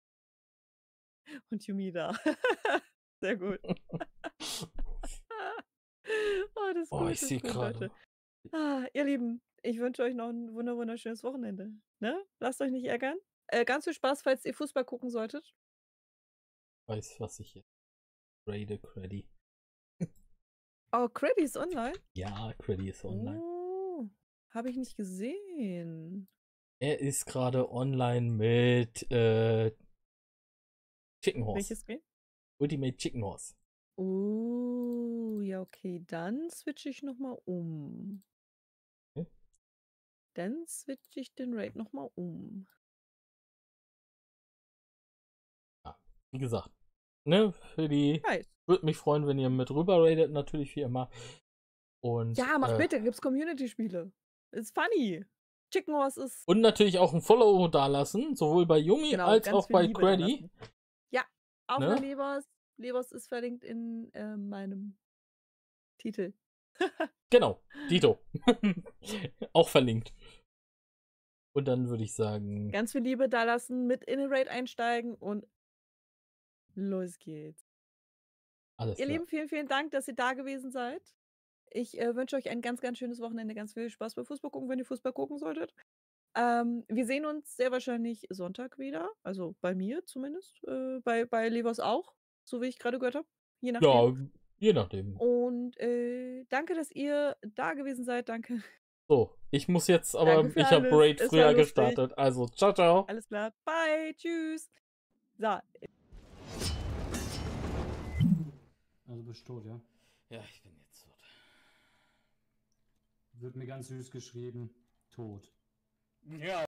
und Yumi da. Sehr gut. Oh, das ist Oh, gut, ich das sehe ist gut, gerade. Leute. Ah, ihr Lieben, ich wünsche euch noch ein wunder wunderschönes Wochenende, ne? Lasst euch nicht ärgern. Äh, ganz viel Spaß, falls ihr Fußball gucken solltet. Weiß, was ich jetzt rate, Creddy. Oh, Creddy ist online? Ja, Creddy ist online. Oh, habe ich nicht gesehen. Er ist gerade online mit äh, Chicken Horse. Welches Game? Ultimate Chicken Horse. Oh, ja, okay, dann switche ich nochmal um. Hm? Dann switche ich den Raid nochmal um. Ja, wie gesagt. Ne, für die. Nice. Würde mich freuen, wenn ihr mit rüber raidet, natürlich wie immer. Und, Ja, mach äh, bitte, gibt's Community-Spiele. Ist funny. Chicken Horse ist und natürlich auch ein Follow dalassen, sowohl bei Yumi genau als ganz auch viel bei Liebe Creddy. dalassen. Ja, auf Ne? der Levers. Levers ist verlinkt in äh, meinem Titel. Genau, Dito. Auch verlinkt. Und dann würde ich sagen, Ganz viel Liebe dalassen, mit in den Raid einsteigen und los geht's. alles Ihr klar. Lieben, vielen, vielen Dank, dass ihr da gewesen seid. Ich äh, wünsche euch ein ganz, ganz schönes Wochenende, ganz viel Spaß beim Fußball gucken, wenn ihr Fußball gucken solltet. Ähm, wir sehen uns sehr wahrscheinlich Sonntag wieder, also bei mir zumindest, äh, bei, bei Levos auch, so wie ich gerade gehört habe, je nachdem. Ja, je nachdem. Und äh, danke, dass ihr da gewesen seid, danke. So, ich muss jetzt, aber Danke für ich habe alles. Raid Es war früher lustig. gestartet. Also, ciao, ciao. Alles klar, bye, tschüss. So, Also bist tot, ja? Ja, ich bin jetzt tot. Wird mir ganz süß geschrieben. Tot. Ja.